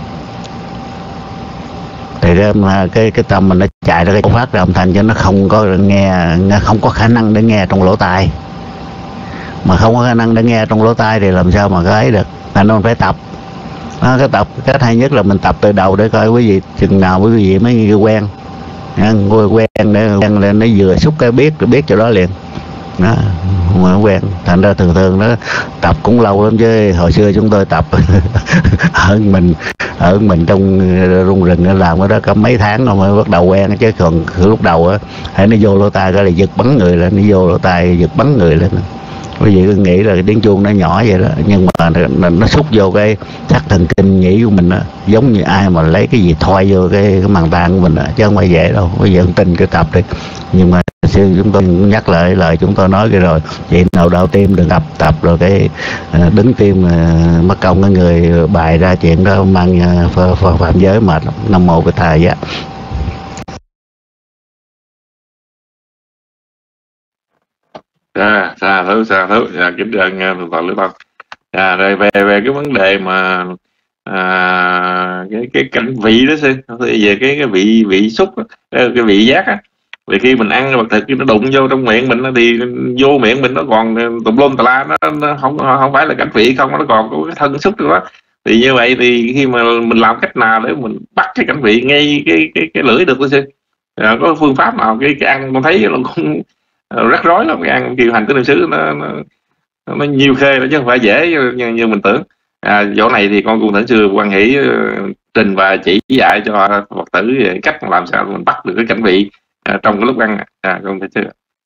thì cái cái, cái tâm mình nó chạy ra cái chỗ phát ra âm thanh, chứ nó không có nghe, không có khả năng để nghe trong lỗ tai. Mà không có khả năng để nghe trong lỗ tai thì làm sao mà có ấy được. Nên nó phải tập. Đó, cái tập cách hay nhất là mình tập từ đầu để coi quý vị chừng nào quý vị mới quen. Ngồi quen để quen lên nó vừa xúc cái biết rồi biết chỗ đó liền đó, mà quen. Thành ra thường thường nó tập cũng lâu lắm, chứ hồi xưa chúng tôi tập ở mình ở mình trong rung rừng nó làm cái đó có mấy tháng rồi mới bắt đầu quen. Chứ còn lúc đầu á hãy nó vô lỗ tai cái là giật bắn người lên, nó vô lỗ tai giật bắn người lên Quý vị cứ nghĩ là cái tiếng chuông nó nhỏ vậy đó, nhưng mà nó, nó xúc vô cái thắt thần kinh nhĩ của mình đó, giống như ai mà lấy cái gì thoai vô cái, cái màng tan của mình đó, chứ không phải dễ đâu. Bây giờ không tin cái tập đi, nhưng mà sư chúng tôi nhắc lại lời chúng tôi nói cái rồi, vậy nào đau tim đừng tập tập rồi cái đứng tim mất công cái người bài ra chuyện đó mang phạm giới mệt lắm. Nam mô Bổn Thầy á. À, xa thú xa thú dạ, kính thưa anh thượng tọa Lữ Tông. À, rồi về về cái vấn đề mà à, cái cái cảnh vị đó sư, về cái cái vị vị xúc đó, cái vị giác á, vì khi mình ăn vật thực nó đụng vô trong miệng mình thì vô miệng mình nó còn tùm lum tà la, nó, nó không không phải là cảnh vị không, nó còn có cái thân xúc đó. Thì như vậy thì khi mà mình làm cách nào để mình bắt cái cảnh vị ngay cái cái cái lưỡi được sư? À, có phương pháp nào? Cái cái ăn con thấy nó cũng rắc rối lắm, cái ăn kiều hành của niệm xứ nó, nó nó nhiều khê đó chứ không phải dễ như, như mình tưởng. À, chỗ này thì con cung thỉnh sư quan hỷ uh, trình và chỉ dạy cho Phật tử về cách làm sao mình bắt được cái cảnh vị uh, trong cái lúc ăn. À, con thỉnh sư.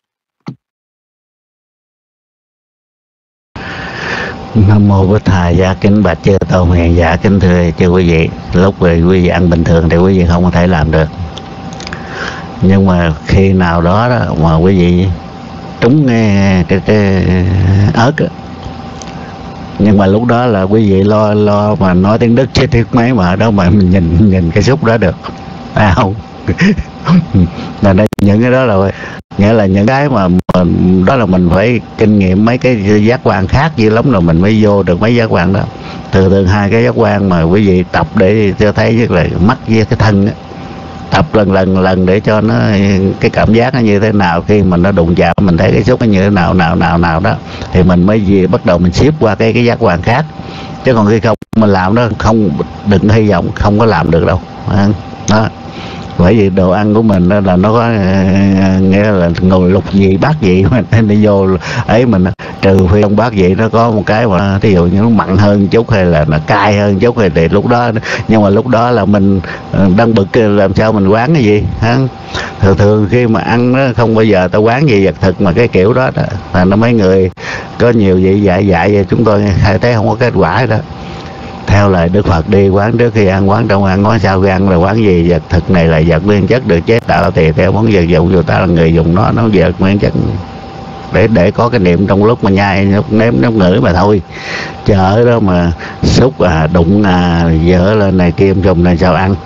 Nam mô Bổn Thầy. Dạ kính bạch chư tôn hiền, dạ kính thưa chư quý vị, lúc quý vị ăn bình thường thì quý vị không có thể làm được, nhưng mà khi nào đó, đó mà quý vị trúng nghe cái, cái ớt đó. Nhưng mà lúc đó là quý vị lo lo mà nói tiếng Đức chết thiết mấy mà ở đó mà mình nhìn nhìn cái xúc đó được, phải không? Là đây, những cái đó là nghĩa là những cái mà mình, đó là mình phải kinh nghiệm mấy cái giác quan khác dữ lắm rồi mình mới vô được mấy giác quan đó. Thường thường hai cái giác quan mà quý vị tập để cho thấy rất là mắt với cái thân đó, tập lần lần lần để cho nó cái cảm giác nó như thế nào, khi mình nó đụng chạm mình thấy cái xúc nó như thế nào nào nào nào đó thì mình mới gì bắt đầu mình xếp qua cái cái giác quan khác. Chứ còn khi không mình làm đó không, đừng hy vọng không có làm được đâu đó. Bởi vì đồ ăn của mình đó là nó có nghĩa là ngồi lục gì bát gì mà đi vô ấy, mình trừ phi trong bát vị nó có một cái mà ví dụ như nó mặn hơn chút hay là nó cay hơn chút thì lúc đó, nhưng mà lúc đó là mình đang bực làm sao mình quán cái gì ha. Thường thường khi mà ăn nó không bao giờ tao quán gì vật thực mà cái kiểu đó, đó là nó mấy người có nhiều vị dạy dạy chúng tôi thấy không có kết quả đó. Theo lời Đức Phật đi quán trước khi ăn, quán trong ăn, quán sau khi ăn là quán gì vật thực này là vật nguyên chất được chế tạo thì theo món vật dụng người ta là người dùng nó nó vật nguyên chất để để có cái niệm trong lúc mà nhai lúc nếm nếm ngửi mà thôi. Chợ đó mà xúc à đụng à dở lên này kim trùng này sao ăn,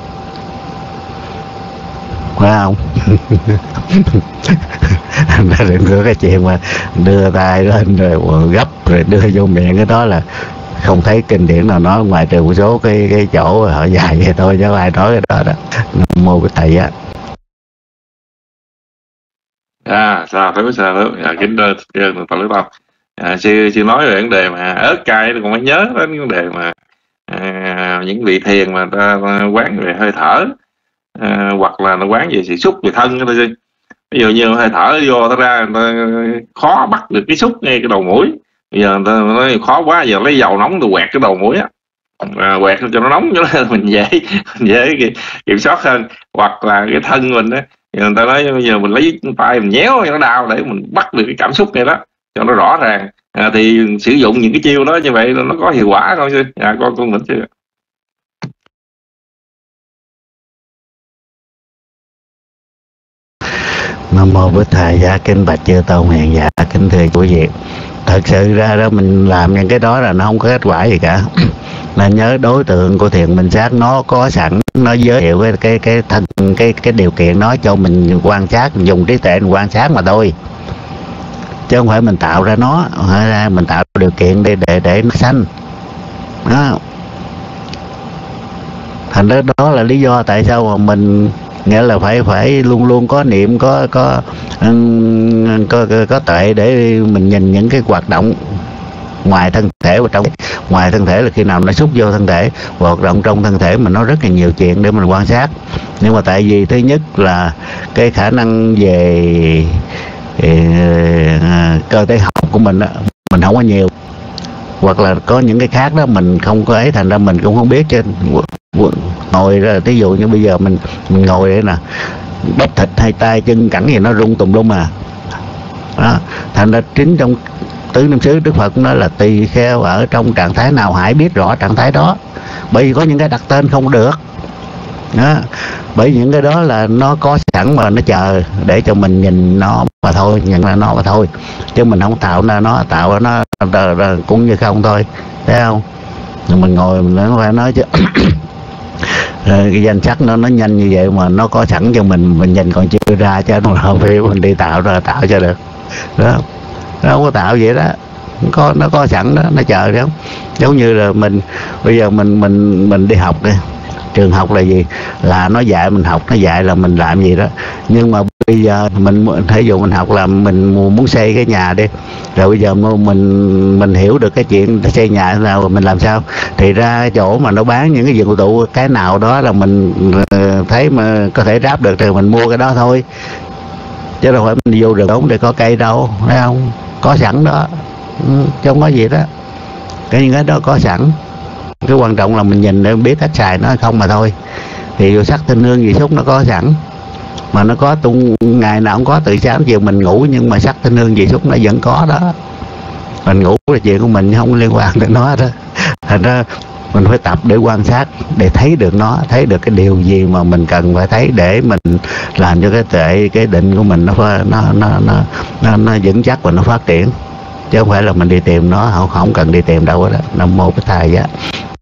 phải không? Đừng có cái chuyện mà đưa tay lên rồi gấp rồi đưa vô miệng, cái đó là không thấy kinh điển nào nói, ngoài trừ một số cái cái chỗ họ dài vậy thôi chứ ai nói cái đó đó. Nam mô Bổn Thầy á. À, sao phải sao đó. À, kính thưa thượng tọa Lữ Tông. À, sư sư nói về vấn đề mà ớt cay, còn phải nhớ đến vấn đề mà à, những vị thiền mà ta quán về hơi thở, à, hoặc là nó quán về sự xúc về thân đó thôi. Ví dụ như hơi thở vô ta ra, ta khó bắt được cái xúc ngay cái đầu mũi. Bây giờ người ta nói khó quá, giờ lấy dầu nóng tôi quẹt cái đầu mũi á, à, quẹt cho nó nóng cho nó mình dễ mình dễ kiểm soát hơn. Hoặc là cái thân mình á, người ta nói bây giờ mình lấy tay mình nhéo cho nó đau để mình bắt được cái cảm xúc này đó cho nó rõ ràng. À, thì sử dụng những cái chiêu đó như vậy nó có hiệu quả không chứ? À, con con mình chứ. Nam mô Bổn Thầy. Dạ kính bạch chư tôn hiền, dạ kính thưa quý vị, thật sự ra đó mình làm những cái đó là nó không có kết quả gì cả. Nên nhớ đối tượng của thiền minh sát nó có sẵn, nó giới thiệu cái cái cái thân cái cái điều kiện nó cho mình quan sát, mình dùng trí tuệ mình quan sát mà thôi, chứ không phải mình tạo ra nó, hay là mình tạo điều kiện để để để nó sanh đó. Thành ra đó là lý do tại sao mà mình nghĩa là phải phải luôn luôn có niệm, có có có có, có tuệ để mình nhìn những cái hoạt động ngoài thân thể và trong ngoài thân thể là khi nào nó xúc vô thân thể, hoạt động trong thân thể mình nó rất là nhiều chuyện để mình quan sát. Nhưng mà tại vì thứ nhất là cái khả năng về uh, cơ thể học của mình đó, mình không có nhiều, hoặc là có những cái khác đó mình không có ấy, thành ra mình cũng không biết. Trên ngồi ra ví dụ như bây giờ mình mình ngồi đây nè, bắp thịt hay tay chân cẳng gì nó rung tùm lum à đó. Thành ra chính trong tứ niệm xứ Đức Phật nói là tỳ kheo ở trong trạng thái nào hãy biết rõ trạng thái đó, bởi vì có những cái đặt tên không được đó. Bởi những cái đó là nó có sẵn mà nó chờ để cho mình nhìn nó mà thôi, nhận là nó mà thôi, chứ mình không tạo ra nó, tạo ra nó cũng như không thôi, thấy không? Mình ngồi mình nói phải nói chứ cái danh sách nó nó nhanh như vậy mà nó có sẵn cho mình, mình nhìn còn chưa ra, chứ nó không phải mình đi tạo ra tạo cho được đó. Nó không có tạo vậy đó, có nó có sẵn đó, nó chờ đó. Giống như là mình bây giờ mình mình mình đi học đi, trường học là gì, là nó dạy mình học, nó dạy là mình làm gì đó. Nhưng mà bây giờ mình thấy dụ mình học là mình muốn xây cái nhà đi, rồi bây giờ mình mình hiểu được cái chuyện xây nhà thế nào, mình làm sao thì ra chỗ mà nó bán những cái dụng cụ cái nào đó là mình thấy mà có thể ráp được thì mình mua cái đó thôi, chứ đâu phải mình vô rừng ống để có cây đâu, thấy không? Có sẵn đó, chứ không có gì đó, cái những cái đó có sẵn. Cái quan trọng là mình nhìn để biết cách xài nó không mà thôi. Thì vô sắc thanh hương vị xúc nó có sẵn, mà nó có tung ngày nào cũng có, từ sáng chiều mình ngủ nhưng mà sắc thanh hương vị xúc nó vẫn có đó. Mình ngủ là chuyện của mình không liên quan đến nó đó. Thành ra mình phải tập để quan sát, để thấy được nó, thấy được cái điều gì mà mình cần phải thấy để mình làm cho cái tuệ, cái định của mình nó nó nó nó nó, nó vững chắc và nó phát triển, chứ không phải là mình đi tìm nó, không không cần đi tìm đâu đó. Nam mô Bích Thầy giá.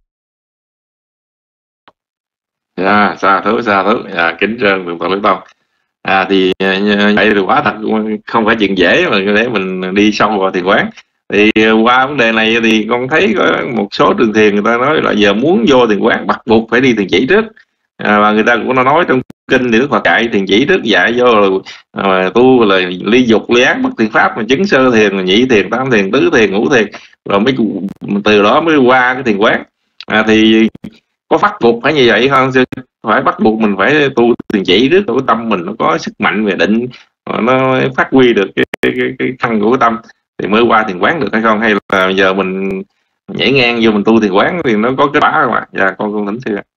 Dạ, xa thứ xa thứ à, kính trân thượng tọa Lý Tông. À thì vậy thì quá thật không phải chuyện dễ mà để mình đi sâu vào thiền quán. Thì qua vấn đề này thì con thấy có một số trường thiền người ta nói là giờ muốn vô thiền quán bắt buộc phải đi thiền chỉ trước, à, và người ta cũng nói trong kinh thì Đức Phật dạy thiền chỉ trước, dạy vô là à, tu là ly dục ly ác bất thiện pháp, mà chứng sơ thiền, nhị thiền, tam thiền, tứ thiền, ngũ thiền, rồi mới từ đó mới qua cái thiền quán. À, thì có bắt buộc phải như vậy không sư? Phải bắt buộc mình phải tu thiền chỉ trước, cái tâm mình nó có sức mạnh về định, nó phát huy được cái cái cái, cái thân của cái tâm thì mới qua thiền quán được hay không? Hay là giờ mình nhảy ngang vô mình tu thiền quán thì nó có kết quả không ạ? Dạ con con thỉnh sư ạ.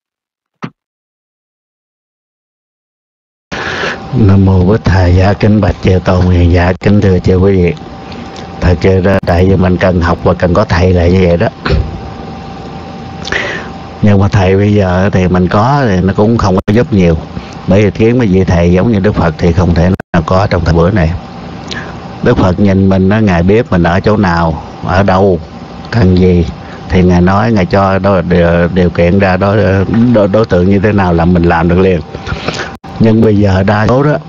Nam mô Bích Thầy giá. Kính bạch chư tôn hiền giả, kính thưa chư quý vị. Thật sự ra tại vì mình cần học và cần có thầy là như vậy đó. Nhưng mà thầy bây giờ thì mình có thì nó cũng không có giúp nhiều, bởi vì kiếm cái vị thầy giống như Đức Phật thì không thể nào có trong thời buổi này. Đức Phật nhìn mình đó, Ngài biết mình ở chỗ nào, ở đâu, cần gì thì Ngài nói, Ngài cho đó điều, điều kiện ra đó đối, đối tượng như thế nào là mình làm được liền. Nhưng bây giờ đa số đó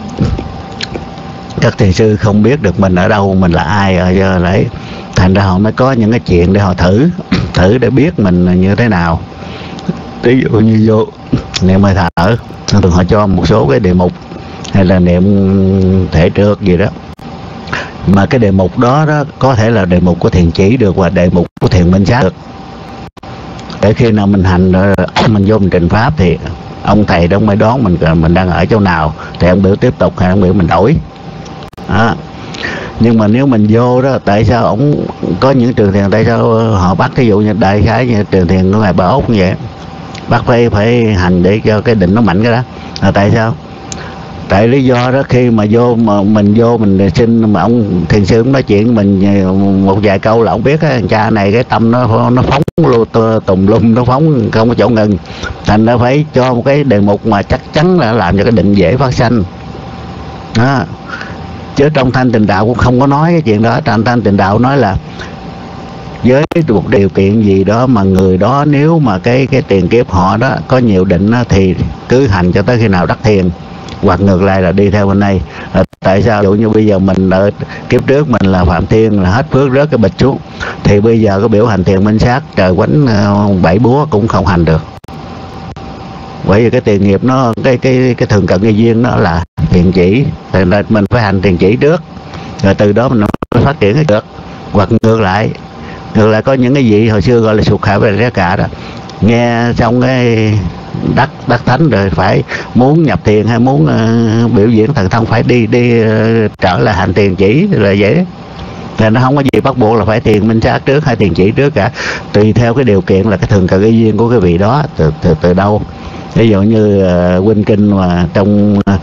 các thiền sư không biết được mình ở đâu, mình là ai ở giờ đấy, thành ra họ mới có những cái chuyện để họ thử thử để biết mình như thế nào. Ví dụ như vô niệm hơi thở, thường họ cho một số cái đề mục hay là niệm thể trước gì đó, mà cái đề mục đó đó có thể là đề mục của thiền chỉ được và đề mục của thiền minh sát được. Để khi nào mình hành mình vô mình trình pháp thì ông thầy đó mới đoán mình mình đang ở chỗ nào, thì ông biểu tiếp tục hay ông biểu mình đổi đó. Nhưng mà nếu mình vô đó, tại sao ông có những trường thiền, tại sao họ bắt ví dụ như đại khái như trường thiền của ngài Bà Úc như vậy, bắt phải phải hành để cho cái định nó mạnh cái đó là tại sao? Tại lý do đó khi mà vô mà mình vô mình xin mà ông thiền sư cũng nói chuyện mình một vài câu là ông biết á, cha này cái tâm nó nó phóng luôn tùm lum, nó phóng không có chỗ ngừng, thành ra phải cho một cái đề mục mà chắc chắn là làm cho cái định dễ phát sanh đó. Chứ trong thanh tịnh đạo cũng không có nói cái chuyện đó. Trong thanh tịnh đạo nói là với một điều kiện gì đó mà người đó nếu mà cái cái tiền kiếp họ đó có nhiều định đó, thì cứ hành cho tới khi nào đắc thiền, hoặc ngược lại là đi theo bên đây. À, tại sao? Ví dụ như bây giờ mình ở kiếp trước mình là Phạm Thiên là hết phước rớt cái bịch xuống, thì bây giờ có biểu hành thiền minh sát trời quánh uh, bảy búa cũng không hành được, bởi vì cái tiền nghiệp nó cái cái cái thường cận gây duyên nó là thiền chỉ, thì mình phải hành thiền chỉ trước rồi từ đó mình mới phát triển được. Hoặc ngược lại ngược lại có những cái gì hồi xưa gọi là sụt hạ về giá cả đó, nghe xong cái đắc đắc thánh rồi phải muốn nhập thiền hay muốn uh, biểu diễn thần thông phải đi đi uh, trở lại hành thiền chỉ là vậy. Thì nó không có gì bắt buộc là phải thiền minh sát trước hay thiền chỉ trước cả, tùy theo cái điều kiện là cái thường cận cái duyên của cái vị đó từ từ, từ đâu. Ví dụ như uh, Huynh Kinh mà trong uh,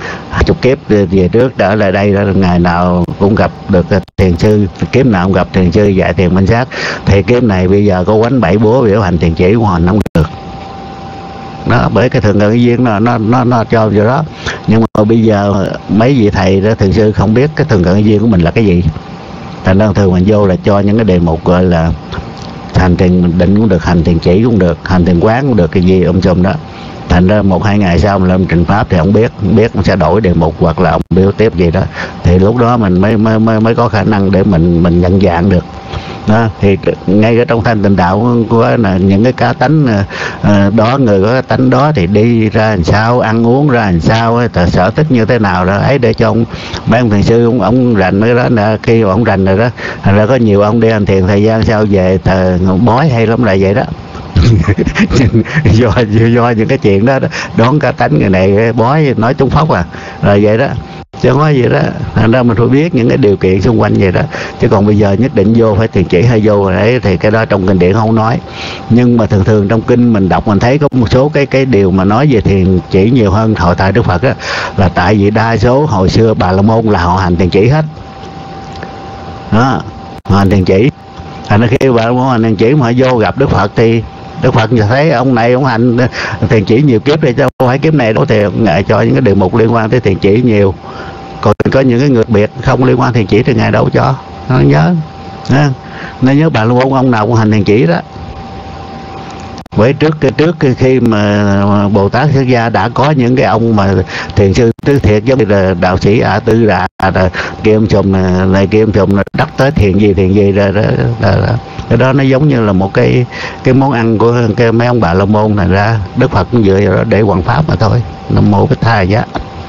chục kiếp về trước trở lại đây đó, ngày nào cũng gặp được thiền sư, kiếp nào cũng gặp thiền sư dạy thiền minh sát, thì kiếp này bây giờ có quánh bảy búa biểu hành thiền chỉ của hành không được. Đó, bởi cái thường cận duyên nó nó nó nó cho vô đó. Nhưng mà bây giờ mấy vị thầy đó, thiền sư không biết cái thường cận duyên của mình là cái gì, thành ra thường mình vô là cho những cái đề mục gọi là hành thiền định cũng được, hành thiền chỉ cũng được, hành thiền quán cũng được, cái gì ông chùm đó. Thành ra một hai ngày sau mình lên trình pháp thì ông biết biết mình sẽ đổi đề mục hoặc là ông biểu tiếp gì đó, thì lúc đó mình mới mới mới, mới có khả năng để mình mình nhận dạng được. Đó, thì ngay ở trong thanh tịnh đạo của là những cái cá tánh đó, người có cái tánh đó thì đi ra làm sao, ăn uống ra làm sao, sở thích như thế nào đó ấy, để cho ông mấy ông thiền sư ông, ông rành cái đó là khi ông rành rồi đó, thành ra có nhiều ông đi hành thiền thời gian sau về thờ bói hay lắm là vậy đó. do, do những cái chuyện đó, đón cá tánh người này bói nói trúng phóc à, rồi vậy đó, chứ không có gì đó. Thành ra mình phải biết những cái điều kiện xung quanh vậy đó, chứ còn bây giờ nhất định vô phải thiền chỉ hay vô rồi đấy, thì cái đó trong kinh điển không nói. Nhưng mà thường thường trong kinh mình đọc mình thấy có một số cái cái điều mà nói về thiền chỉ nhiều hơn thời tại Đức Phật đó, là tại vì đa số hồi xưa Bà La Môn là họ hành thiền chỉ hết đó, họ hành thiền chỉ. Thành ra khi Bà La Môn hành thiền chỉ mà vô gặp Đức Phật thì Đức Phật thấy ông này ông hành thiền chỉ nhiều kiếp, để cho không phải kiếp này đâu thì ngại cho những cái đề mục liên quan tới thiền chỉ nhiều. Còn có những cái người biệt không liên quan thiền chỉ thì ngài đâu cho nó nhớ. Nó nhớ Bà La Môn ông nào cũng hành thiền chỉ đó. Với trước trước khi mà Bồ Tát xuất gia đã có những cái ông mà thiền sư tứ thiệt, giống như là đạo sĩ A Tư Đà, Kim Sùm này Kim Sùm đắc tới thiền gì thiền gì rồi đó, đó, đó. Cái đó nó giống như là một cái cái món ăn của cái mấy ông Bà La Môn. Thành ra Đức Phật cũng dựa vào đó để hoằng pháp mà thôi. Nam mô Bích Tha Giá.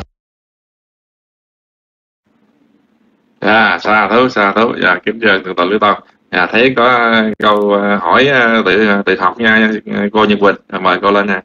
À, xa thú xa thú dạ, kiếm chơi từ từ Lưu Tông. À, thấy có câu hỏi tự tự học nha cô Nhật Quỳnh, mời cô lên nha.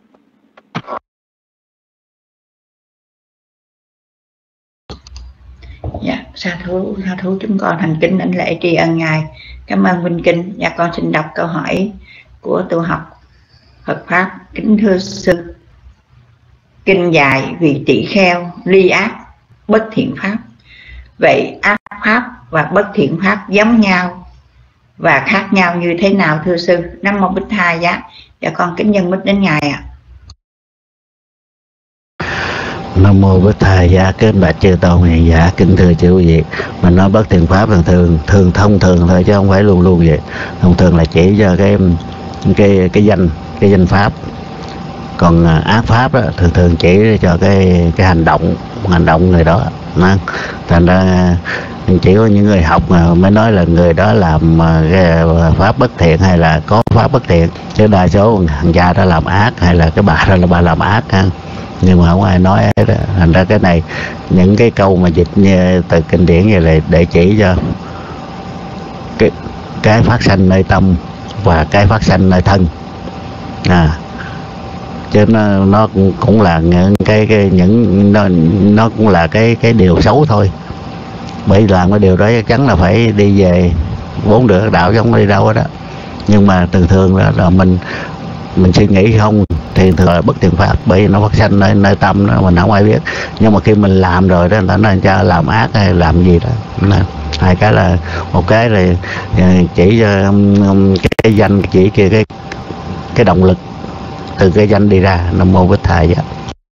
Dạ, sa thú sa thú chúng con thành kính đảnh lễ tri ân ngài, cảm ơn Vinh Kinh. Dạ, con xin đọc câu hỏi của tu học Phật pháp. Kính thưa sư, kinh dạy vì tỷ kheo ly ác bất thiện pháp, vậy ác pháp và bất thiện pháp giống nhau và khác nhau như thế nào thưa sư? Nam mô Bích Tha Giá. Dạ, con kính nhân mít đến ngài ạ. Nam mô Bích Tha Giá. Kính bạch chư tôn hiền giả, kính thưa chư quý vị, mình nói bất thiện pháp thường thường thường thông thường thôi chứ không phải luôn luôn vậy. Thông thường là chỉ cho cái cái cái danh cái danh pháp, còn ác pháp đó, thường thường chỉ cho cái cái hành động hành động người đó. Nó thành ra chỉ có những người học mà mới nói là người đó làm cái pháp bất thiện hay là có pháp bất thiện, chứ đa số thằng cha đó làm ác hay là cái bà đó là bà làm ác ha. Nhưng mà không ai nói hết đó. Thành ra cái này những cái câu mà dịch như từ kinh điển vậy là để chỉ cho cái cái phát sanh nơi tâm và cái phát sanh nơi thân à, chứ nó nó cũng là những cái, cái những nó nó cũng là cái cái điều xấu thôi. Bởi làm cái điều đó chắc chắn là phải đi về bốn đường đạo chứ không đi đâu hết đó. Nhưng mà thường thường đó là mình mình suy nghĩ không thì thường là bất thiện pháp, bởi vì nó phát sanh nơi, nơi tâm đó mình không ai biết. Nhưng mà khi mình làm rồi đó, người ta nói cha làm ác hay làm gì đó. Nên, hai cái là một cái là chỉ cho cái, cái danh, chỉ kia cái cái động lực từ cái danh đi ra. Nam mô Bích Tha Giá.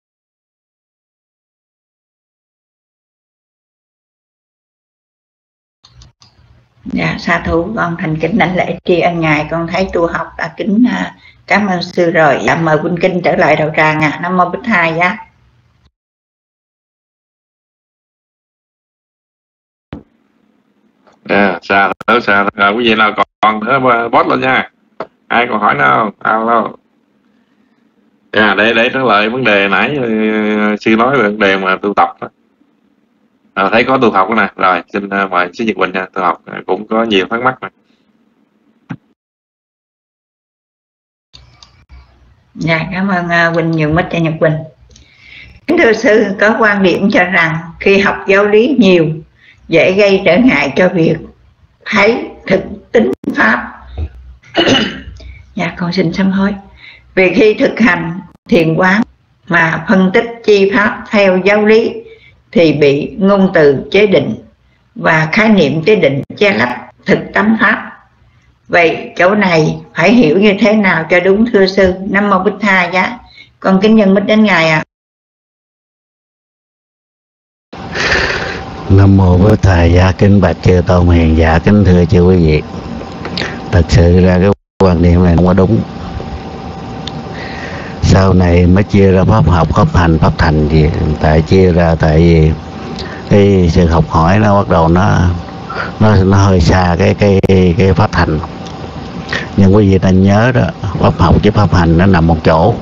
Dạ, sa thú con thành kính đảnh lễ tri ân ngài. Con thấy tu học đã kính cảm ơn sư rồi. Dạ, mời Vinh Kinh trở lại đầu tràng à. Nam mô Bích Tha Giá. À, xa thú xa thú. À, quý vị nào còn, còn nữa post lên nha. Ai còn hỏi nữa không? Alo. À, để để trả lời vấn đề nãy sư nói về vấn đề mà tu tập đó. À, thấy có tu học nè, rồi xin uh, mời sư Nhật Quỳnh nha. Tu học uh, cũng có nhiều thắc mắc nè. Dạ, cảm ơn uh, Quỳnh nhường mic cho Nhật Quỳnh. Kính thưa sư, có quan điểm cho rằng khi học giáo lý nhiều dễ gây trở ngại cho việc thấy thực tính pháp. Dạ, con xin sám hối. Vì khi thực hành thiền quán mà phân tích chi pháp theo giáo lý thì bị ngôn từ chế định và khái niệm chế định che lấp thực tánh pháp. Vậy chỗ này phải hiểu như thế nào cho đúng thưa sư? Nam mô Bích Tha giá. Con kính nhân mít đến ngài ạ. À. Nam mô Bích Tha giá. Kính bạch chư tôn hiền giả, kính thưa chư quý vị. Thật sự ra cái quan niệm này không có đúng. Sau này mới chia ra pháp học, pháp hành, pháp thành gì. Tại chia ra tại vì cái sự học hỏi nó bắt đầu nó nó nó hơi xa cái cái cái pháp thành. Nhưng quý vị nên nhớ đó, pháp học với pháp hành nó nằm một chỗ.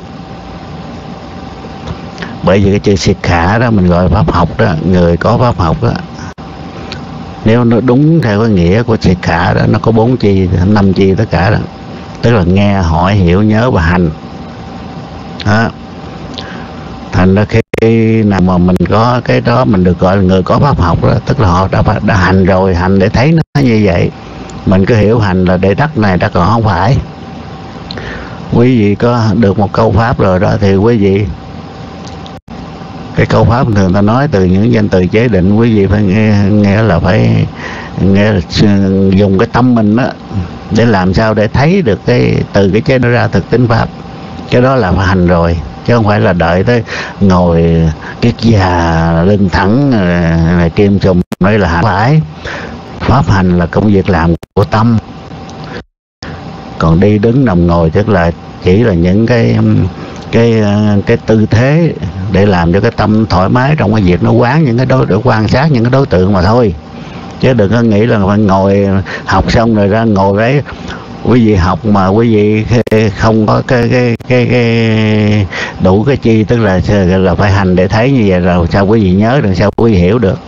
Bởi vì cái chữ siết khả đó mình gọi pháp học đó, người có pháp học đó, nếu nó đúng theo cái nghĩa của siết khả đó, nó có bốn chi, năm chi tất cả đó, tức là nghe, hỏi, hiểu, nhớ và hành đó. Thành ra khi nào mà mình có cái đó mình được gọi là người có pháp học đó, tức là họ đã, đã hành rồi, hành để thấy nó như vậy. Mình cứ hiểu hành là để đắc này đắc, còn không phải. Quý vị có được một câu pháp rồi đó thì quý vị, cái câu pháp thường ta nói từ những danh từ chế định, quý vị phải nghe, nghe là phải nghe là dùng cái tâm mình đó để làm sao để thấy được cái từ cái chế nó ra thực tính pháp. Cái đó là phải hành rồi, chứ không phải là đợi tới ngồi kiết già lưng thẳng này kim trùng nói là hành. Phải, pháp hành là công việc làm của tâm, còn đi đứng nằm ngồi tức là chỉ là những cái cái cái tư thế để làm cho cái tâm thoải mái trong cái việc nó quán những cái đối để quan sát những cái đối tượng mà thôi. Chứ đừng có nghĩ là phải ngồi học xong rồi ra ngồi đấy. Quý vị học mà quý vị không có cái cái cái, cái đủ cái chi, tức là là phải hành để thấy như vậy rồi sao quý vị nhớ được, sao quý vị hiểu được.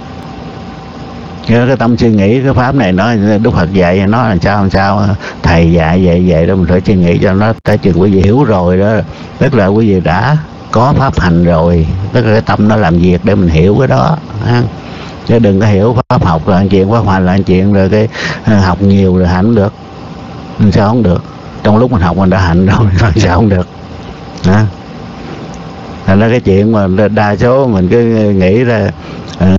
Cái tâm suy nghĩ cái pháp này nói Đức Phật dạy nó làm sao làm sao thầy dạy vậy vậy đó, mình phải suy nghĩ cho nó tới chừng quý vị hiểu rồi đó, tức là quý vị đã có pháp hành rồi, tức là cái tâm nó làm việc để mình hiểu cái đó. Chứ đừng có hiểu pháp học là chuyện, pháp hành là chuyện rồi cái học nhiều rồi hành không được. Sao không được? Trong lúc mình học mình đã hành rồi, sao không được? Hả? Thành ra cái chuyện mà đa số mình cứ nghĩ ra uh,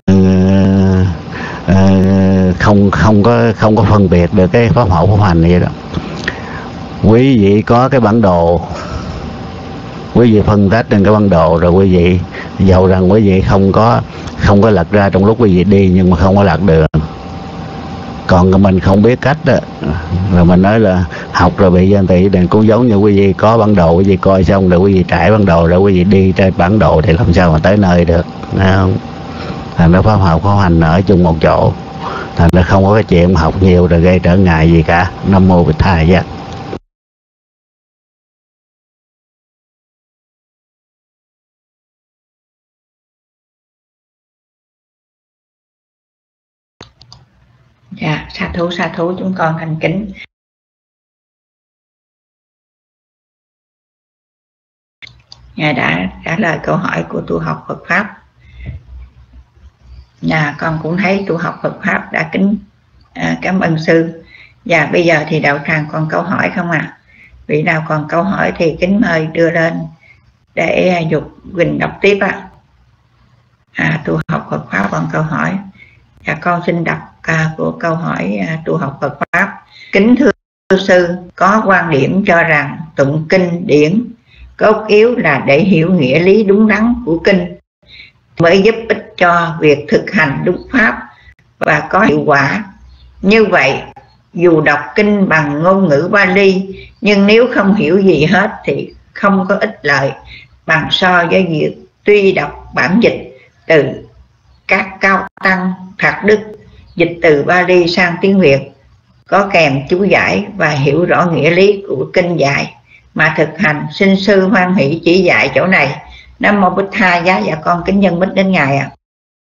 uh, không không có không có phân biệt được cái pháp học pháp hành vậy đó. Quý vị có cái bản đồ, quý vị phân tích trên cái bản đồ rồi quý vị dầu rằng quý vị không có không có lật ra trong lúc quý vị đi, nhưng mà không có lật được. Còn mình không biết cách đó, rồi mình nói là học rồi bị danh thị đừng cũng giống như quý vị có bản đồ, quý vị coi xong rồi quý vị trải bản đồ rồi quý vị đi trên bản đồ thì làm sao mà tới nơi được, thấy không? Thành ra pháp học pháp hành ở chung một chỗ, thành ra không có cái chuyện học nhiều rồi gây trở ngại gì cả. Nam mô Bích Tha giá. Dạ, sa thú sa thú chúng con thành kính. Ngài đã trả lời câu hỏi của tu học Phật pháp. Nhà con cũng thấy tu học Phật pháp đã kính à, cảm ơn sư. Và bây giờ thì đạo tràng còn câu hỏi không ạ? À? Vị nào còn câu hỏi thì kính mời đưa lên để Dục Quỳnh đọc tiếp ạ. À. À, tu học Phật pháp còn câu hỏi. Và con xin đọc à, của câu hỏi à, tu học Phật pháp. Kính thưa sư, có quan điểm cho rằng tụng kinh điển cốt yếu là để hiểu nghĩa lý đúng đắn của kinh mới giúp ích cho việc thực hành đúng pháp và có hiệu quả. Như vậy, dù đọc kinh bằng ngôn ngữ Pali nhưng nếu không hiểu gì hết thì không có ích lợi bằng so với việc tuy đọc bản dịch từ các cao tăng thạc đức dịch từ Pali sang tiếng Việt có kèm chú giải và hiểu rõ nghĩa lý của kinh dạy mà thực hành. Xin sư hoan hỷ chỉ dạy chỗ này. Nam mô Bích Tha giá. Dạ con kính nhân bích đến ngài ạ. À.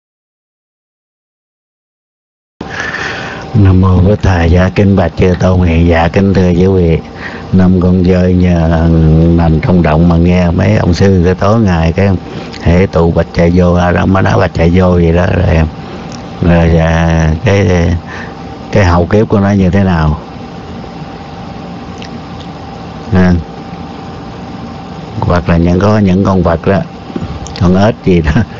Nam mô Bích Tha giá. Kính bạch chư tôn hiền giả, kính thưa quý vị. Năm con rơi nhờ nằm trong động mà nghe mấy ông sư cái tối ngày cái hệ tụ bạch chạy vô ra mà nói bạch chạy vô gì đó rồi em rồi cái cái hậu kiếp của nó như thế nào à, hoặc là những có những con vật đó, con ếch gì đó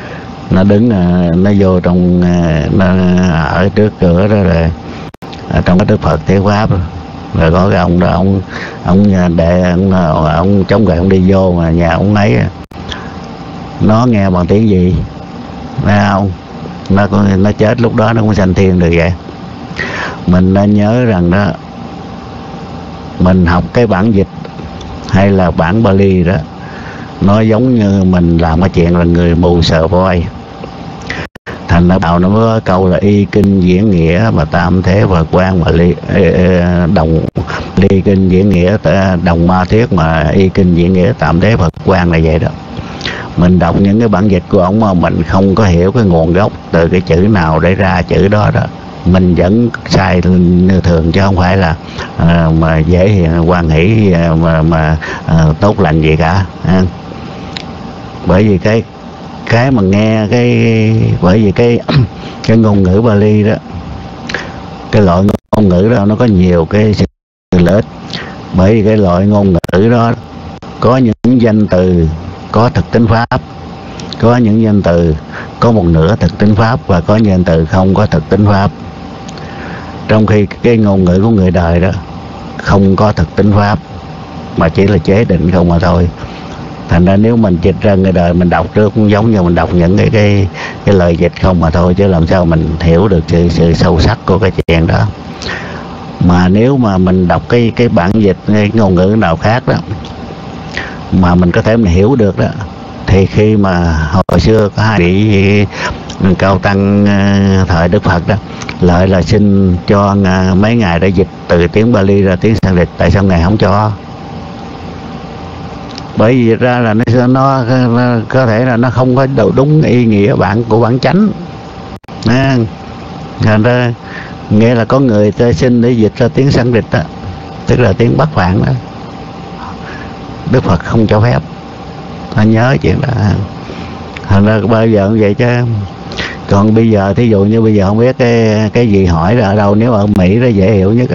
nó đứng nó vô trong nó ở trước cửa đó rồi ở trong cái Đức Phật Thuyết Pháp rồi có cái ông đó ông ông để ông, ông chống gậy ông đi vô mà nhà ông ấy nó nghe bằng tiếng gì thấy không, nó nó chết lúc đó nó cũng sanh thiên được vậy. Mình nên nhớ rằng đó mình học cái bản dịch hay là bản Bali đó nó giống như mình làm cái chuyện là người mù sờ voi. Thành ra đầu nó có câu là y kinh diễn nghĩa và tam thế và quan mà ly đồng ly kinh diễn nghĩa đồng ma thuyết mà y kinh diễn nghĩa tam thế Phật quan là vậy đó. Mình đọc những cái bản dịch của ông mà mình không có hiểu cái nguồn gốc từ cái chữ nào để ra chữ đó đó, mình vẫn sai như thường chứ không phải là à, mà dễ hiện quan hỷ mà mà à, tốt lành gì cả. À. Bởi vì cái cái mà nghe cái bởi vì cái cái ngôn ngữ Bali đó, cái loại ngôn ngữ đó nó có nhiều cái sự lợi ích. Bởi vì cái loại ngôn ngữ đó có những danh từ có thực tính pháp, có những danh từ có một nửa thực tính pháp và có những danh từ không có thực tính pháp. Trong khi cái ngôn ngữ của người đời đó không có thực tính pháp mà chỉ là chế định không mà thôi. Thành ra nếu mình dịch ra người đời mình đọc trước cũng giống như mình đọc những cái cái cái lời dịch không mà thôi, chứ làm sao mình hiểu được sự sự sâu sắc của cái chuyện đó. Mà nếu mà mình đọc cái cái bản dịch cái ngôn ngữ nào khác đó mà mình có thể mình hiểu được đó, thì khi mà hồi xưa có hai vị cao tăng thời Đức Phật đó lợi là xin cho mấy ngài đã dịch từ tiếng Bali ra tiếng Sanskrit, tại sao ngài không cho? Bởi vì ra là nó, nó, nó có thể là nó không có đúng ý nghĩa bản của bản chánh. Thành ra nghĩa là có người ta xin để dịch ra tiếng Sanskrit đó, tức là tiếng Bắc Phạn đó, Đức Phật không cho phép. Ta nhớ chuyện đó. Thành ra bao giờ cũng vậy chứ. Còn bây giờ thí dụ như bây giờ không biết cái cái gì hỏi là ở đâu, nếu ở Mỹ nó dễ hiểu nhất.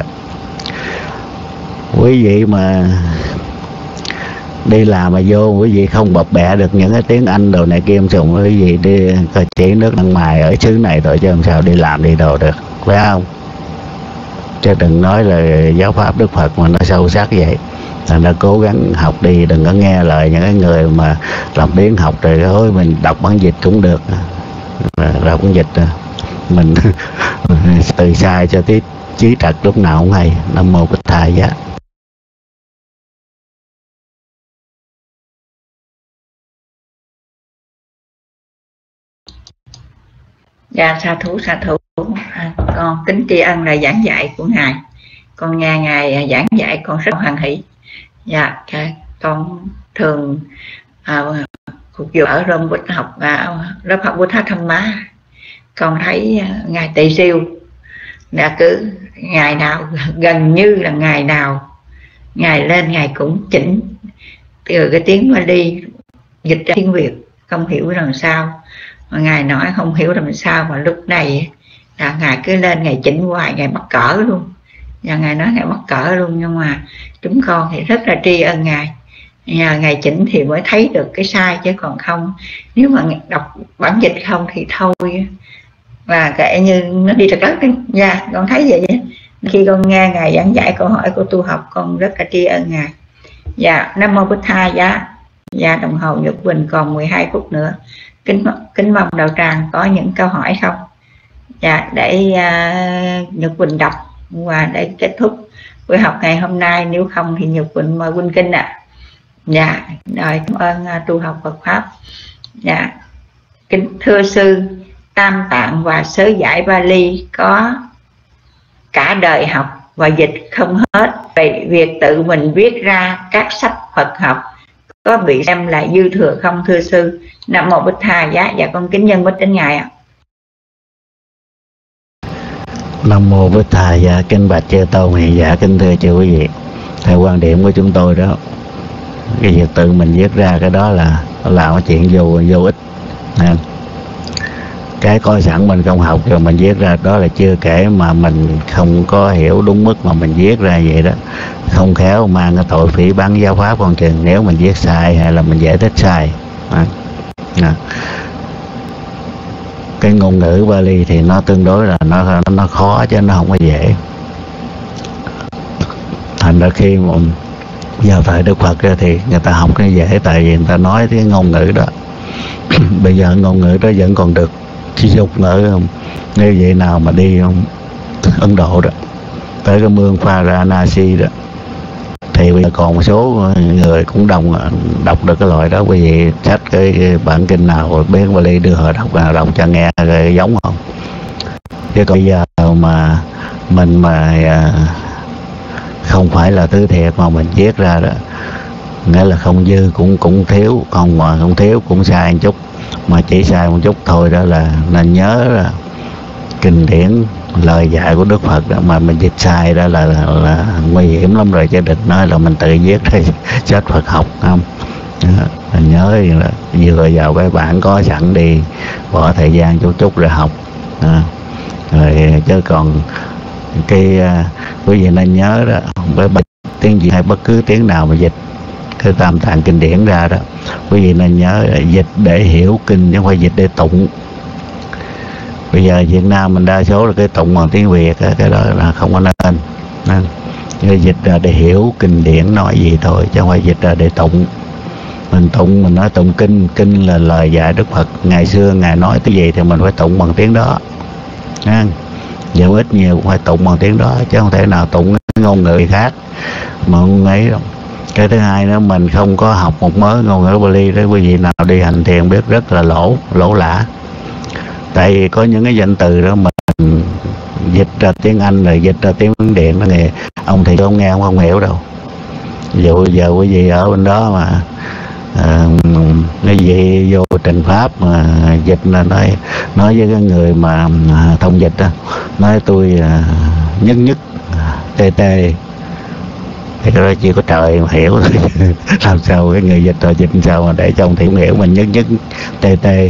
Quý vị mà đi làm mà vô quý vị không bập bẹ được những cái tiếng Anh đồ này kia sùng, quý vị đi chỉ nước đăng mài ở xứ này rồi chứ làm sao đi làm đi đồ được, phải không? Chứ đừng nói là giáo pháp Đức Phật mà nó sâu sắc vậy. Thành ra cố gắng học đi, đừng có nghe lời những cái người mà làm biếng học rồi thôi mình đọc bản dịch cũng được, đọc bản dịch mình từ sai cho tí trí trật lúc nào cũng hay. Nam mô Bích Thầy Giá. Dạ sa thú sa thú à, con kính tri ân là giảng dạy của ngài, con nghe ngài giảng dạy con rất hoan hỷ. Dạ con thường à, phục vụ ở Rome Bút học à, lớp học Bút Tham Má, con thấy à, ngài Tỳ Siêu đã cứ ngày nào gần như là ngày nào ngài lên ngài cũng chỉnh từ cái tiếng Bali dịch ra tiếng Việt, không hiểu làm sao mà ngài nói không hiểu làm sao, mà lúc này là ngài cứ lên ngài chỉnh hoài, ngài mắc cỡ luôn. Và ngài nói ngài mắc cỡ luôn, nhưng mà chúng con thì rất là tri ân ngài. Nhờ ngài chỉnh thì mới thấy được cái sai, chứ còn không nếu mà đọc bản dịch không thì thôi, và kệ như nó đi trật đất đi. Dạ con thấy vậy nhé. Khi con nghe ngài giảng giải câu hỏi của tu học, con rất là tri ân ngài. Dạ Nam Mô Bích Tha Giá. Dạ đồng hồ Nhật Quỳnh còn mười hai phút nữa. Kính, kính mong đạo tràng có những câu hỏi không? Dạ để uh, Nhật Quỳnh đọc và để kết thúc buổi học ngày hôm nay. Nếu không thì Nhật Quỳnh mời Quỳnh Kinh ạ. À. Dạ rồi, cảm ơn uh, tu học Phật Pháp. Dạ kính thưa sư, Tam Tạng và sớ giải Bali có cả đời học và dịch không hết. Vậy việc tự mình viết ra các sách Phật học có bị xem là dư thừa không thưa sư? Nam Mô Bích Tha Giá. Dạ con kính nhân bích đến ngài ạ. Nam Mô Bích Tha Giá. Kính bạch chư tôn hiền giả, kính thưa chư quý vị, theo quan điểm của chúng tôi đó, cái việc tự mình viết ra cái đó là làm cái chuyện vô vô ích. Cái coi sẵn mình không học rồi mình viết ra đó là chưa kể mà mình không có hiểu đúng mức mà mình viết ra vậy đó, không khéo mang cái tội phỉ báng giáo pháp còn chừng, nếu mình viết sai hay là mình giải thích sai. À. À. cái ngôn ngữ Bali thì nó tương đối là nó nó khó chứ nó không có dễ. Thành ra khi mà vào thời Đức Phật ra thì người ta học nó dễ, tại vì người ta nói cái ngôn ngữ đó. Bây giờ ngôn ngữ đó vẫn còn được sử dụng ở như vậy nào mà đi Ấn Độ đó, tới cái mương Varanasi đó, thì bây giờ còn một số người cũng đồng đọc được cái loại đó. Bởi vì sách cái, cái bản kinh nào bên Bali đưa họ đọc đọc cho nghe rồi giống không. Chứ còn bây giờ mà mình mà không phải là tứ thiệt mà mình viết ra đó, nghĩa là không dư cũng cũng thiếu, không mà không thiếu cũng sai một chút, mà chỉ sai một chút thôi đó là nên nhớ là kinh điển lời dạy của Đức Phật đó, mà mình dịch sai đó là, là, là nguy hiểm lắm rồi, chứ đừng nói là mình tự viết ra sách Phật học không. Đó, mình nhớ là vừa vào cái bản có sẵn đi, bỏ thời gian chút chút rồi học. Đó. Rồi chứ còn cái quý vị nên nhớ đó, với tiếng gì hay bất cứ tiếng nào mà dịch cái tam tạng kinh điển ra đó, quý vị nên nhớ là dịch để hiểu kinh chứ không phải dịch để tụng. Bây giờ Việt Nam mình đa số là cái tụng bằng tiếng Việt, cái đó là không có nên. Nên dịch ra để hiểu kinh điển nói gì thôi, chứ không phải dịch ra để tụng. Mình tụng, mình nói tụng kinh, kinh là lời dạy Đức Phật. Ngày xưa Ngài nói cái gì thì mình phải tụng bằng tiếng đó. Dù ít nhiều cũng phải tụng bằng tiếng đó, chứ không thể nào tụng cái ngôn ngữ khác mà không ấy đâu. Cái thứ hai nữa, mình không có học một mớ ngôn ngữ Bali đó, quý vị nào đi hành thiền biết rất là lỗ, lỗ lã. Tại vì có những cái danh từ đó mình dịch ra tiếng Anh rồi dịch ra tiếng Điện đó, thì ông thì không nghe, ông không hiểu đâu. Dù giờ quý vị ở bên đó mà cái gì vô trình pháp mà dịch là nói nói với cái người mà thông dịch đó, nói tôi nhất nhất tê tê, thì cái đó chỉ có trời mà hiểu thôi. Làm sao cái người dịch rồi dịch sao mà để cho ông thì hiểu mình nhất nhất tê tê.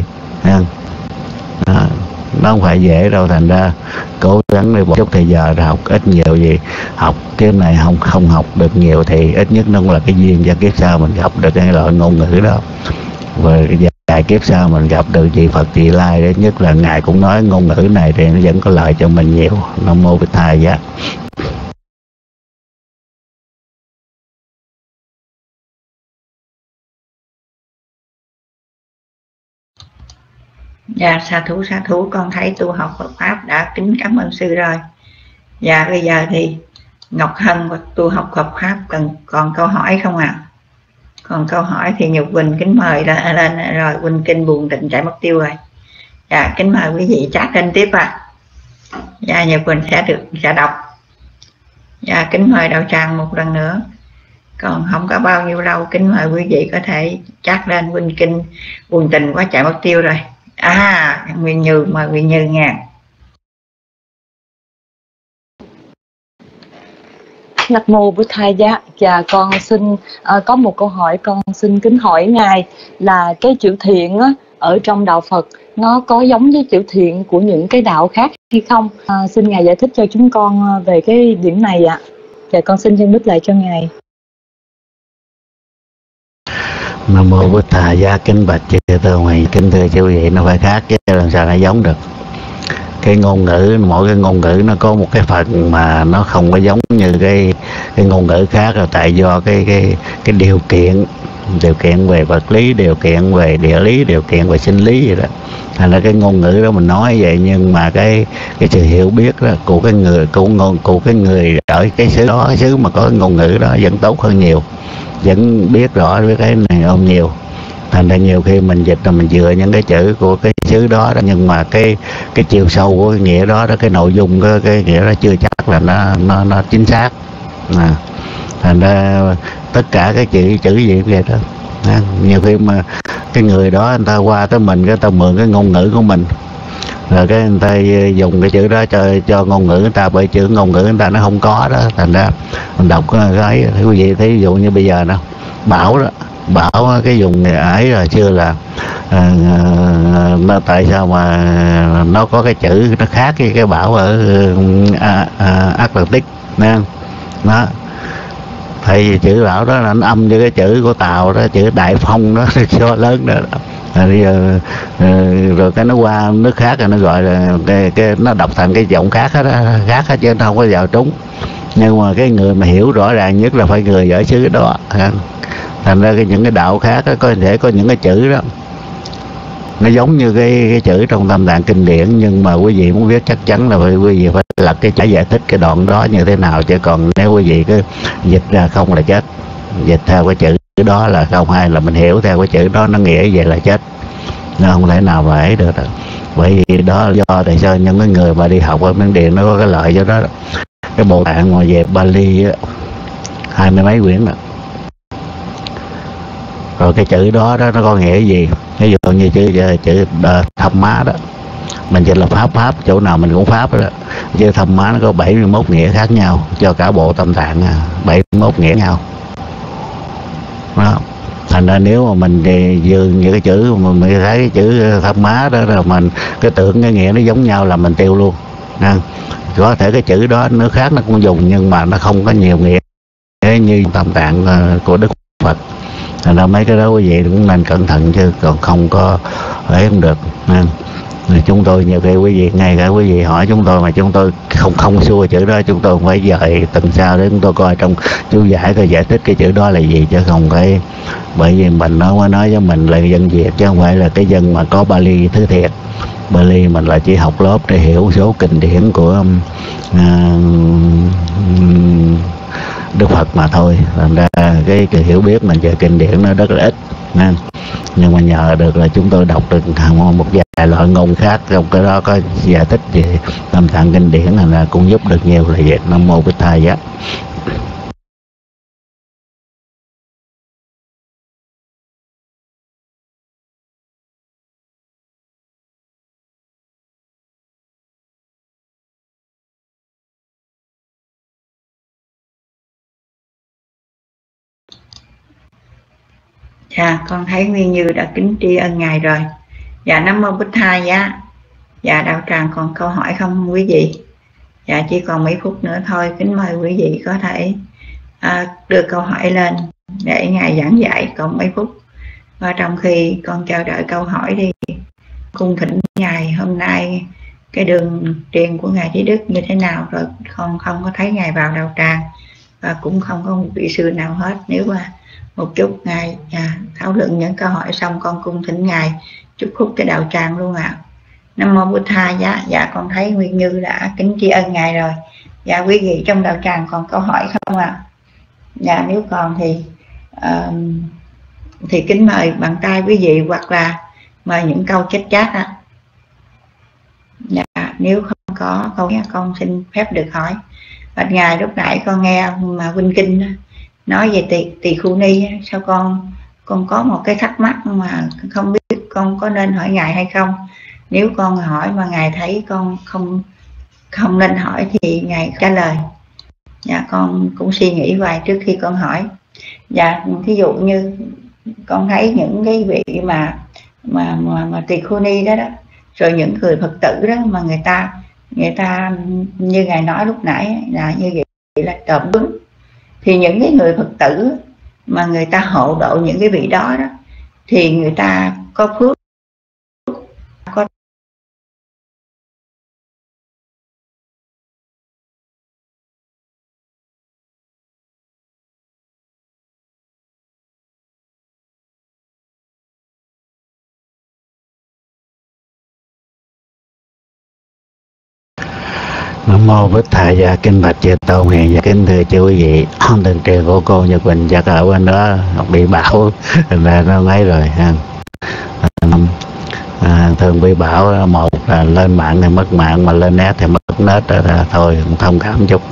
Đó, nó không phải dễ đâu. Thành ra cố gắng đi một chút thời giờ ra học ít nhiều gì, học cái này không không học được nhiều thì ít nhất nó cũng là cái duyên cho kiếp sau mình gặp được cái loại ngôn ngữ đó. Và vài kiếp sau mình gặp được chị Phật chị Lai, ít nhất là Ngài cũng nói ngôn ngữ này thì nó vẫn có lợi cho mình nhiều. Nam mô Bích Thầy Giá. Dạ sa thú sa thú, con thấy tu học Phật pháp đã kính cảm ơn sư rồi. Dạ bây giờ thì Ngọc Hân tu học Phật pháp cần còn câu hỏi không ạ? À? Còn câu hỏi thì Nhục Quỳnh kính mời lên, lên rồi. Quỳnh kinh buồn tịnh chạy mất tiêu rồi. Dạ kính mời quý vị chat kênh tiếp ạ. À. Dạ Nhục Quỳnh sẽ được sẽ đọc. Dạ kính mời Đạo Tràng một lần nữa. Còn không có bao nhiêu lâu, kính mời quý vị có thể chat lên. Quỳnh kinh buồn tình quá chạy mất tiêu rồi. À, Nguyên Như, mời Nguyên Như nha. Nam mô Bụt Thầy Giá. Và con xin uh, có một câu hỏi con xin kính hỏi Ngài là cái chữ thiện á, ở trong đạo Phật nó có giống với chữ thiện của những cái đạo khác hay không? Uh, xin Ngài giải thích cho chúng con về cái điểm này ạ. À. Và con xin chân đích lại cho Ngài. Nam mô Bụt Thầy Giá. Kính bạch chư tôn này, kính thưa chư vị, nó phải khác chứ làm sao nó giống được. Cái ngôn ngữ, mỗi cái ngôn ngữ nó có một cái phần mà nó không có giống như cái cái ngôn ngữ khác, là tại do cái cái cái điều kiện điều kiện về vật lý, điều kiện về địa lý, điều kiện về sinh lý vậy đó. Thành ra cái ngôn ngữ đó mình nói vậy, nhưng mà cái cái sự hiểu biết đó của cái người của ngôn của cái người ở cái xứ đó, cái xứ mà có cái ngôn ngữ đó vẫn tốt hơn nhiều, vẫn biết rõ với cái này hơn nhiều. Thành ra nhiều khi mình dịch là mình dựa những cái chữ của cái xứ đó, đó nhưng mà cái cái chiều sâu của cái nghĩa đó, đó cái nội dung cái, cái nghĩa đó chưa chắc là nó nó nó chính xác. À, thành ra tất cả cái chữ chữ gì cũng vậy đó. À, nhiều khi mà cái người đó người ta qua tới mình, cái ta mượn cái ngôn ngữ của mình, rồi cái người ta dùng cái chữ đó cho cho ngôn ngữ người ta, bởi chữ ngôn ngữ người ta nó không có đó. Thành ra mình đọc cái ấy, quý vị thấy ví dụ như bây giờ nè, Bảo đó, Bảo cái dùng ấy rồi chưa là à, à, tại sao mà nó có cái chữ nó khác với cái Bảo ở à, à, Atlantic nè, đó. Tại vì chữ Bảo đó là nó âm với cái chữ của Tàu đó, chữ Đại Phong đó, số lớn đó, rồi, rồi cái nó qua nước khác rồi nó gọi là cái, cái nó đọc thành cái giọng khác hết á, khác hết chứ nó không có vào trúng. Nhưng mà cái người mà hiểu rõ ràng nhất là phải người ở xứ đó. Thành ra cái những cái đạo khác đó, có thể có những cái chữ đó nó giống như cái, cái chữ trong Tam Tạng kinh điển, nhưng mà quý vị muốn viết chắc chắn là phải quý vị phải lật cái chữ giải thích cái đoạn đó như thế nào, chứ còn nếu quý vị cứ dịch ra không là chết, dịch theo cái chữ đó là không, hay là mình hiểu theo cái chữ đó nó nghĩa vậy là chết, nó không thể nào mà ấy được đâu. Bởi vì đó là do tại sao những cái người mà đi học ở Miến Điện nó có cái lợi cho đó, cái bộ tạng mà về Bali á, hai mươi mấy quyển đó. Rồi cái chữ đó đó nó có nghĩa gì? Ví dụ như chữ chữ Thâm Má đó, mình chỉ là pháp pháp chỗ nào mình cũng pháp đó. Chữ Thâm Má nó có bảy mươi mốt nghĩa khác nhau cho cả bộ Tâm Tạng, bảy mươi mốt nghĩa nhau đó. Thành ra nếu mà mình dường những cái chữ mà mình thấy cái chữ Thâm Má đó là mình cái tưởng cái nghĩa nó giống nhau là mình tiêu luôn. Có thể cái chữ đó nước khác nó cũng dùng nhưng mà nó không có nhiều nghĩa như Tâm Tạng của Đức Phật. Thành ra mấy cái đó quý vị cũng nên cẩn thận, chứ còn không có ấy không được. Nên chúng tôi nhiều khi quý vị, ngay cả quý vị hỏi chúng tôi mà chúng tôi không không xua chữ đó, chúng tôi phải dời từng sao để chúng tôi coi trong chú giải coi giải thích cái chữ đó là gì, chứ không cái bởi vì mình nó mới nói với mình là dân Việt chứ không phải là cái dân mà có Bali thứ thiệt. Bali mình là chỉ học lớp để hiểu số kinh điển của uh, Đức Phật mà thôi. Thành ra cái, cái hiểu biết mình về kinh điển nó rất là ít. Nên nhưng mà nhờ được là chúng tôi đọc được một vài loại ngôn khác, trong cái đó có giải thích về Tam Tạng kinh điển là cũng giúp được nhiều là vậy. Nam mô Bích Thầy Giá. Dạ, con thấy Nguyên Như đã kính tri ân Ngài rồi. Dạ, Nam mô Bích Thầy Giá. Dạ, đạo tràng còn câu hỏi không quý vị? Dạ, chỉ còn mấy phút nữa thôi. Kính mời quý vị có thể à, đưa câu hỏi lên để Ngài giảng dạy còn mấy phút. Và trong khi con chờ đợi câu hỏi thì cung thỉnh Ngài hôm nay cái đường truyền của Ngài Trí Đức như thế nào, rồi không không có thấy Ngài vào đạo tràng và cũng không có một vị sư nào hết. Nếu mà một chút Ngài à, thảo luận những câu hỏi xong con cung thỉnh Ngài chúc phúc cái đạo tràng luôn ạ. À. Nam mô Bụt Tha Giá. Dạ, con thấy Nguyên Như đã kính tri ân Ngài rồi. Dạ, quý vị trong đạo tràng còn câu hỏi không ạ? À? Dạ, nếu còn thì uh, thì kính mời bằng tay quý vị hoặc là mời những câu chết chát ạ. Dạ, nếu không có câu con xin phép được hỏi. Bạch Ngài, lúc nãy con nghe mà Huynh Kinh nói về tỳ tỳ khu ni, sao con con có một cái thắc mắc mà không biết con có nên hỏi Ngài hay không. Nếu con hỏi mà Ngài thấy con không không nên hỏi thì Ngài trả lời. Dạ, con cũng suy nghĩ vài trước khi con hỏi. Dạ, thí dụ như con thấy những cái vị mà mà mà, mà tỳ khu ni đó đó, rồi những người Phật tử đó mà người ta người ta như Ngài nói lúc nãy là như vậy là trộm đúng, thì những cái người Phật tử mà người ta hộ độ những cái vị đó đó thì người ta có phước, có Nam mô Bích Thầy Giá. Kinh bạch chư tôn hiền và kính thưa chư quý vị, tình truyền của cô Nhật Quỳnh chắc ở bên đó bị bão là nó mấy rồi ha. À, thường bị bão, một là lên mạng thì mất mạng, mà lên net thì mất net đó, đó. Thôi thông cảm chút.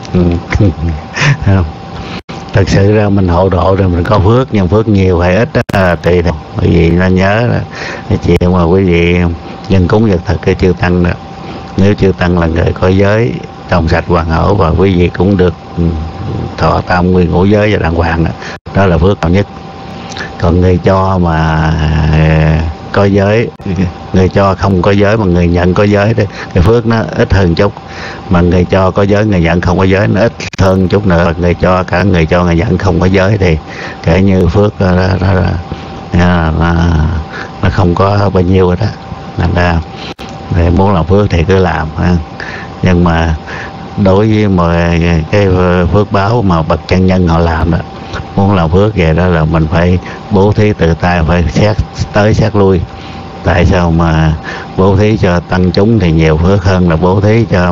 Thật sự ra mình hộ độ rồi mình có phước, nhưng phước nhiều hay ít đó, tùy thôi. Quý vị nên nhớ là cái chuyện mà quý vị dân cúng vật thực cái chư tăng đó, nếu chư tăng là người có giới trong sạch hoàn hảo và quý vị cũng được thọ tam nguyên ngũ giới và đàng hoàng đó, đó là phước cao nhất. Còn người cho mà có giới, người cho không có giới mà người nhận có giới thì cái phước nó ít hơn chút, mà người cho có giới người nhận không có giới nó ít hơn chút nữa. Người cho cả người cho người nhận không có giới thì kể như phước đó, đó, đó, đó, đó, nó không có bao nhiêu rồi đó. Nên ra để muốn làm phước thì cứ làm ha. Nhưng mà đối với mọi cái phước báo mà bậc chân nhân họ làm đó, muốn làm phước về đó là mình phải bố thí tự tay, phải xét tới xét lui. Tại sao mà bố thí cho tăng chúng thì nhiều phước hơn là bố thí cho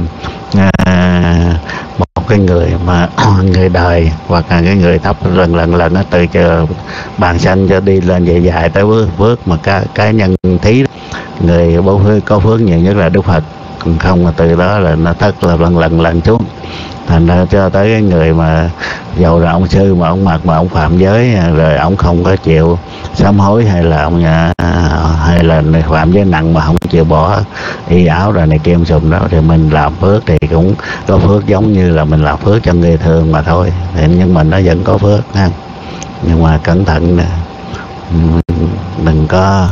à, một cái người mà người đời hoặc là cái người thấp lần lần lần nó từ chờ bàn xanh cho đi lên dài dài tới phước phước mà cá, cá nhân thí người bố phước có phước nhiều nhất là Đức Phật, còn không mà từ đó là nó thất là lần lần lần xuống. Thành ra cho tới cái người mà dầu là ông sư mà ông mặc mà ông phạm giới rồi ông không có chịu sám hối, hay là ông nhà, hay là phạm giới nặng mà không chịu bỏ y áo rồi này kia sùm đó, thì mình làm phước thì cũng có phước giống như là mình làm phước cho người thường mà thôi. Thì nhưng mà nó vẫn có phước ha. Nhưng mà cẩn thận nè, đừng có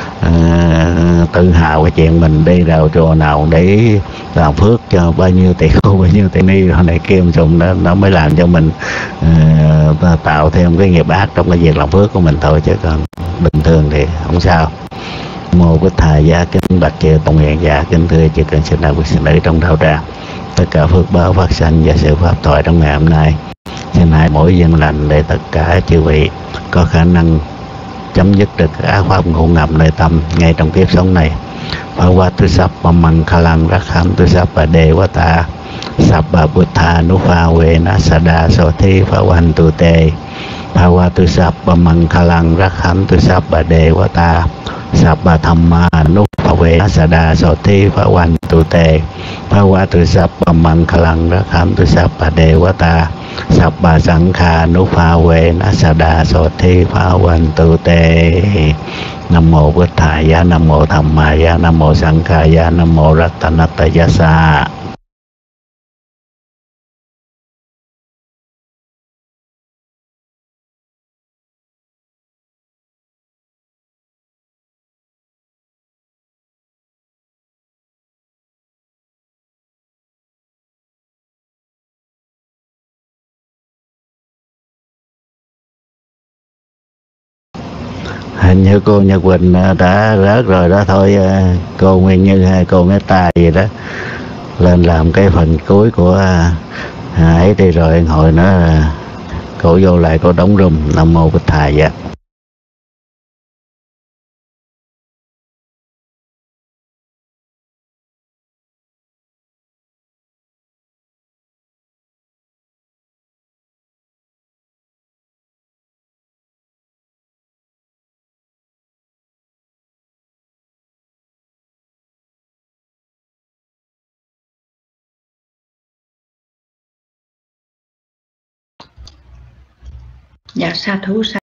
uh, tự hào cái chuyện mình đi vào chùa nào để làm phước cho bao nhiêu tỷ khô bao nhiêu tỷ ni rồi này kia sùm đó, nó mới làm cho mình uh, tạo thêm cái nghiệp ác trong cái việc làm phước của mình thôi, chứ còn bình thường thì không sao. Mô Bích Thà Giá kính bạch chư Tông Hiền Giả, kính thưa chư cần sinh đạo quý sinh nữ trong đạo tràng, tất cả phước báo phát sanh và sự pháp thoại trong ngày hôm nay xin hãy mỗi duyên lành để tất cả chư vị có khả năng chấm dứt được ác pháp ngủ ngầm nơi tâm ngay trong kiếp sống này. Phá tu sắp măng kha lăng rắc khám tu sắp và đề quá ta sắp bà bút tha nú pha về na sa đa so thi phá hoàn tu tê. Phá tu sắp măng kha lăng rắc khám tu sắp và đề quá ta sắp bà tham ma nú pha về na sa đa so thi phá hoàn tu tê. Phá tu sắp măng kha lăng rắc khám tu sắp và đề quá ta sắp bà sẵn kha nú pha về na sa đa so thi phá hoàn tu tê. Nam mô Bích Thà Giá, Nam mô Tham Ma Giá, Nam mô Sanh Kha Giá, Nam mô Ratanata Sa. Hình như cô Nhật Quỳnh đã rớt rồi đó, thôi cô Nguyên Như hay cô Nghe Tài gì đó lên làm cái phần cuối của ấy đi, rồi hồi nữa cô vô lại cô đóng room. Nam mô Bích Thà Giá. Dạ sa thú sa